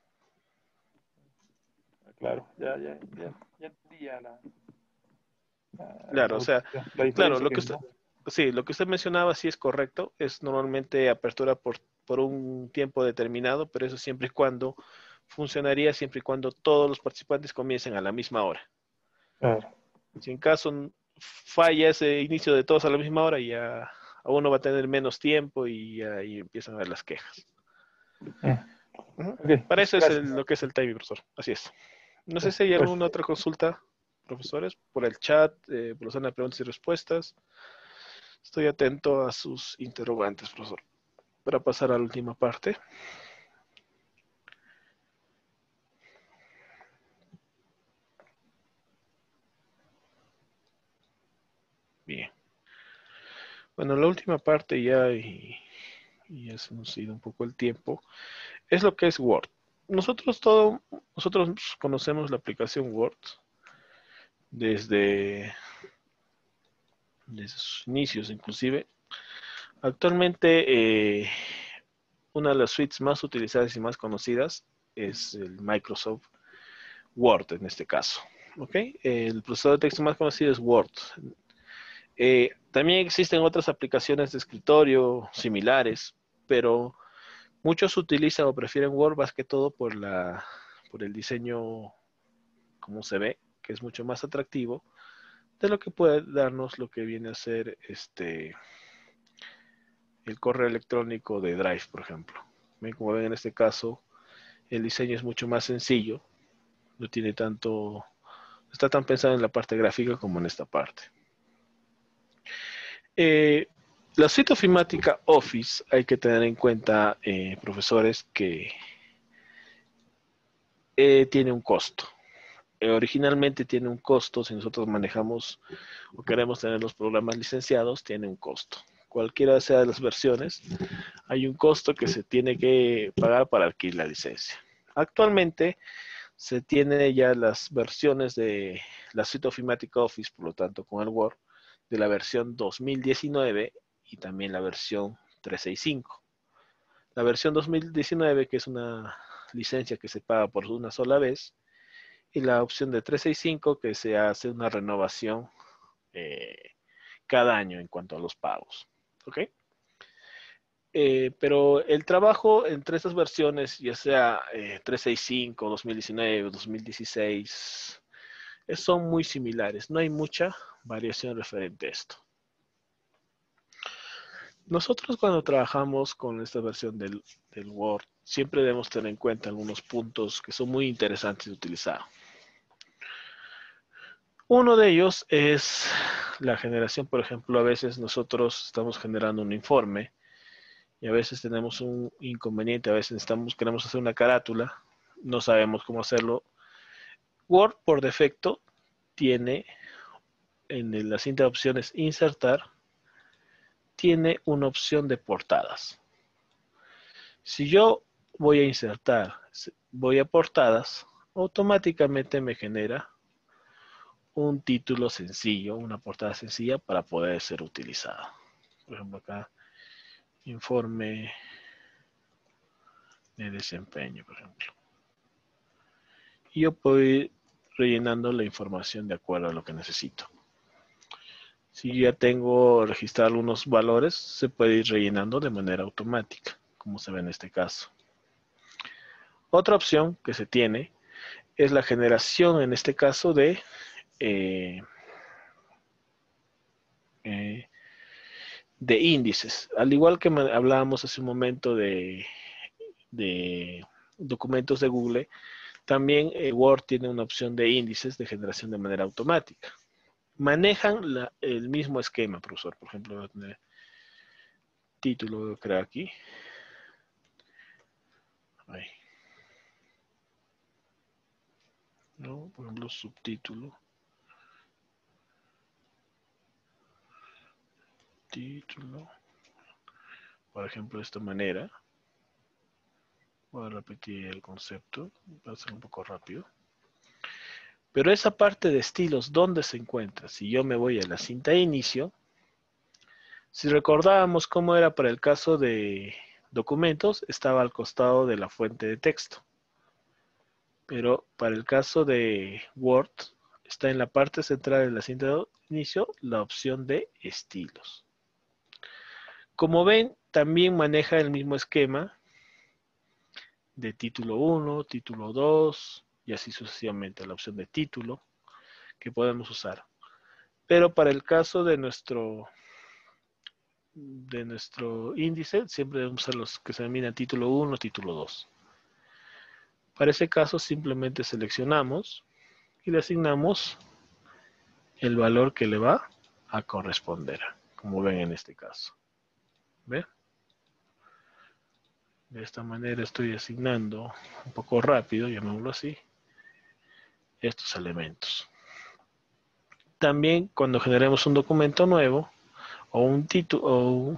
claro, ya entendí ya Claro, o sea, la claro, diferencia lo que que es, usted, ¿no? sí, lo que usted mencionaba sí es correcto, es normalmente apertura por un tiempo determinado, pero eso siempre y cuando funcionaría, siempre y cuando todos los participantes comiencen a la misma hora. Claro. Si en caso falla ese inicio de todos a la misma hora, ya a uno va a tener menos tiempo y ahí empiezan a ver las quejas. Ujú. Ok, Para eso es gracias. lo que es el timing, profesor. Así es. No sé si hay Pues, alguna otra consulta, profesores, por el chat, por la zona de preguntas y respuestas. Estoy atento a sus interrogantes, profesor. Para pasar a la última parte. Bien. Bueno, la última parte ya, y ya se nos ha ido un poco el tiempo, es lo que es Word. Nosotros conocemos la aplicación Word desde, desde sus inicios, inclusive. Actualmente, una de las suites más utilizadas y más conocidas es el Microsoft Word en este caso. ¿Ok? El procesador de texto más conocido es Word. También existen otras aplicaciones de escritorio similares, pero muchos utilizan o prefieren Word más que todo por el diseño como se ve, que es mucho más atractivo de lo que puede darnos lo que viene a ser el correo electrónico de Drive, por ejemplo. Como ven en este caso, el diseño es mucho más sencillo, no tiene tanto, no está tan pensado en la parte gráfica como en esta parte. La suite ofimática Office hay que tener en cuenta, profesores, que tiene un costo. Originalmente tiene un costo, si nosotros manejamos o queremos tener los programas licenciados, tiene un costo. Cualquiera sea de las versiones, hay un costo que se tiene que pagar para adquirir la licencia. Actualmente se tiene ya las versiones de la Suite Ofimática Office, por lo tanto con el Word, de la versión 2019 y también la versión 365. La versión 2019, que es una licencia que se paga por una sola vez, y la opción de 365, que se hace una renovación cada año en cuanto a los pagos. ¿Ok? Pero el trabajo entre estas versiones, ya sea 365, 2019, 2016, son muy similares. No hay mucha variación referente a esto. Nosotros cuando trabajamos con esta versión del Word, siempre debemos tener en cuenta algunos puntos que son muy interesantes de utilizar. Uno de ellos es la generación, por ejemplo, a veces nosotros estamos generando un informe y a veces tenemos un inconveniente, a veces queremos hacer una carátula, no sabemos cómo hacerlo. Word, por defecto, tiene en la cinta de opciones insertar, tiene una opción de portadas. Si yo voy a insertar, voy a portadas, automáticamente me genera un título sencillo, una portada sencilla para poder ser utilizada. Por ejemplo, acá, informe de desempeño, por ejemplo. Y yo puedo ir rellenando la información de acuerdo a lo que necesito. Si ya tengo registrado algunos valores, se puede ir rellenando de manera automática, como se ve en este caso. Otra opción que se tiene es la generación, en este caso, de índices. Al igual que hablábamos hace un momento de documentos de Google, también Word tiene una opción de índices de generación de manera automática. Manejan el mismo esquema, profesor. Por ejemplo, voy a tener título, voy a crear aquí. Ahí. ¿No? Por ejemplo, subtítulo. Título. Por ejemplo, de esta manera. Voy a repetir el concepto. Va a ser un poco rápido. Pero esa parte de estilos, ¿dónde se encuentra? Si yo me voy a la cinta de inicio, si recordábamos cómo era para el caso de documentos, estaba al costado de la fuente de texto. Pero para el caso de Word, está en la parte central de la cinta de inicio la opción de estilos. Como ven, también maneja el mismo esquema de título 1, título 2 y así sucesivamente, la opción de título que podemos usar. Pero para el caso de nuestro índice, siempre debemos usar los que se denominan título 1, título 2. Para ese caso simplemente seleccionamos y le asignamos el valor que le va a corresponder, como ven en este caso. ¿Ve? De esta manera estoy asignando un poco rápido, llamémoslo así, estos elementos. También cuando generemos un documento nuevo o un título o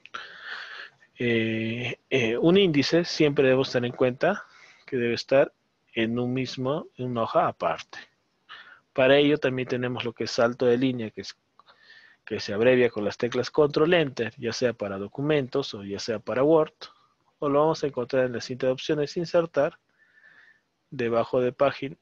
un índice, siempre debemos tener en cuenta que debe estar en una hoja aparte. Para ello también tenemos lo que es salto de línea, que se abrevia con las teclas Control Enter, ya sea para documentos o ya sea para Word, o lo vamos a encontrar en la cinta de opciones insertar, debajo de página,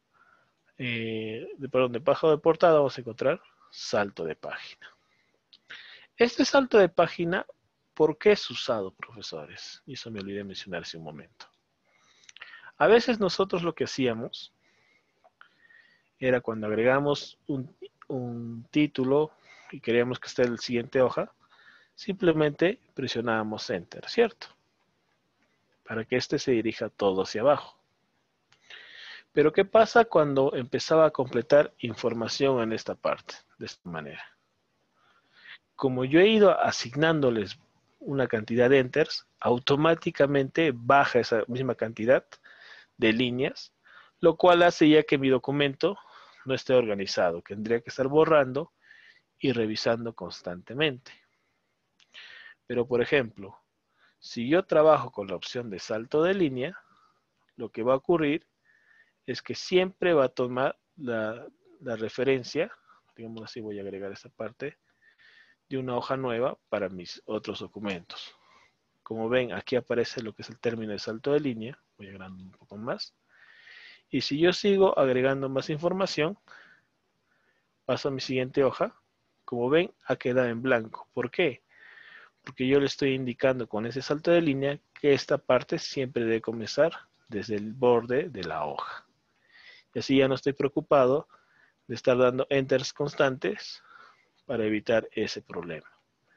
debajo de portada vamos a encontrar salto de página. Este salto de página, ¿por qué es usado, profesores? Y eso me olvidé mencionar hace un momento. A veces nosotros lo que hacíamos era cuando agregamos un título y queríamos que esté en la siguiente hoja, simplemente presionábamos Enter, ¿cierto? Para que este se dirija todo hacia abajo. Pero ¿qué pasa cuando empezaba a completar información en esta parte? De esta manera. Como yo he ido asignándoles una cantidad de enters, automáticamente baja esa misma cantidad de líneas lo cual hace ya que mi documento no esté organizado. Tendría que estar borrando y revisando constantemente. Pero, por ejemplo, si yo trabajo con la opción de salto de línea, lo que va a ocurrir es que siempre va a tomar la referencia, digamos así, voy a agregar esta parte, de una hoja nueva para mis otros documentos. Como ven, aquí aparece lo que es el término de salto de línea. Voy agregando un poco más. Y si yo sigo agregando más información, paso a mi siguiente hoja. Como ven, ha quedado en blanco. ¿Por qué? Porque yo le estoy indicando con ese salto de línea que esta parte siempre debe comenzar desde el borde de la hoja. Y así ya no estoy preocupado de estar dando enters constantes para evitar ese problema.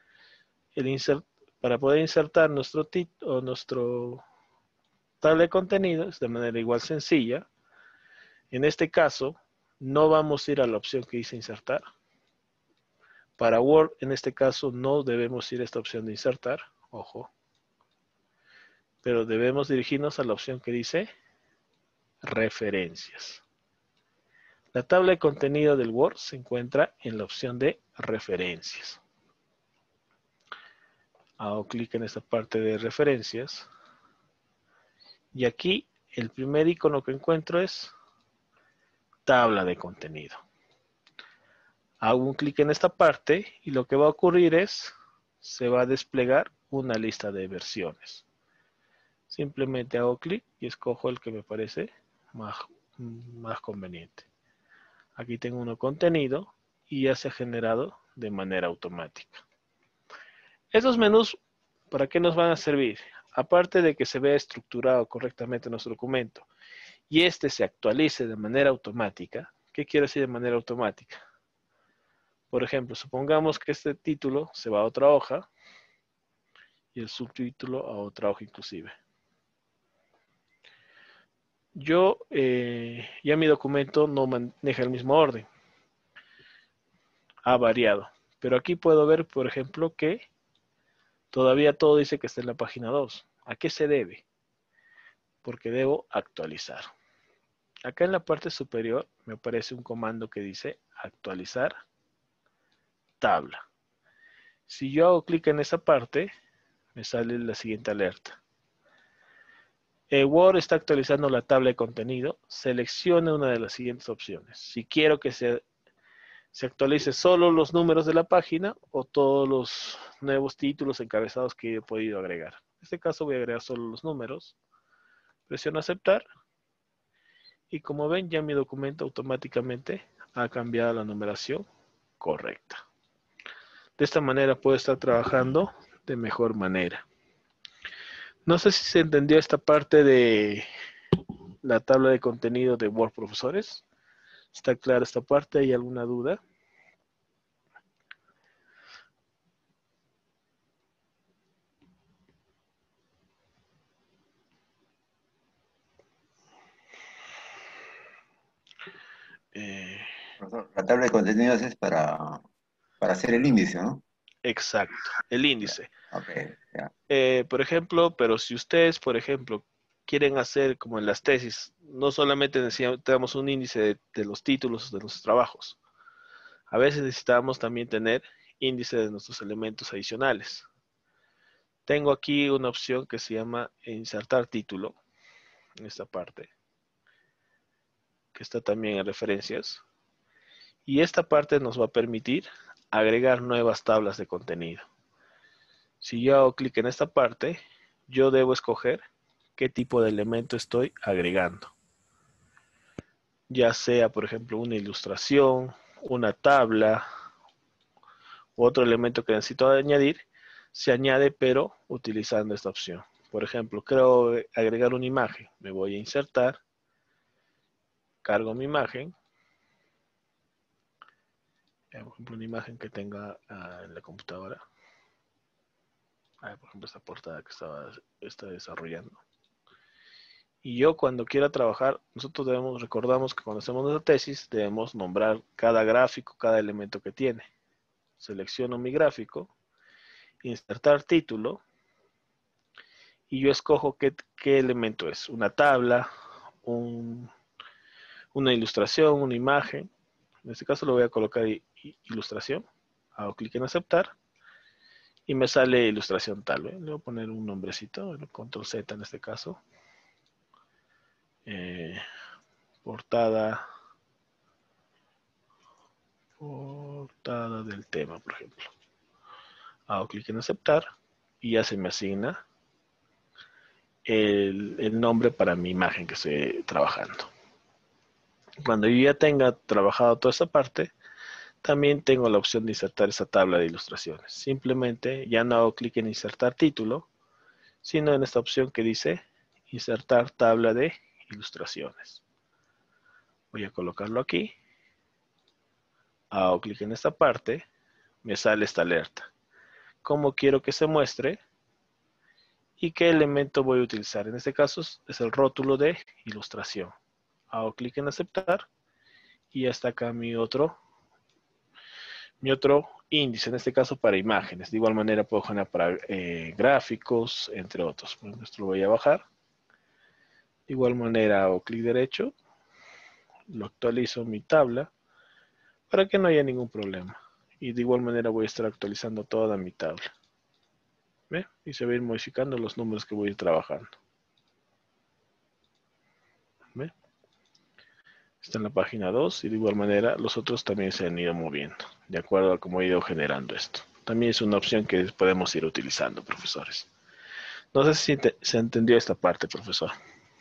Para poder insertar nuestro tabla de contenidos de manera igual sencilla, en este caso no vamos a ir a la opción que dice insertar. Para Word, en este caso, no debemos ir a esta opción de insertar, ojo, pero debemos dirigirnos a la opción que dice referencias. La tabla de contenido del Word se encuentra en la opción de referencias. Hago clic en esta parte de referencias y aquí el primer icono que encuentro es tabla de contenido. Hago un clic en esta parte y lo que va a ocurrir es, se va a desplegar una lista de versiones. Simplemente hago clic y escojo el que me parece más conveniente. Aquí tengo uno contenido y ya se ha generado de manera automática. Estos menús, ¿para qué nos van a servir? Aparte de que se vea estructurado correctamente nuestro documento y este se actualice de manera automática. ¿Qué quiero decir de manera automática? Por ejemplo, supongamos que este título se va a otra hoja y el subtítulo a otra hoja inclusive. Yo, ya mi documento no maneja el mismo orden. Ha variado. Pero aquí puedo ver, por ejemplo, que todavía todo dice que está en la página 2. ¿A qué se debe? Porque debo actualizar. Acá en la parte superior me aparece un comando que dice actualizar tabla. Si yo hago clic en esa parte, me sale la siguiente alerta. Word está actualizando la tabla de contenido. Seleccione una de las siguientes opciones. Si quiero que se actualice solo los números de la página o todos los nuevos títulos encabezados que he podido agregar. En este caso voy a agregar solo los números. Presiono aceptar. Y como ven, ya mi documento automáticamente ha cambiado la numeración correcta. De esta manera puedo estar trabajando de mejor manera. No sé si se entendió esta parte de la tabla de contenido de Word, profesores. ¿Está clara esta parte? ¿Hay alguna duda? La tabla de contenidos es para hacer el índice, ¿no? Exacto, el índice. Ok, ya. Por ejemplo, pero si ustedes, por ejemplo, quieren hacer como en las tesis, no solamente necesitamos un índice de los títulos de los trabajos. A veces necesitamos también tener índice de nuestros elementos adicionales. Tengo aquí una opción que se llama insertar título, en esta parte, que está también en referencias. Y esta parte nos va a permitir agregar nuevas tablas de contenido. Si yo hago clic en esta parte, yo debo escoger qué tipo de elemento estoy agregando. Ya sea, por ejemplo, una ilustración, una tabla, u otro elemento que necesito añadir, se añade pero utilizando esta opción. Por ejemplo, quiero agregar una imagen. Me voy a insertar, cargo mi imagen. Por ejemplo, una imagen que tenga en la computadora. Por ejemplo, esta portada que está desarrollando. Y yo cuando quiera trabajar, nosotros recordamos que cuando hacemos nuestra tesis, debemos nombrar cada gráfico, cada elemento que tiene. Selecciono mi gráfico, insertar título, y yo escojo qué elemento es. Una tabla, un una ilustración, una imagen. En este caso lo voy a colocar ilustración. Hago clic en aceptar. Y me sale ilustración tal vez. Le voy a poner un nombrecito, control Z en este caso. Portada del tema, por ejemplo. Hago clic en aceptar y ya se me asigna el nombre para mi imagen que estoy trabajando. Cuando yo ya tenga trabajado toda esta parte, también tengo la opción de insertar esa tabla de ilustraciones. Simplemente ya no hago clic en insertar título, sino en esta opción que dice insertar tabla de ilustraciones. Voy a colocarlo aquí. Hago clic en esta parte, me sale esta alerta. ¿Cómo quiero que se muestre? ¿Y qué elemento voy a utilizar? En este caso es el rótulo de ilustración. Hago clic en aceptar y ya está acá mi otro índice, en este caso para imágenes. De igual manera puedo generar para gráficos, entre otros. Bueno, esto lo voy a bajar. De igual manera hago clic derecho, lo actualizo en mi tabla para que no haya ningún problema. Y de igual manera voy a estar actualizando toda mi tabla. ¿Ve? Y se va a ir modificando los números que voy a ir trabajando. ¿Ve? Está en la página 2 y de igual manera los otros también se han ido moviendo, de acuerdo a cómo he ido generando esto. También es una opción que podemos ir utilizando, profesores. No sé si se entendió esta parte, profesor.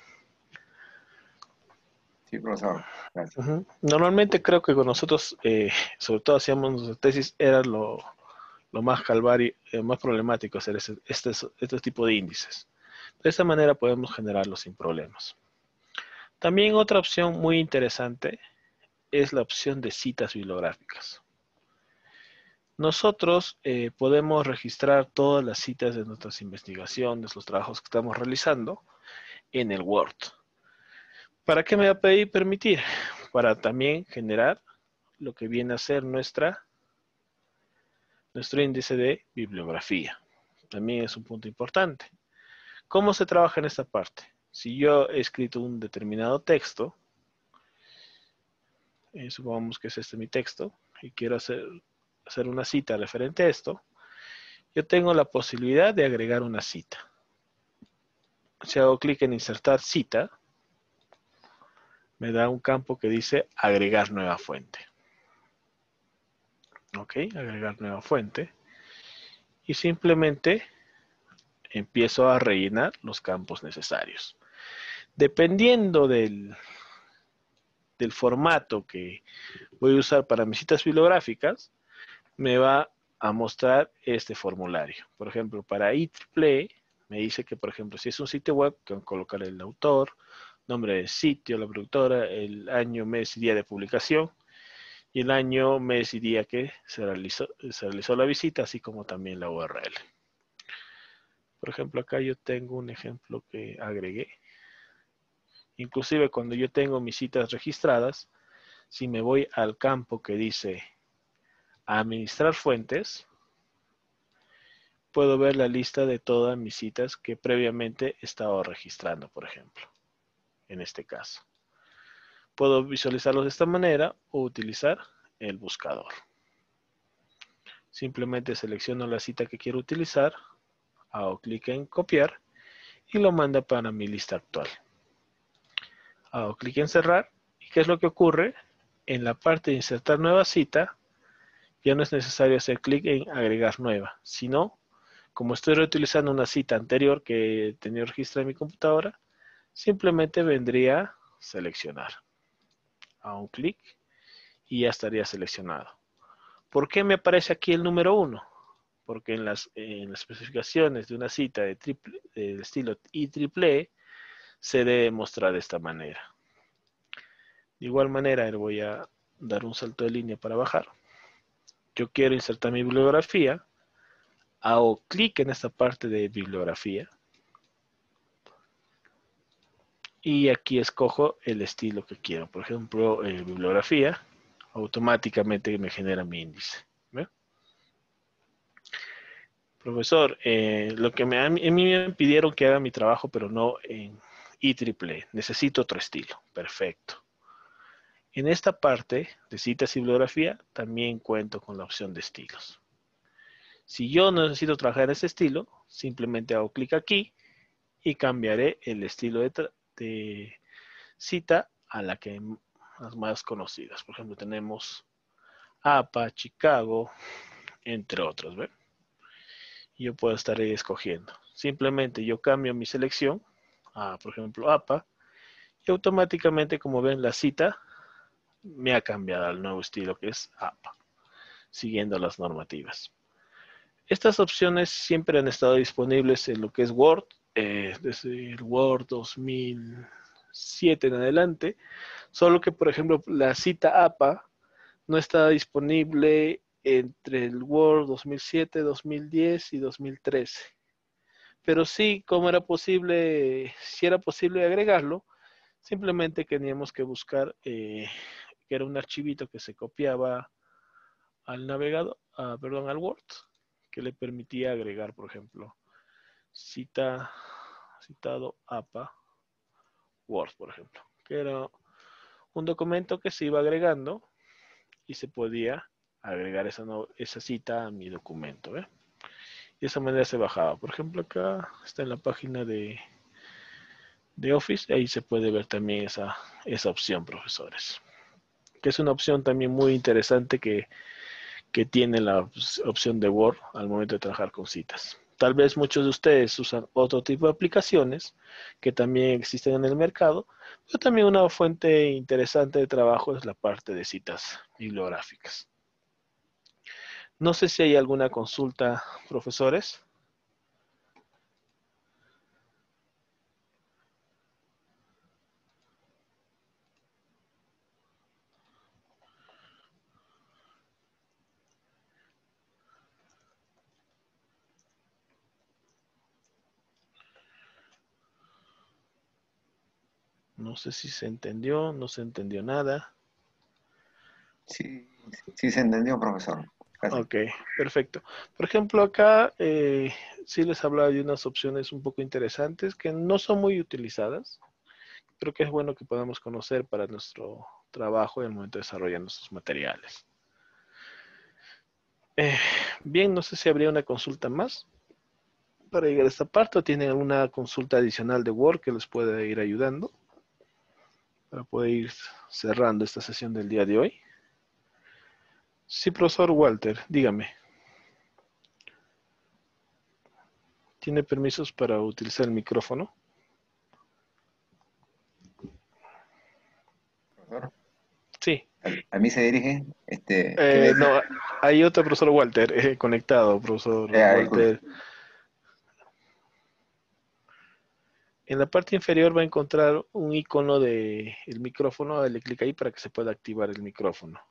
Sí, profesor. Gracias. Normalmente creo que con nosotros, sobre todo hacíamos nuestra tesis, era lo más calvario, más problemático hacer este tipo de índices. De esta manera podemos generarlos sin problemas. También otra opción muy interesante es la opción de citas bibliográficas. Nosotros podemos registrar todas las citas de nuestras investigaciones, los trabajos que estamos realizando en el Word. ¿Para qué me va a permitir? Para también generar lo que viene a ser nuestro índice de bibliografía. También es un punto importante. ¿Cómo se trabaja en esta parte? Si yo he escrito un determinado texto, supongamos que es este mi texto, y quiero hacer una cita referente a esto, yo tengo la posibilidad de agregar una cita. Si hago clic en insertar cita, me da un campo que dice agregar nueva fuente. Ok, agregar nueva fuente. Y simplemente empiezo a rellenar los campos necesarios. Dependiendo del formato que voy a usar para mis citas bibliográficas, me va a mostrar este formulario. Por ejemplo, para IEEE me dice que, por ejemplo, si es un sitio web, tengo que colocar el autor, nombre del sitio, la productora, el año, mes y día de publicación, y el año, mes y día que se realizó la visita, así como también la URL. Por ejemplo, acá yo tengo un ejemplo que agregué. Inclusive cuando yo tengo mis citas registradas, si me voy al campo que dice administrar fuentes, puedo ver la lista de todas mis citas que previamente he estado registrando, por ejemplo, en este caso. Puedo visualizarlos de esta manera o utilizar el buscador. Simplemente selecciono la cita que quiero utilizar, hago clic en copiar y lo manda para mi lista actual. Hago clic en cerrar y ¿qué es lo que ocurre? En la parte de insertar nueva cita, ya no es necesario hacer clic en agregar nueva, sino, como estoy reutilizando una cita anterior que tenía registrada en mi computadora, simplemente vendría a seleccionar. Hago un clic y ya estaría seleccionado. ¿Por qué me aparece aquí el número 1? Porque en las especificaciones de una cita de estilo IEEE se debe mostrar de esta manera. De igual manera, le voy a dar un salto de línea para bajar. Yo quiero insertar mi bibliografía. Hago clic en esta parte de bibliografía. Y aquí escojo el estilo que quiero. Por ejemplo, bibliografía. Automáticamente me genera mi índice. ¿Ve? Profesor, lo que a mí me pidieron que haga mi trabajo, pero no en IEEE. Necesito otro estilo. Perfecto. En esta parte de citas y bibliografía también cuento con la opción de estilos. Si yo no necesito trabajar en ese estilo, simplemente hago clic aquí y cambiaré el estilo de cita a las más conocidas. Por ejemplo, tenemos APA, Chicago, entre otros. ¿Ven? Yo puedo estar ahí escogiendo. Simplemente yo cambio mi selección a, por ejemplo, APA, y automáticamente, como ven, la cita me ha cambiado al nuevo estilo que es APA, siguiendo las normativas. Estas opciones siempre han estado disponibles en lo que es Word, desde el Word 2007 en adelante, solo que, por ejemplo, la cita APA no estaba disponible entre el Word 2007, 2010 y 2013. Pero sí, como era posible, si era posible agregarlo, simplemente teníamos que buscar, que era un archivito que se copiaba al navegador, al Word, que le permitía agregar, por ejemplo, citado APA Word, por ejemplo, que era un documento que se iba agregando y se podía agregar esa cita a mi documento. Y de esa manera se bajaba. Por ejemplo, acá está en la página de Office, ahí se puede ver también esa opción, profesores. Que es una opción también muy interesante que tiene la opción de Word al momento de trabajar con citas. Tal vez muchos de ustedes usan otro tipo de aplicaciones que también existen en el mercado, pero también una fuente interesante de trabajo es la parte de citas bibliográficas. No sé si hay alguna consulta, profesores. No sé si se entendió, no se entendió nada. Sí, sí se entendió, profesor. Gracias. Ok, perfecto. Por ejemplo, acá sí les hablaba de unas opciones un poco interesantes que no son muy utilizadas. Creo que es bueno que podamos conocer para nuestro trabajo y al momento de desarrollar nuestros materiales. Bien, no sé si habría una consulta más para llegar a esta parte o tienen alguna consulta adicional de Word que les pueda ir ayudando para poder ir cerrando esta sesión del día de hoy. Sí, profesor Walter, dígame. ¿Tiene permisos para utilizar el micrófono? Profesor, Sí. ¿a mí se dirige? ¿Qué No, hay otro profesor Walter conectado, profesor disculpe. Walter. En la parte inferior va a encontrar un icono del micrófono, dale clic ahí para que se pueda activar el micrófono.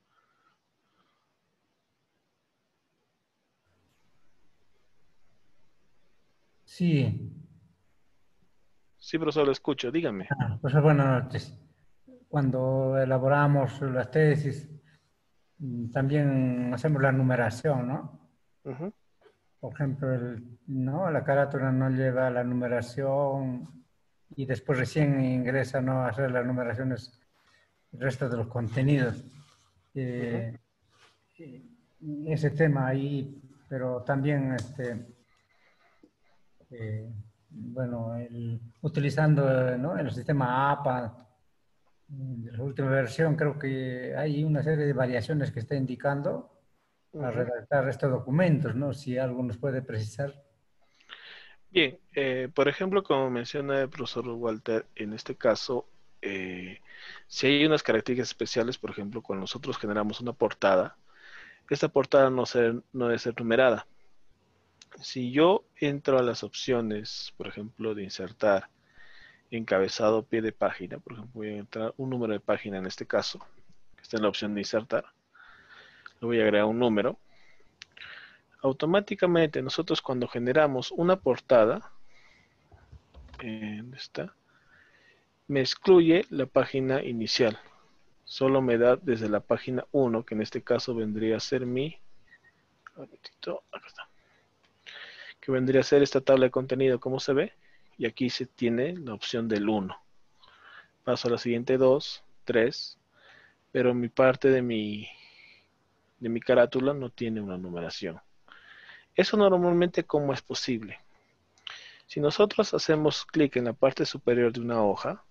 Sí, Sí, profesor, lo escucho, dígame. pues buenas noches. Cuando elaboramos las tesis, también hacemos la numeración, ¿no? Ujú. Por ejemplo, ¿no? La carátula no lleva la numeración y después recién ingresa, ¿no?, a hacer las numeraciones el resto de los contenidos. Ese tema ahí, pero también bueno, utilizando, ¿no?, el sistema APA, de la última versión, creo que hay una serie de variaciones que está indicando para redactar estos documentos, ¿no? Si algo nos puede precisar. Bien, por ejemplo, como menciona el profesor Walter, en este caso, si hay unas características especiales, por ejemplo, cuando nosotros generamos una portada, esta portada no debe ser numerada. Si yo entro a las opciones, por ejemplo, de insertar encabezado pie de página, por ejemplo, voy a entrar un número de página en este caso, que está en la opción de insertar, le voy a agregar un número. Automáticamente nosotros cuando generamos una portada, me excluye la página inicial. Solo me da desde la página 1, que en este caso vendría a ser acá está, que vendría a ser esta tabla de contenido, como se ve, y aquí se tiene la opción del 1. Paso a la siguiente 2, 3, pero mi parte de mi carátula no tiene una numeración. Eso normalmente, ¿cómo es posible? Si nosotros hacemos clic en la parte superior de una hoja,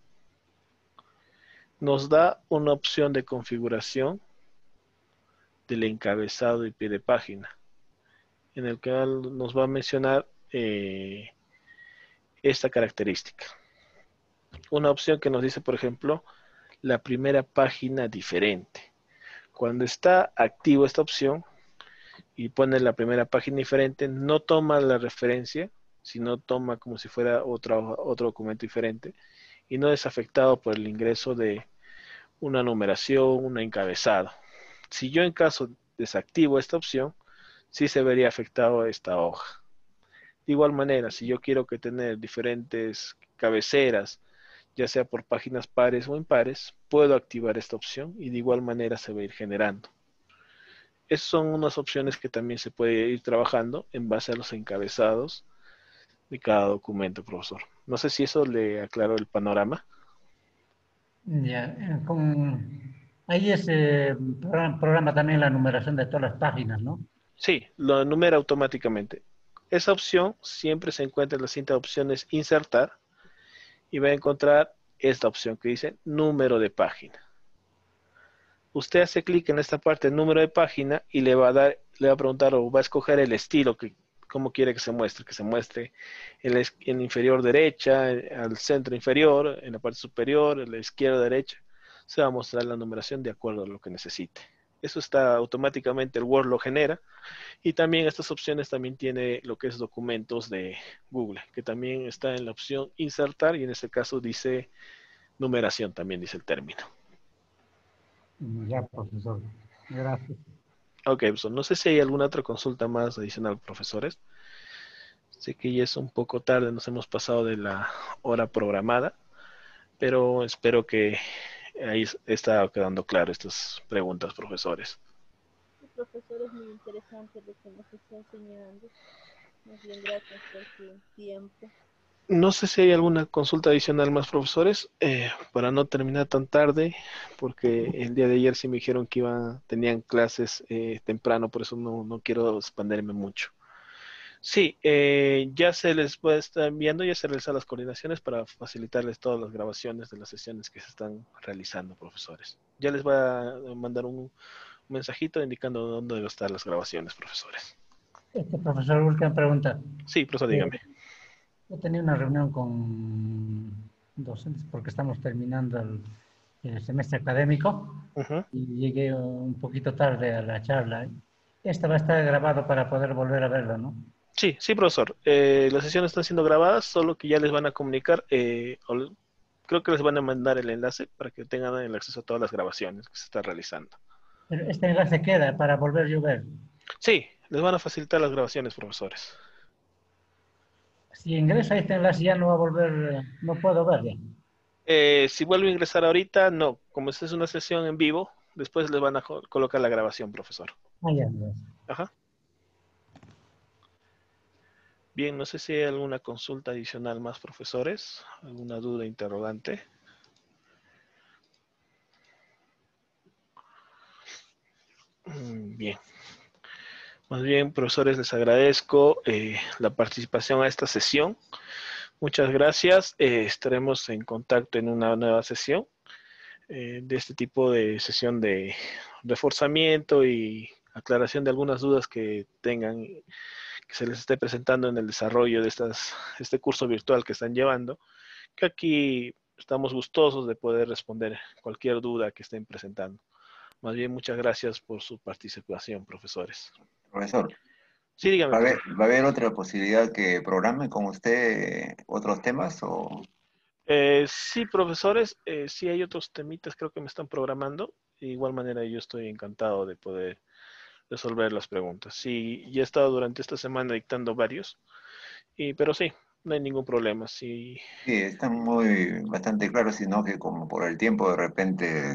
nos da una opción de configuración del encabezado y pie de página, en el que nos va a mencionar esta característica. Una opción que nos dice, por ejemplo, la primera página diferente. Cuando está activo esta opción y pone la primera página diferente, no toma la referencia, sino toma como si fuera otro documento diferente y no es afectado por el ingreso de una numeración, un encabezado. Si yo en caso desactivo esta opción, sí se vería afectado esta hoja. De igual manera, si yo quiero que tener diferentes cabeceras, ya sea por páginas pares o impares, puedo activar esta opción y de igual manera se va a ir generando. Esas son unas opciones que también se puede ir trabajando en base a los encabezados de cada documento, profesor. No sé si eso le aclaró el panorama. Ya, ahí ese programa también la numeración de todas las páginas, ¿no? Sí, lo enumera automáticamente. Esa opción siempre se encuentra en la cinta de opciones insertar y va a encontrar esta opción que dice número de página. Usted hace clic en esta parte número de página y le va a preguntar o va a escoger el estilo que cómo quiere que se muestre en la inferior derecha, al centro inferior, en la parte superior, en la izquierda derecha, se va a mostrar la numeración de acuerdo a lo que necesite. Eso está automáticamente, el Word lo genera. Y también estas opciones también tiene lo que es documentos de Google, que también está en la opción insertar y en este caso dice numeración, también dice el término. Ya, profesor. Gracias. Ok, pues no sé si hay alguna otra consulta más adicional, profesores. Sé que ya es un poco tarde, nos hemos pasado de la hora programada, pero espero que ahí está quedando claro estas preguntas, profesores. Sí, profesor, es muy interesante lo que nos está enseñando. Más bien, gracias por su tiempo. No sé si hay alguna consulta adicional más, profesores, para no terminar tan tarde, porque el día de ayer sí me dijeron que tenían clases temprano, por eso no quiero expandirme mucho. Sí, ya se les puede estar enviando, ya se realizan las coordinaciones para facilitarles todas las grabaciones de las sesiones que se están realizando, profesores. Ya les voy a mandar un mensajito indicando dónde deben estar las grabaciones, profesores. Profesor, última pregunta. Sí, profesor, dígame. Yo tenía una reunión con docentes porque estamos terminando el semestre académico y llegué un poquito tarde a la charla. Esta va a estar grabado para poder volver a verlo, ¿no? Sí, profesor. Las sesiones están siendo grabadas, solo que ya les van a comunicar, creo que les van a mandar el enlace para que tengan el acceso a todas las grabaciones que se están realizando. Pero este enlace queda para volver yo a ver. Sí, les van a facilitar las grabaciones, profesores. Si ingreso a este enlace ya no va a volver, no puedo verlo. Si vuelvo a ingresar ahorita, no. Como esta es una sesión en vivo, después les van a colocar la grabación, profesor. Ya. Ajá. Bien, no sé si hay alguna consulta adicional más, profesores. ¿Alguna duda, interrogante? Bien. Más bien, profesores, les agradezco la participación a esta sesión. Muchas gracias. Estaremos en contacto en una nueva sesión de este tipo de sesión de reforzamiento y aclaración de algunas dudas que tengan, que se les esté presentando en el desarrollo de este curso virtual que están llevando, que aquí estamos gustosos de poder responder cualquier duda que estén presentando. Más bien, muchas gracias por su participación, profesores. Profesor, Sí, dígame. ¿va a haber otra posibilidad que programe con usted otros temas o...? Sí, profesores, sí hay otros temitas, creo que me están programando. De igual manera, yo estoy encantado de poder resolver las preguntas. Sí, ya he estado durante esta semana dictando varios, pero sí, no hay ningún problema. Sí, Sí, están bastante claros, sino que como por el tiempo de repente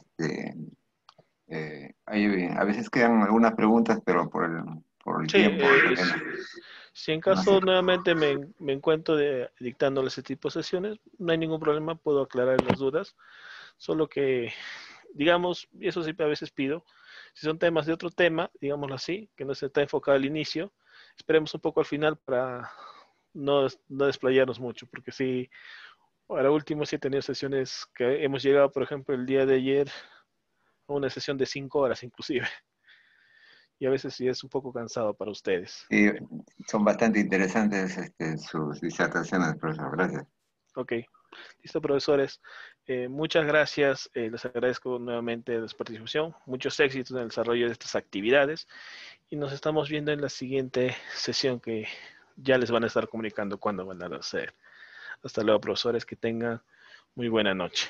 a veces quedan algunas preguntas, pero por el sí, tiempo de repente. si en No sé. caso nuevamente me encuentro dictándole ese tipo de sesiones, no hay ningún problema, puedo aclarar las dudas, solo que digamos, y eso sí a veces pido, si son temas de otro tema, digámoslo así, que no se está enfocado al inicio, esperemos un poco al final para no desplayarnos mucho, porque sí, ahora último sí he tenido sesiones que hemos llegado, por ejemplo, el día de ayer a una sesión de 5 horas inclusive, y a veces sí es un poco cansado para ustedes. Y son bastante interesantes sus disertaciones, profesor. Gracias. Ok, listo, profesores. Muchas gracias. Les agradezco nuevamente su participación. Muchos éxitos en el desarrollo de estas actividades. Y nos estamos viendo en la siguiente sesión que ya les van a estar comunicando cuándo van a hacer. Hasta luego, profesores. Que tengan muy buena noche.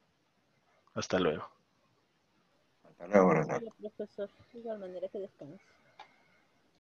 Hasta luego. Hasta luego, profesor. Hola, profesor. De igual manera que descanse.